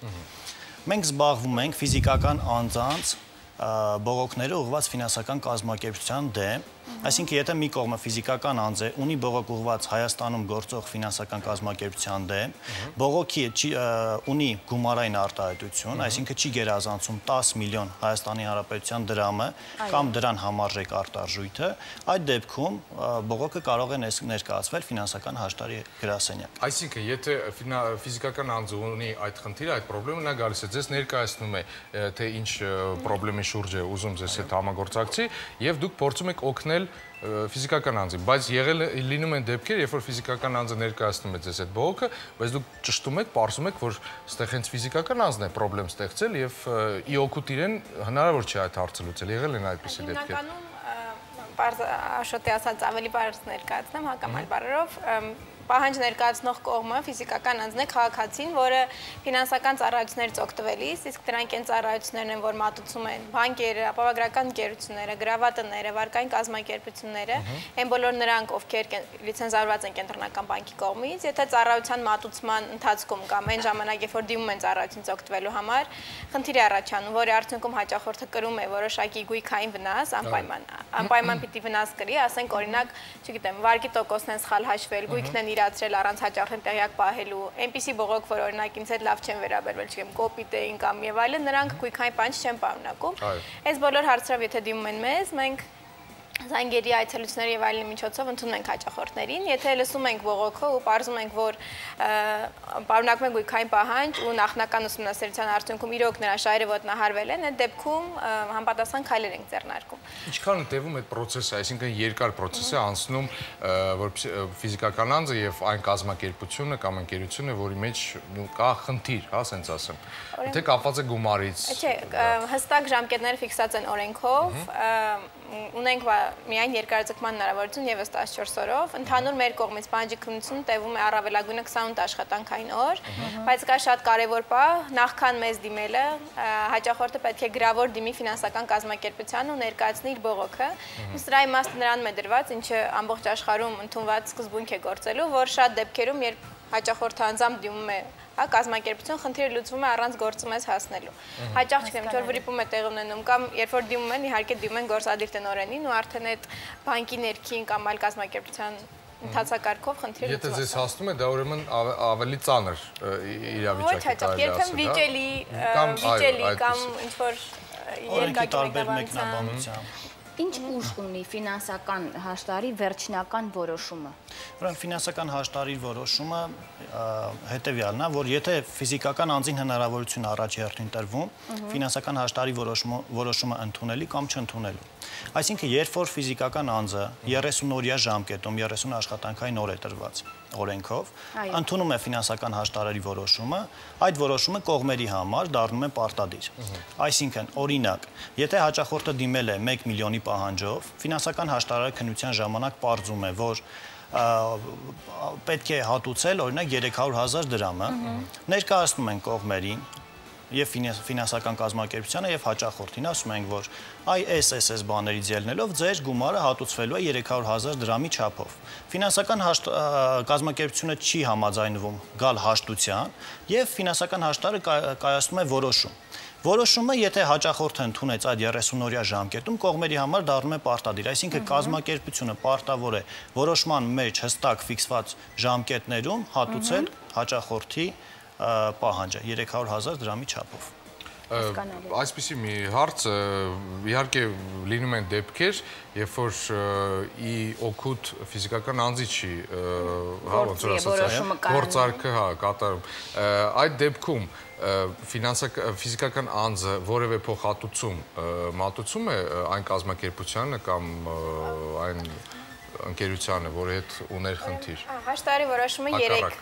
Մենք զբաղվում ենք ֆիզիկական անձանց բողոքները ուղղված ֆինանսական կազմակերպության դեմ, այսինքն եթե մի կողմը ֆիզիկական անձ է, ունի բողոք ուղղված Հայաստանում գործող ֆինանսական կազմակերպության դեմ, բողոքի ունի գումարային արտահայտություն, այսինքն չի գերազանցում տասը միլիոն Հայաստանի Հանրապետության դրամը կամ դրան համարժեք արտարժույթը, այդ դեպքում բողոքը կարող է ներկայացվել ֆինանսական հաշտարի գրասենյակ։ Այսինքն եթե ֆիզիկական անձը ունի այդ խնդիրը, այդ խնդիրը նա գալիս է ձեզ ներկայացնում է, թե ինչ խնդրի շուրջ է ուզում ձեզ հետ համագործակցի եւ դուք փորձում եք օգնել ֆիզիկական անձին, բայց եղել լինում են դեպքեր, երբ որ ֆիզիկական անձը ներկայացնում է ձեզ այդ բողոքը, բայց դուք ճշտում եք, պարզում եք, որ այստեղ հենց ֆիզիկական անձն է խնդրեմ ստեղծել եւ ի օգուտ իրեն հնարավոր չէ այդ հարցը լուծել։ Եղել են այդպիսի դեպքեր։ Աշոտի ասած ավելի բարձր ներկայացնեմ հակամայլ բառերով, պահանջ ներկայացնող կողմը ֆիզիկական անձն է քաղաքացին, որը ֆինանսական ծառայություններից օգտվելիս, իսկ դրանք այն ծառայություններն են, որ մատուցում են բանկերը, ապահովագրական ընկերությունները, գրավատները, վարկային կազմակերպությունները, այն բոլոր նրանք, ովքեր լիցենզավորված են կենտրոնական բանկի կողմից, եթե ծառայության մատուցման ընթացքում կամ այն ժամանակ, երբ որ դիմում են ծառայությունից օգտվելու համար, խնդիր է առաջանում, որի արդյունքում հաճախորդը կրում է որոշակի գույքային վնաս, անպայման, անպայման պիտի վնաս կրի, ասենք օրինակ, չգիտեմ, վարկի տոկոսն են սխալ հաշվել, գույքն են իրացրել առանց հաճախորդին տեղյակ պահելու, այնպիսի բողոք, որ օրինակ ինձ հետ լավ չեն վերաբերվել, չգիտեմ, կոպիտ էին կամ եւ այլն, նրանք գույքային պահանջ չեն պարունակում։ Այս բոլոր հարցերով եթե դիմում են մեզ, մենք զանգերի այցելությունների եւ այլն միջոցով ընդունում ենք հաճախորդներին, եթե լսում ենք բողոքը ու պարզում ենք, որ պարունակում են գույքային պահանջ ու նախնական ուսումնասիրության արդյունքում իրոք նրա շահերը ոտնահարվել են, այդ դեպքում համապատասխան քայլեր ենք ձեռնարկում։ Ինչքան տևում է այդ process-ը, այսինքն երկար process է անցնում, որ ֆիզիկական անձը եւ այն կազմակերպությունը կամ ընկերությունը, որի մեջ կա խնդիր, հա, ասենց ասեմ։ Եթե կապված է գումարից։ Չէ, հստակ ժամկետները ֆիքսած են օրենքով, ունենք միայն երկարաձգման հնարավորություն եւս տասնչորս օրով, ընդհանուր մեր կողմից պահանջի քննությունը տևում է առավելագույնը քսանութ աշխատանքային օր, բայց կա շատ կարեւոր պահ, նախքան մեզ դիմելը, հաճախորդը պետք է գրավոր դիմի ֆինանսական կազմակերպությանը ու ներկայացնի իր բողոքը։ Սրա իմաստը նրան է դրված, ինչը ամբողջ աշխարհում ընդունված սկզբունք է գործելու, որ շատ դեպքերում, երբ հաճախորդը անձամբ դիմում է կազմակերպություն, խնդիրը լուծվում է առանց գործումես հասնելու։ Հաճախ չգիտեմ, ինչ որ վրիպում է տեղի ունենում կամ երբ որ դիմում են, իհարկե դիմում են գործադիր տնօրենին ու արդեն այդ բանկի ներքին կամ այլ կազմակերպության ընթացակարգով խնդիրը լուծվում է։ Եթե ձեզ հասնում է, դա ուրեմն ավելի ծանր իրավիճակ է, երբեմն վիճելի, վիճելի կամ ինչ որ օրենքի տարբեր մեկնաբանությամբ։ Ինչ ուժ ունի ֆինանսական հաշտարի վերջնական որոշումը։ Ուրեմն ֆինանսական հաշտարի որոշումը հետևյալն է, որ եթե ֆիզիկական անձին հնարավորություն առաջ հերթին տրվում, ֆինանսական հաշտարի որոշումը ընդունելի կամ չընդունելու։ Այսինքն, երբ որ ֆիզիկական անձը երեսուն օրյա ժամկետում երեսուն աշխատանքային օր է տրված օրենքով, ընդունում է ֆինանսական հաշտարարի որոշումը, այդ որոշումը կողմերի համար դառնում է պարտադիր։ Այսինքն, օրինակ, եթե հաճախորդը դիմել է մեկ միլիոնի պահանջով, ֆինանսական հաշտարարը քննության ժամանակ պարզում է, որ պետք է հատուցել օրինակ երեք հարյուր հազար դրամը, ներկայացնում են կողմերին եւ ֆինանսական կազմակերպությանը եւ հաճախորդին, ասում ենք, որ այ էս էս էս բաներից ելնելով ձեր գումարը հատուցվելու է երեք հարյուր հազար դրամի չափով։ Ֆինանսական կազմակերպությունը չի համաձայնվում գալ հաշտության եւ ֆինանսական հաշտարը կայացնում է որոշում։ Որոշումը, եթե հաճախորդը ընդունեց այդ երեսուն օրյա ժամկետում, կողմերի համար դառնում է պարտադիր, այսինքն կազմակերպությունը պարտավոր է որոշման մեջ հստակ ֆիքսված ժամկետներում հատուցել հաճախորդի պահանջը երեք հարյուր հազար դրամի չափով։ Այսպիսի մի հարց, իհարկե լինում են դեպքեր, երբ որ ի օգուտ ֆիզիկական անձի չի գործարքը կատարում։ Այդ դեպքում ֆիզիկական անձը որևէ փոխհատուցում մատուցում է այն կազմակերպությանը կամ այն ընկերությանը, որի հետ ուներ խնդիր։ Հաշտարի որոշումը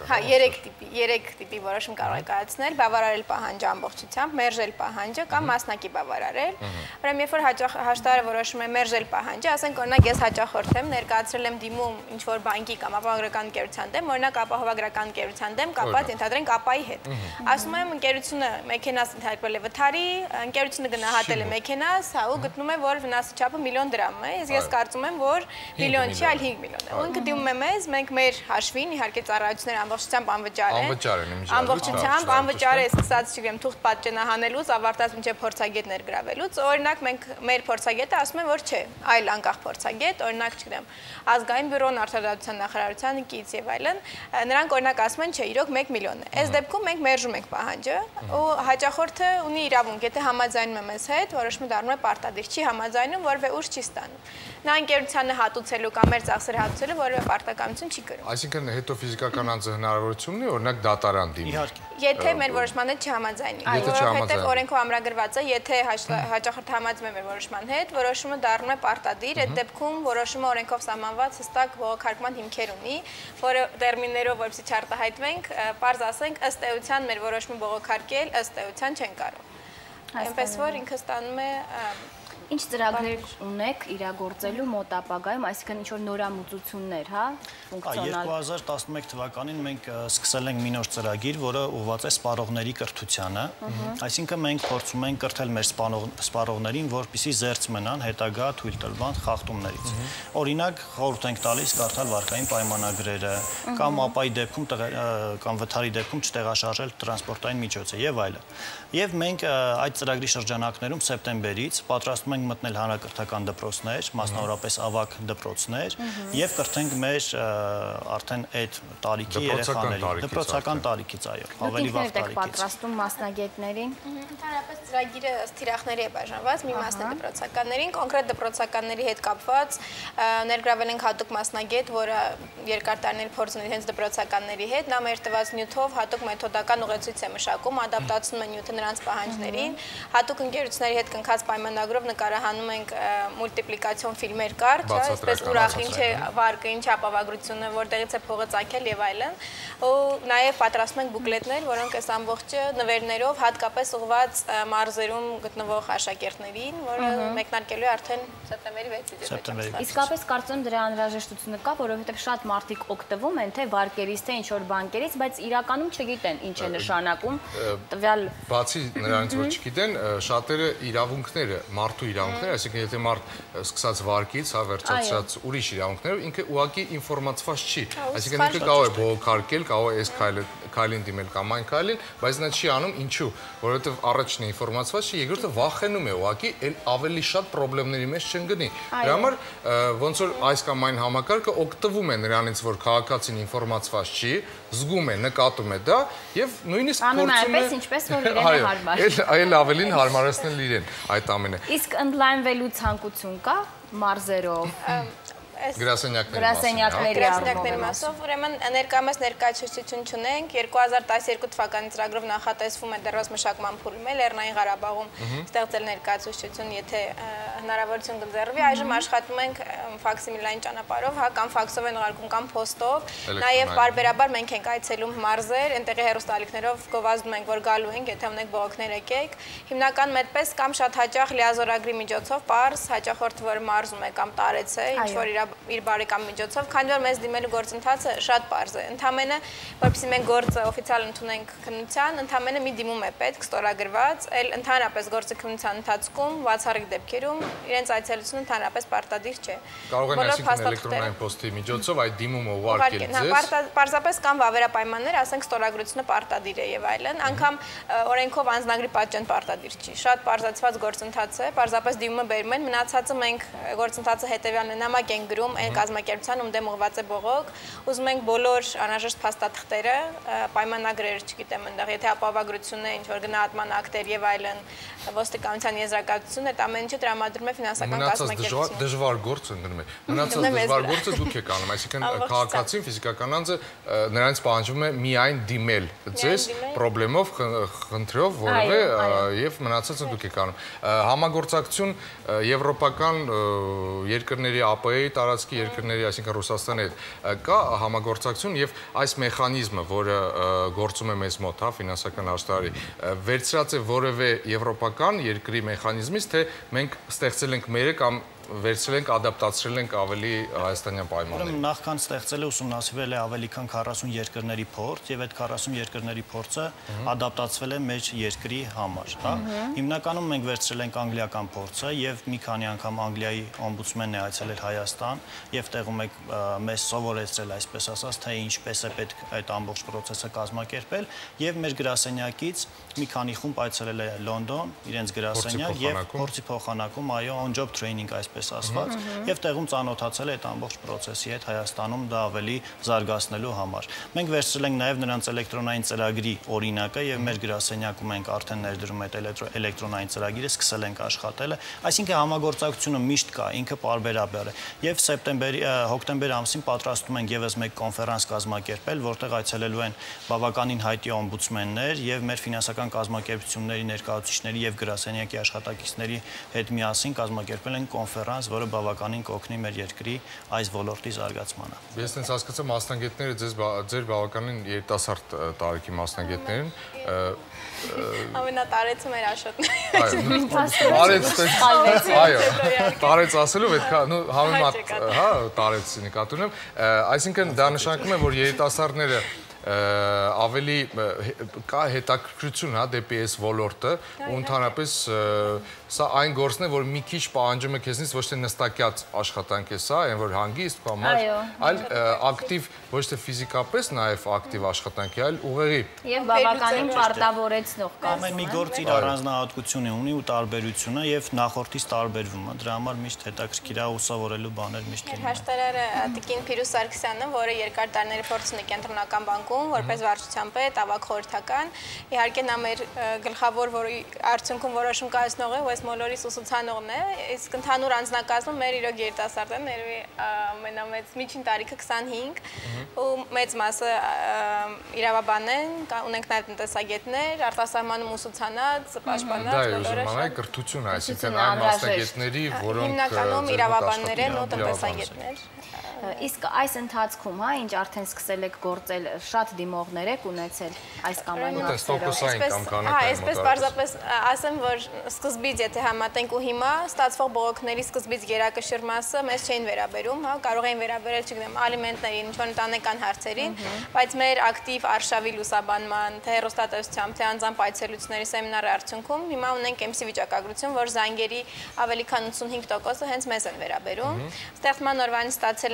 երեք տիպի որոշում կարող է կայացնել, բավարարել պահանջը ամբողջությամբ, մերժել պահանջը կամ մասնակի բավարարել։ Ուրեմն երբ որ հաշտարը որոշում է մերժել պահանջը, ասենք օրինակ ես հաճախորդ եմ, ներկայացրել եմ դիմում ինչ որ բանկի կամ ապահովագրական ընկերության դեմ, օրինակ ապահովագրական ընկերության դեմ կապված ենթադրենք ապայի հետ։ Ասում եմ ընկերությունը մեքենաս ընդհարկվել է վթարի, ընկերությունը գնահատել է մեքենաս, հա, ու գտնում է, որ վնասի չափը միլիոն դրամ է, իսկ ես կարծում եմ, որ միլիոն չի, այլ հինգ միլիոն է։ Ու ինքը դիմում է մեզ, մենք մեր հաշվին, իհարկե ծառայությունները ամբողջությամբ անվճար են։ Անվճար են, ամբողջությամբ անվճար է, սկսած, չգիտեմ, թուղթ պատճենահանելուց, ավարտած մինչև փորձագետ ներգրավելուց։ Օրինակ մենք մեր փորձագետը ասում է, որ չէ, այլ անկախ փորձագետ, օրինակ, չգիտեմ, ազգային բյուրոն, արտադրության նախարարության կից եւ այլն, նրանք օրինակ ասում են, չէ, իրոք մեկ միլիոն է։ Այս դեպքում մենք մերժում ենք պահանջը, ու հաճախորդը ունի իրավունք, եթե համաձայնում է մեզ հետ, որոշումը դառնում է պարտադիր, չի համաձայնում, որևէ ուժ չի ստանում։ Նա ընկերությանը հատուցելու կամ մեր ծախսերը հատուցելու որևէ պարտականություն չի կրում։ Այսինքն հետո ֆիզիկական անձը հնարավորություն ունի օրինակ դատարան դիմել։ Եթե մեր որոշմանը չհամաձայնի, որովհետև օրենքով ամրագրված է, եթե հաճախորդը համաձայնում է մեր որոշման հետ, որոշումը դառնում է պարտադիր, այդ դեպքում որոշումը օրենքով սահմանված հստակ բողոքարկման հիմքեր ունի, որը տերմիններով որպեսզի չարտահայտվենք, պարզ ասենք, ըստ էության մեր որոշումը բողոքարկել ըստ էության չեն կարող։ Այնպես որ ինքը ստանում է Ինչ ծրագրեր ունեք իրագործելու մոտ ապագայում, այսինքն ինչ-որ նորամուծություններ, հա, ֆունկցիոնալ։ երկու հազար տասնմեկ թվականին մենք սկսել ենք մի նոր ծրագիր, որը ուղղված է սպառողների կրթությանը, այսինքն մենք փորձում ենք կրթել մեր սպառողներին, որպեսզի զերծ մնան հետագա թույլ տրված խախտումներից։ Օրինակ, խորհուրդ ենք տալիս կարդալ վարկային պայմանագրերը, կամ ապայի դեպքում կամ վթարի դեպքում չտեղաշարժել տրանսպորտային միջոցը եւ այլն։ Եվ մենք այդ ծրագրի շրջանակներում սեպտեմբերից պատրաստում ենք մտնել հանրակրթական դպրոցներ, մասնավորապես ավագ դպրոցներ եւ կրթենք մեր արդեն այդ տարիքի երեխաներին, դպրոցական տարիքից, այո, ավելի վաղ տարիքից։ Եք պատրաստում մասնագետներին։ Ընդհանրապես ծրագիրը թիրախների է բաժանված, մի մասն է դպրոցականներին, կոնկրետ դպրոցականների հետ կապված ներգրավել ենք հատուկ մասնագետ, որը երկար տարիներ փորձ ունի հենց դպրոցականների հետ, նա մեր տված նյութով հատուկ մեթոդական ուղեցույց է մշակում, ադապտացնում է նյութը նրանց պահանջներին, հատուկ ընկերությունների հետ կնքած պայմանագրով նկարահանում ենք մուլտիպլիկացիոն ֆիլմեր կարճ, այսպես ուրախ ինչ է վարկը, ինչ ապավագրությունը, որտեղից է փողը ծագել եւ այլն, ու նաեւ պատրաստում ենք բուկլետներ, որոնք այս ամբողջը նվերներով հատկապես ուղղված մարզերում գտնվող աշակերտներին, որը մեկնարկելու է արդեն սեպտեմբերի վեցից։ Իսկապես կարծում դրա անհրաժեշտությունը կա, որովհետեւ շատ մարդիկ օգտվում են թե վարկերից, թե ինչ-որ բանկերից, բայց իրականում չգիտեն ինչ է նշանակում տվյալ։ Բացի նրանից, որ չգիտեն, շատերը իրավունքները, մարդու իրավունքները, այսինքն եթե մարդ սկսած վարկից, հա, վերջացած ուրիշ իրավունքներով, ինքը ուղղակի ինֆորմացված չի։ Այսինքն ինքը կարող է բողոքարկել, կարող է այս քայլին դիմել կամ այն քայլին, բայց նա չի անում, ինչու, որովհետև առաջինը ինֆորմացված չի, երկրորդը վախենում է ուղղակի, էլ ավելի շատ խնդիրների մեջ չընկնի։ Դրա համար ոնց որ այս կամ այն համակարգը օգտվում է նրանից, որ քաղաքացին ինֆորմացված չի, զգում է, նկատում է դա եւ նույնիսկ փորձում է այնպես ինչպես որ իրեն հարմար։ Այլ ավելին հարմարացնել իրեն այդ ամենը։ Իսկ ընդլայնվելու ցանկություն կա մարզերով։ Գրասենյակների մասով, ուրեմն ներկայումս ներկայացուցիչություն չունենք, երկու հազար տասնյոթ թվականի ծրագրով նախատեսվում է դեռևս մշակման փուլում է Լեռնային Ղարաբաղում ստեղծել ներկայացուցիչություն, եթե հնարավորություն կընձեռվի, այժմ աշխատում ենք ֆաքսիմիլային ճանապարհով, հա, կամ ֆաքսով են ուղարկում կամ փոստով, նաև բարբերաբար մենք ենք այցելում մարզեր, այնտեղի հեռուստաալիքներով գովազդում ենք, որ գալու ենք, եթե ունեք բողոքներ եկեք, հիմնականում այդպես կամ շատ հաճախ լիազորագրի միջոցով, պարզ, հաճախորդը, որը մարզում է կամ տարեց է, ինչ որ իր իր բարեկամ միջոցով, քանի որ մեզ դիմելու գործընթացը շատ պարզ է։ Ընդամենը, որպեսզի մենք գործը օֆիցիալ ընդունենք քննության, ընդամենը մի դիմում է պետք ստորագրված, այլ ընդհանրապես գործը քննության ընթացքում բացառիկ դեպքերում իրենց այցելությունը ընդհանրապես պարտադիր չէ։ Կարող են այսինքն էլեկտրոնային փոստի միջոցով այդ դիմումը ուղարկել ձեզ։ Պարզապես կան վավերապայմաններ, ասենք ստորագրությունը պարտադիր է եւ այլն, անգամ օրենքով անձնագրի պատճեն պարտադիր չի։ Շատ պարզացված գործընթաց է, պարզապես դիմումը բերում են, մնացածը մենք գործընթացը հետեւյալն է, նամակ ենք գրում այն կազմակերպության, ում դեմ ուղղված է բողոք, ուզում ենք բոլոր անհրաժեշտ փաստաթղթերը, պայմանագրերը, չգիտեմ, այնտեղ եթե ապահովագրություն է, ինչ որ գնահատման ակտեր եւ այլն, ոստիկանության եզրակացություն, այդ ամեն ինչը տրամադրում է ֆինանսական կազմակերպությունը։ Դժվար գործ ընդունում է։ Մնացած դժվար գործը դուք եք անում, այսինքն քաղաքացին, ֆիզիկական անձը նրանց պահանջվում է միայն դիմել ձեզ պրոբլեմով, խնդրով, որևէ եւ մնացածը դուք եք անում։ Համագործակցություն եվրոպական երկրների ԱՊԷ-ի տարածքի երկրների, այսինքն Ռուսաստանի հետ կա համագործակցություն եւ այս մեխանիզմը, որը գործում է մեզ մոտ, հա, ֆինանսական աշտարի, վերցրած է որևէ եվրոպական երկրի մեխանիզմից, թե մենք ստեղծել ենք մերը կամ վերցրել ենք, ադապտացրել ենք ավելի հայաստանյան պայմաններին։ Նախքան ստեղծել է ուսումնասիրվել է ավելի քան քառասուն երկրների փորձ եւ այդ քառասուն երկրների փորձը ադապտացվել է մեր երկրի համար, հա։ Հիմնականում մենք վերցրել ենք անգլիական փորձը եւ մի քանի անգամ Անգլիայի օմբուդսմենն է այցելել Հայաստան եւ տեղում եք մեզ սովորեցրել, այսպես ասած, թե ինչպես է պետք այդ ամբողջ process-ը կազմակերպել եւ մեր գրասենյակից մի քանի խումբ այցելել է Լոնդոն, իրենց գրասենյակ եւ փորձի փոխանակում, այո, on job training այսպես ասված, եւ տեղում ծանոթացել է այդ ամբողջ process-ի հետ Հայաստանում դա ավելի զարգացնելու համար։ Մենք վերցրել ենք նաեւ նրանց էլեկտրոնային ծրագրի օրինակը եւ մեր գրասենյակում ենք արդեն ներդրում այդ էլեկտրոնային ծրագիրը, սկսել ենք աշխատելը, այսինքն համագործակցությունը միշտ կա, ինքը պարբերաբար է։ Եվ սեպտեմբերի, հոկտեմբեր ամսին պատրաստում ենք եւս մեկ կոնֆերանս կազմակերպել, որտեղ այցելելու են բավականին հայտի օմբուդսմեններ եւ մեր ֆինանսական կազմակերպությունների ներկայացուցիչների եւ գրասենյակի աշխատակիցների հետ միասին կազմակերպել են կոնֆերանս, որը բավականին կօգնի մեր երկրի այս ոլորտի զարգացմանը։ Ես ինձ հասկացա մասնագետները ձեզ ձեր բավականին երիտասարդ տարիքի մասնագետներին ամենատարեցում էր Աշոտն։ Այո, տարեց ասելու պետք է, նու համեմատ, հա, տարեց նկատի ունեմ, այսինքն դա նշանակում է, որ երիտասարդները ավելի կա հետաքրքրություն, հա, դեպի այս ոլորտը, ու ընդհանրապես սա այն գործն է, որ մի քիչ պահանջում է քեզնից ոչ թե նստակյաց աշխատանք է սա, այն որ հանգիստ կամ այլ ակտիվ, ոչ թե ֆիզիկապես նաև ակտիվ աշխատանք է, այլ ուղեղի։ Եվ բավականին պարտավորեցնող կազմում է։ Ամեն մի գործ իր առանձնահատկությունը ունի ու տարբերությունը եւ նախորդից տարբերվում է։ Դրա համար միշտ հետաքրքիր է ուսավորելու բաներ միշտ լինում։ Հաշտարարը Տիկին Փիրուզ Սարգսյանը, որը երկար տարիների փորձ ունի կենտրոնական բանկում, որպես վարչության պետ, ավագ խորհրդական, իհարկե նա մեր գլխավոր, որի արդյունքում որոշում կայացնող է, այս մոլորիս ուսուցանողն է, իսկ ընդհանուր անձնակազմում մեր իրոք երիտասարդ է, ներվի ամենամեծ միջին տարիքը քսանհինգ, ու մեծ մասը իրավաբան են, ունենք նաև տնտեսագետներ, արտասահմանում ուսուցանած, պաշտպանած բոլորը։ Դա ուզում անայի կրթություն, այսինքն այն մասնագետների, որոնք հիմնականում իրավաբաններ են ու տնտեսագետներ։ Իսկ այս ընթացքում, հա, ինչ արդեն սկսել եք գործել, շատ դիմողներ եք ունեցել այս կամ այն հարցերով։ Հա, այսպես պարզապես ասեմ, որ սկզբից, եթե համատենք ու հիմա, ստացվող բողոքների սկզբից գերակշիռ մասը մեզ չէին վերաբերում, հա, կարող էին վերաբերել, չգիտեմ, ալիմենտներին, ինչ-որ ընտանեկան հարցերին, բայց մեր ակտիվ արշավի լուսաբանման, թե հեռուստատեսությամբ, թե անձամբ այցելությունների սեմինարի արդյունքում հիմա ունենք էմ սի վիճակագրություն, որ զանգերի ավելի քան ութսունհինգ տոկոսը հենց մեզ են վերաբերում։ Ստեղծման օրվանից ստացել ենք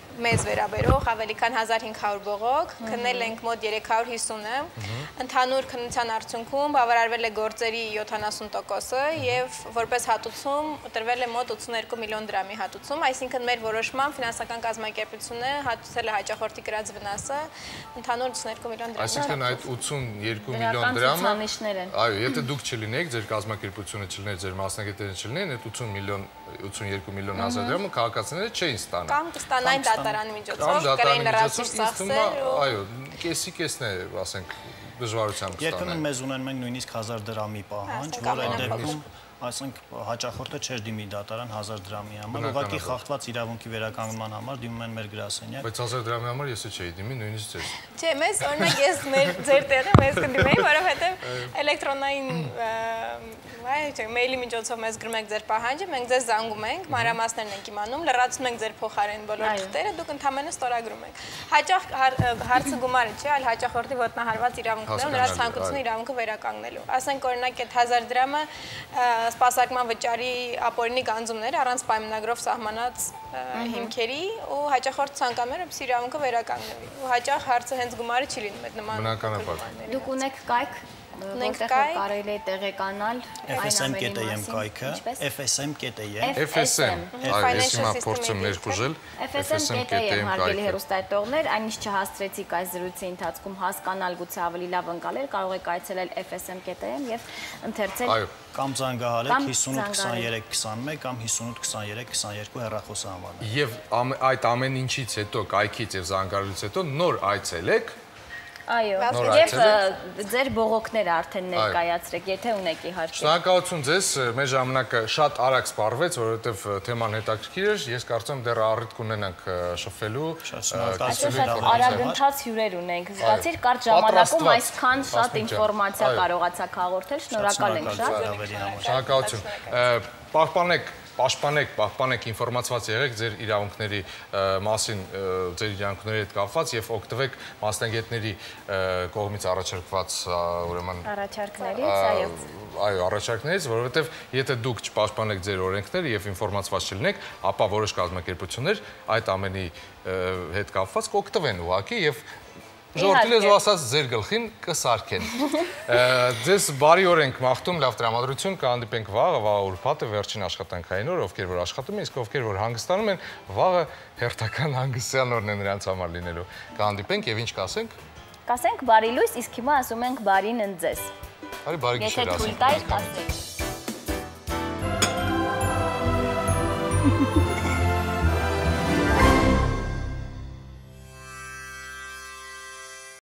մեզ վերաբերող ավելի քան հազար հինգ հարյուր բողոք, քննել ենք մոտ երեք հարյուր հիսունը, ընդհանուր քննության արդյունքում բավարարվել է գործերի յոթանասուն տոկոսը եւ որպես հատուցում տրվել է մոտ ութսունհերկու միլիոն դրամի հատուցում, այսինքն մեր որոշմամբ ֆինանսական կազմակերպությունը հատուցել է հաճախորդի կրած վնասը ընդհանուր ութսունհերկու միլիոն դրամի։ Այսինքն այդ ութսունհերկու միլիոն դրամը, այո, եթե դուք չլինեիք, ձեր կազմակերպությունը չլիներ, ձեր մասնագետները չլինեն, այդ ութսուն միլիոն ութսունհերկու միլիոն հազար դրամը քաղաքացիները չէին ստանա։ Կամ կստանային դատարանի միջոցով, կրեին լրացուցիչ ծախսեր։ Այո, կեսի կեսն է, ասենք, դժվարությամբ կստանային։ Երբեմն մեզ ունեն մենք նույնիսկ հազար դրամի պահանջ, որ այդ դեպքում այսինք հաճախորդը չէր դիմի դատարան հազար դրամի համար, ուղղակի խախտված իրավունքի վերականգնման համար դիմում են մեր գրասենյակ։ Բայց հազար դրամի համար ես չէի դիմի, նույնիսկ ձեզ։ Չէ, մեզ օրինակ ես մեր ձեր տեղը մեզ կդիմեի, որովհետև էլեկտրոնային այո, մեյլի միջոցով մեզ գրում եք ձեր պահանջը, մենք ձեզ զանգում ենք, մանրամասներն ենք իմանում, լրացնում ենք ձեր փոխարեն բոլոր թղթերը, դուք ընդհանրապես ստորագրում եք։ Հաճախ հարցը գումարը չէ, այլ հաճախորդի ոտնահարված իրավունքներն, նրա ցանկությունը իրավունքը վերականգնելու։ Ասենք օրինակ այդ հազար դրամը սպասարկման վճարի ապօրինի գանձումներ առանց պայմանագրով սահմանած հիմքերի ու հաճախորդ ցանկանում էր ըստ իրավունքը վերականգնվի։ Ու հաճախ հարցը հենց գումարը չի լինում այդ նման։ Բնականաբար։ Դուք ունեք կայք, որտեղ կարելի է տեղեկանալ F S M կետ A M կայքը, F S M կետ A M, F S M, այո, ես հիմա փորձեմ ներխուժել, F S M կետ A M հարգելի հեռուստադիտողներ, այն ինչ չհասցրեցիք այս զրույցի ընթացքում հասկանալ, գուցե ավելի լավ ընկալել, կարող եք այցելել F S M կետ A M եւ ընթերցել կամ զանգահարեք հիսունութ քսաներեք քսանմեկ կամ հիսունութ քսաներեք քսաներկու հեռախոսահամարով։ Եվ այդ ամեն ինչից հետո, կայքից եւ զանգահարելուց հետո նոր այցելեք Այո, եւ ձեր բողոքները արդեն ներկայացրեք, եթե ունեք իհարկե։ Շնորհակալություն ձեզ, մեր ժամանակը շատ արագ սպառվեց, որովհետեւ թեման հետաքրքիր էր, ես կարծում դեռ առիթ կունենանք շփվելու, շատ արագընթաց հյուրեր ունենք, զգացիր կարճ ժամանակում այսքան շատ ինֆորմացիա կարողացաք հաղորդել, շնորհակալ ենք շատ։ Շնորհակալություն։ Պահպանեք Պաշտպանեք, պահպանեք, ինֆորմացված եղեք ձեր իրավունքների մասին, ձեր իրավունքների հետ կապված եւ օգտվեք մասնագետների կողմից առաջարկված ուրեմն առաջարկներից, այո։ Այո, առաջարկներից, որովհետեւ եթե դուք չպաշտպանեք ձեր օրենքները եւ ինֆորմացված չլինեք, ապա որոշ կազմակերպություններ այդ ամենի հետ կապված կօգտվեն ուղղակի եւ Ժողովրդի լեզվով ասած ձեր գլխին կսարքեն։ Ձեզ բարի օր ենք մաղթում, լավ տրամադրություն, կհանդիպենք վաղը, վաղը ուրբաթ է, վերջին աշխատանքային օր, ովքեր որ աշխատում են, իսկ ովքեր որ հանգստանում են, վաղը հերթական հանգստյան օրն է նրանց համար լինելու։ Կհանդիպենք եւ ինչ կասենք։ Կասենք բարի լույս, իսկ հիմա ասում ենք բարին ընձեզ։ Բարի բարի գիշեր ասենք։ Եթե թույլ տայր, կասենք։